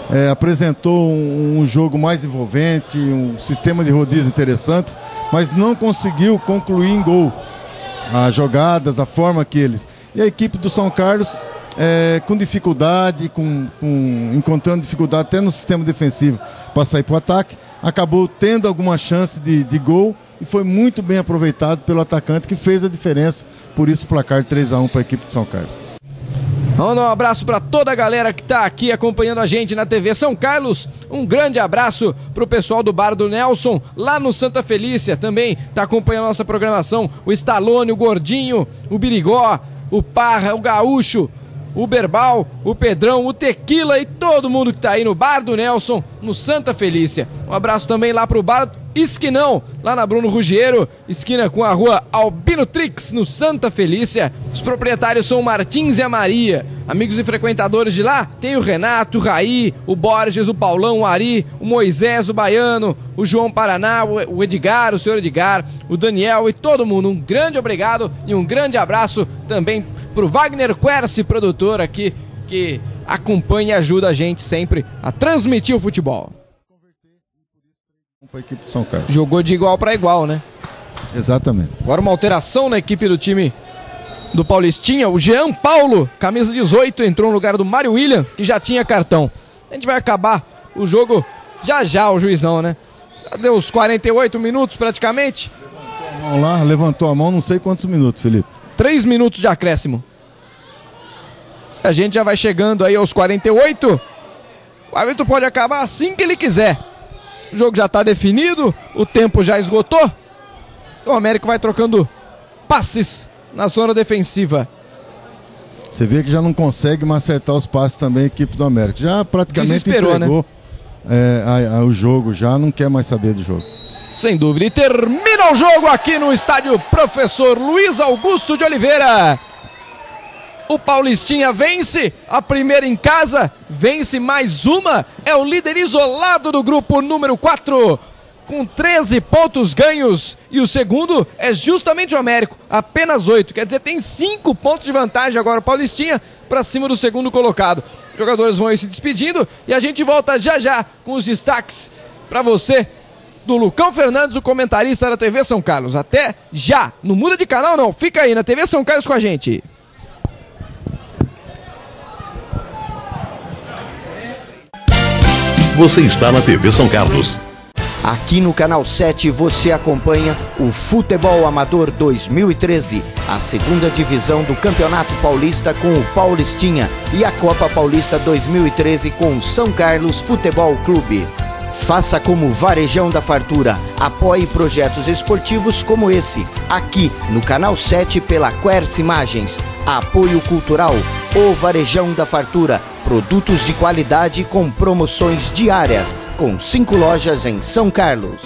apresentou um jogo mais envolvente, um sistema de rodízio interessante, mas não conseguiu concluir em gol as jogadas, a forma que eles... E a equipe do São Carlos, com dificuldade, encontrando dificuldade até no sistema defensivo para sair para o ataque, acabou tendo alguma chance de gol e foi muito bem aproveitado pelo atacante, que fez a diferença. Por isso o placar 3-1 para a equipe de São Carlos. Vamos dar um abraço para toda a galera que está aqui acompanhando a gente na TV São Carlos. Um grande abraço para o pessoal do Bar do Nelson, lá no Santa Felícia. Também está acompanhando a nossa programação o Stallone, o Gordinho, o Birigó, o Parra, o Gaúcho, o Berbal, o Pedrão, o Tequila e todo mundo que está aí no Bar do Nelson, no Santa Felícia. Um abraço também lá para o Bar Esquinão, lá na Bruno Ruggiero, esquina com a rua Albino Trix, no Santa Felícia. Os proprietários são o Martins e a Maria. Amigos e frequentadores de lá, tem o Renato, o Raí, o Borges, o Paulão, o Ari, o Moisés, o Baiano, o João Paraná, o Edgar, o senhor Edgar, o Daniel e todo mundo. Um grande obrigado e um grande abraço também pro Wagner Quercy, produtor aqui, que acompanha e ajuda a gente sempre a transmitir o futebol. Para a equipe de São Carlos. Jogou de igual para igual, né? Exatamente. Agora uma alteração na equipe do time do Paulistinha. O Jean Paulo, camisa 18, entrou no lugar do Mário William, que já tinha cartão. A gente vai acabar o jogo já, o juizão, né? Já deu os 48 minutos praticamente. Levantou a mão, não sei quantos minutos, Felipe. 3 minutos de acréscimo. A gente já vai chegando aí aos 48. O árbitro pode acabar assim que ele quiser. O jogo já está definido, o tempo já esgotou. O América vai trocando passes na zona defensiva. Você vê que já não consegue mais acertar os passes também a equipe do América. Já praticamente entregou, né? O jogo, já não quer mais saber do jogo. Sem dúvida. E termina o jogo aqui no estádio Professor Luiz Augusto de Oliveira. O Paulistinha vence, a primeira em casa, vence mais uma, é o líder isolado do grupo número 4, com 13 pontos ganhos, e o segundo é justamente o Américo, apenas 8, quer dizer, tem 5 pontos de vantagem agora o Paulistinha para cima do segundo colocado. Os jogadores vão aí se despedindo e a gente volta já com os destaques para você do Lucão Fernandes, o comentarista da TV São Carlos. Até já, não muda de canal não, fica aí na TV São Carlos com a gente. Você está na TV São Carlos. Aqui no Canal 7 você acompanha o Futebol Amador 2013, a segunda divisão do Campeonato Paulista com o Paulistinha e a Copa Paulista 2013 com o São Carlos Futebol Clube. Faça como Varejão da Fartura, apoie projetos esportivos como esse, aqui no Canal 7 pela Quercy Imagens. Apoio cultural, o Varejão da Fartura, produtos de qualidade com promoções diárias, com 5 lojas em São Carlos.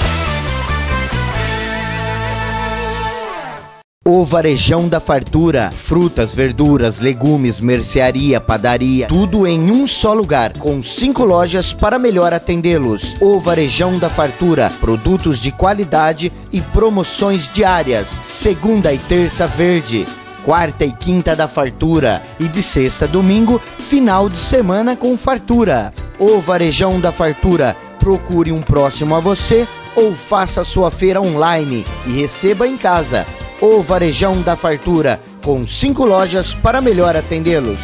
O Varejão da Fartura, frutas, verduras, legumes, mercearia, padaria, tudo em um só lugar, com 5 lojas para melhor atendê-los. O Varejão da Fartura, produtos de qualidade e promoções diárias, segunda e terça verde, quarta e quinta da fartura e de sexta a domingo, final de semana com fartura. O Varejão da Fartura, procure um próximo a você ou faça sua feira online e receba em casa. O Varejão da Fartura, com 5 lojas para melhor atendê-los.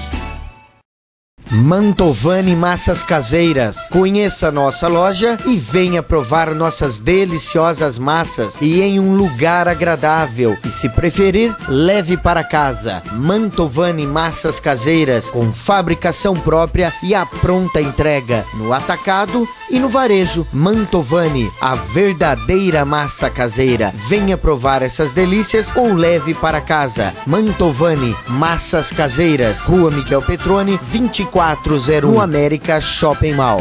Mantovani Massas Caseiras. Conheça nossa loja e venha provar nossas deliciosas massas e em um lugar agradável. E se preferir, leve para casa. Mantovani Massas Caseiras, com fabricação própria e a pronta entrega no atacado e no varejo. Mantovani, a verdadeira massa caseira. Venha provar essas delícias ou leve para casa. Mantovani Massas Caseiras, Rua Miguel Petroni, 2401, no América Shopping Mall.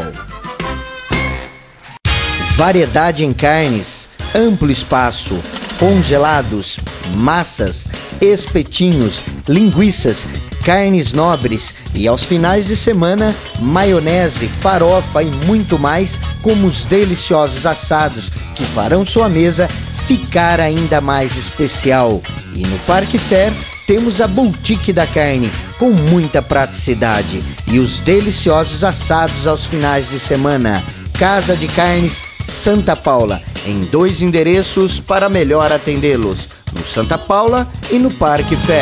Variedade em carnes, amplo espaço, congelados, massas, espetinhos, linguiças, carnes nobres e aos finais de semana, maionese, farofa e muito mais, como os deliciosos assados que farão sua mesa ficar ainda mais especial. E no Parque Fair temos a Boutique da Carne, com muita praticidade e os deliciosos assados aos finais de semana. Casa de Carnes Santa Paula, em 2 endereços para melhor atendê-los, no Santa Paula e no Parque Fé.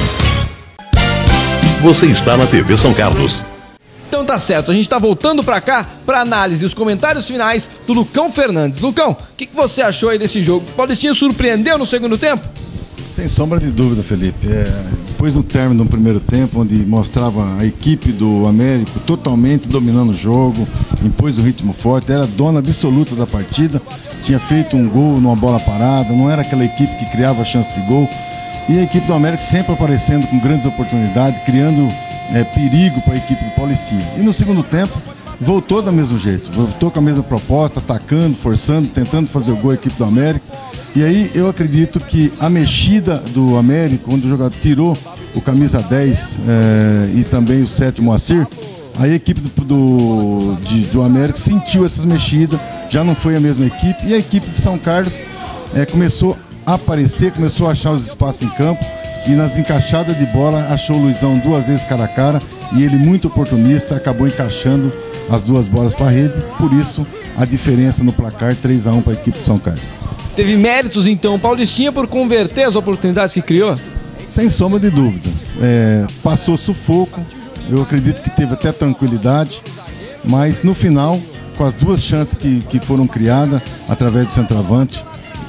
Você está na TV São Carlos. Então tá certo, a gente tá voltando pra cá pra análise e os comentários finais do Lucão Fernandes. Lucão, o que você achou aí desse jogo? O Paulistinha surpreendeu no segundo tempo? Sem sombra de dúvida, Felipe. Depois do término do primeiro tempo, onde mostrava a equipe do Américo totalmente dominando o jogo, impôs um ritmo forte, era dona absoluta da partida, tinha feito um gol numa bola parada, não era aquela equipe que criava chance de gol. E a equipe do Américo sempre aparecendo com grandes oportunidades, criando perigo para a equipe do Paulistinha. E no segundo tempo, voltou do mesmo jeito, voltou com a mesma proposta, atacando, forçando, tentando fazer o gol a equipe do Américo. E aí eu acredito que a mexida do Américo, quando o jogador tirou o camisa 10 e também o 7 Moacir, a equipe do Américo sentiu essas mexidas, já não foi a mesma equipe, e a equipe de São Carlos começou a aparecer, começou a achar os espaços em campo, e nas encaixadas de bola achou o Luizão 2 vezes cara a cara, e ele muito oportunista acabou encaixando as 2 bolas para a rede, por isso a diferença no placar 3-1 para a equipe de São Carlos. Teve méritos então o Paulistinha por converter as oportunidades que criou? Sem sombra de dúvida. Passou sufoco, eu acredito que teve até tranquilidade, mas no final, com as 2 chances que foram criadas através do centroavante,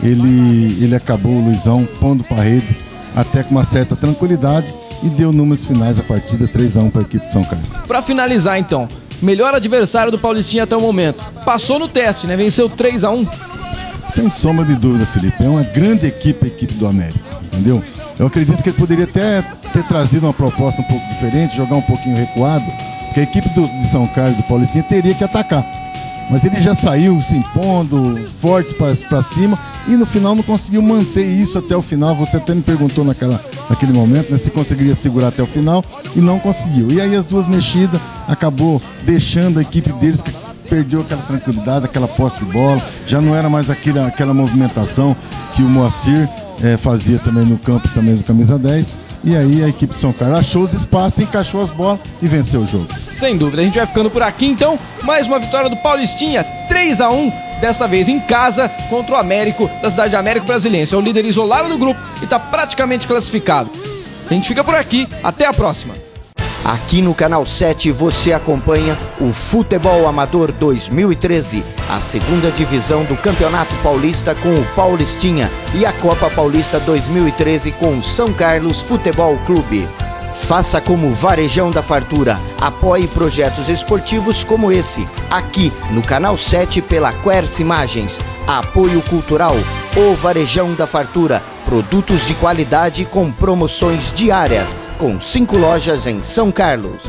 ele acabou, o Luizão, pondo para a rede até com uma certa tranquilidade e deu números finais a partida 3-1 para a equipe de São Carlos. Para finalizar então, melhor adversário do Paulistinha até o momento. Passou no teste, né? Venceu 3-1. Sem sombra de dúvida, Felipe. É uma grande equipe a equipe do América, entendeu? Eu acredito que ele poderia até ter trazido uma proposta um pouco diferente, jogar um pouquinho recuado, porque a equipe de São Carlos, do Paulistinha, teria que atacar. Mas ele já saiu se impondo, forte para cima, e no final não conseguiu manter isso até o final. Você até me perguntou naquele momento, né, se conseguiria segurar até o final, e não conseguiu. E aí as 2 mexidas acabou deixando a equipe deles, que perdeu aquela tranquilidade, aquela posse de bola, já não era mais aquela movimentação que o Moacir fazia também no campo, também do camisa 10. E aí a equipe de São Carlos achou os espaços, encaixou as bolas e venceu o jogo. Sem dúvida, a gente vai ficando por aqui então. Mais uma vitória do Paulistinha, 3-1, dessa vez em casa contra o Américo, da cidade de Américo Brasiliense. É o líder isolado do grupo e está praticamente classificado. A gente fica por aqui, até a próxima. Aqui no Canal 7 você acompanha o Futebol Amador 2013, a 2ª divisão do Campeonato Paulista com o Paulistinha e a Copa Paulista 2013 com o São Carlos Futebol Clube. Faça como Varejão da Fartura, apoie projetos esportivos como esse, aqui no Canal 7 pela Quercy Imagens. Apoio cultural, o Varejão da Fartura, produtos de qualidade com promoções diárias, com 5 lojas em São Carlos.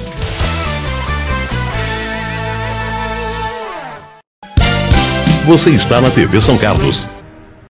Você está na TV São Carlos.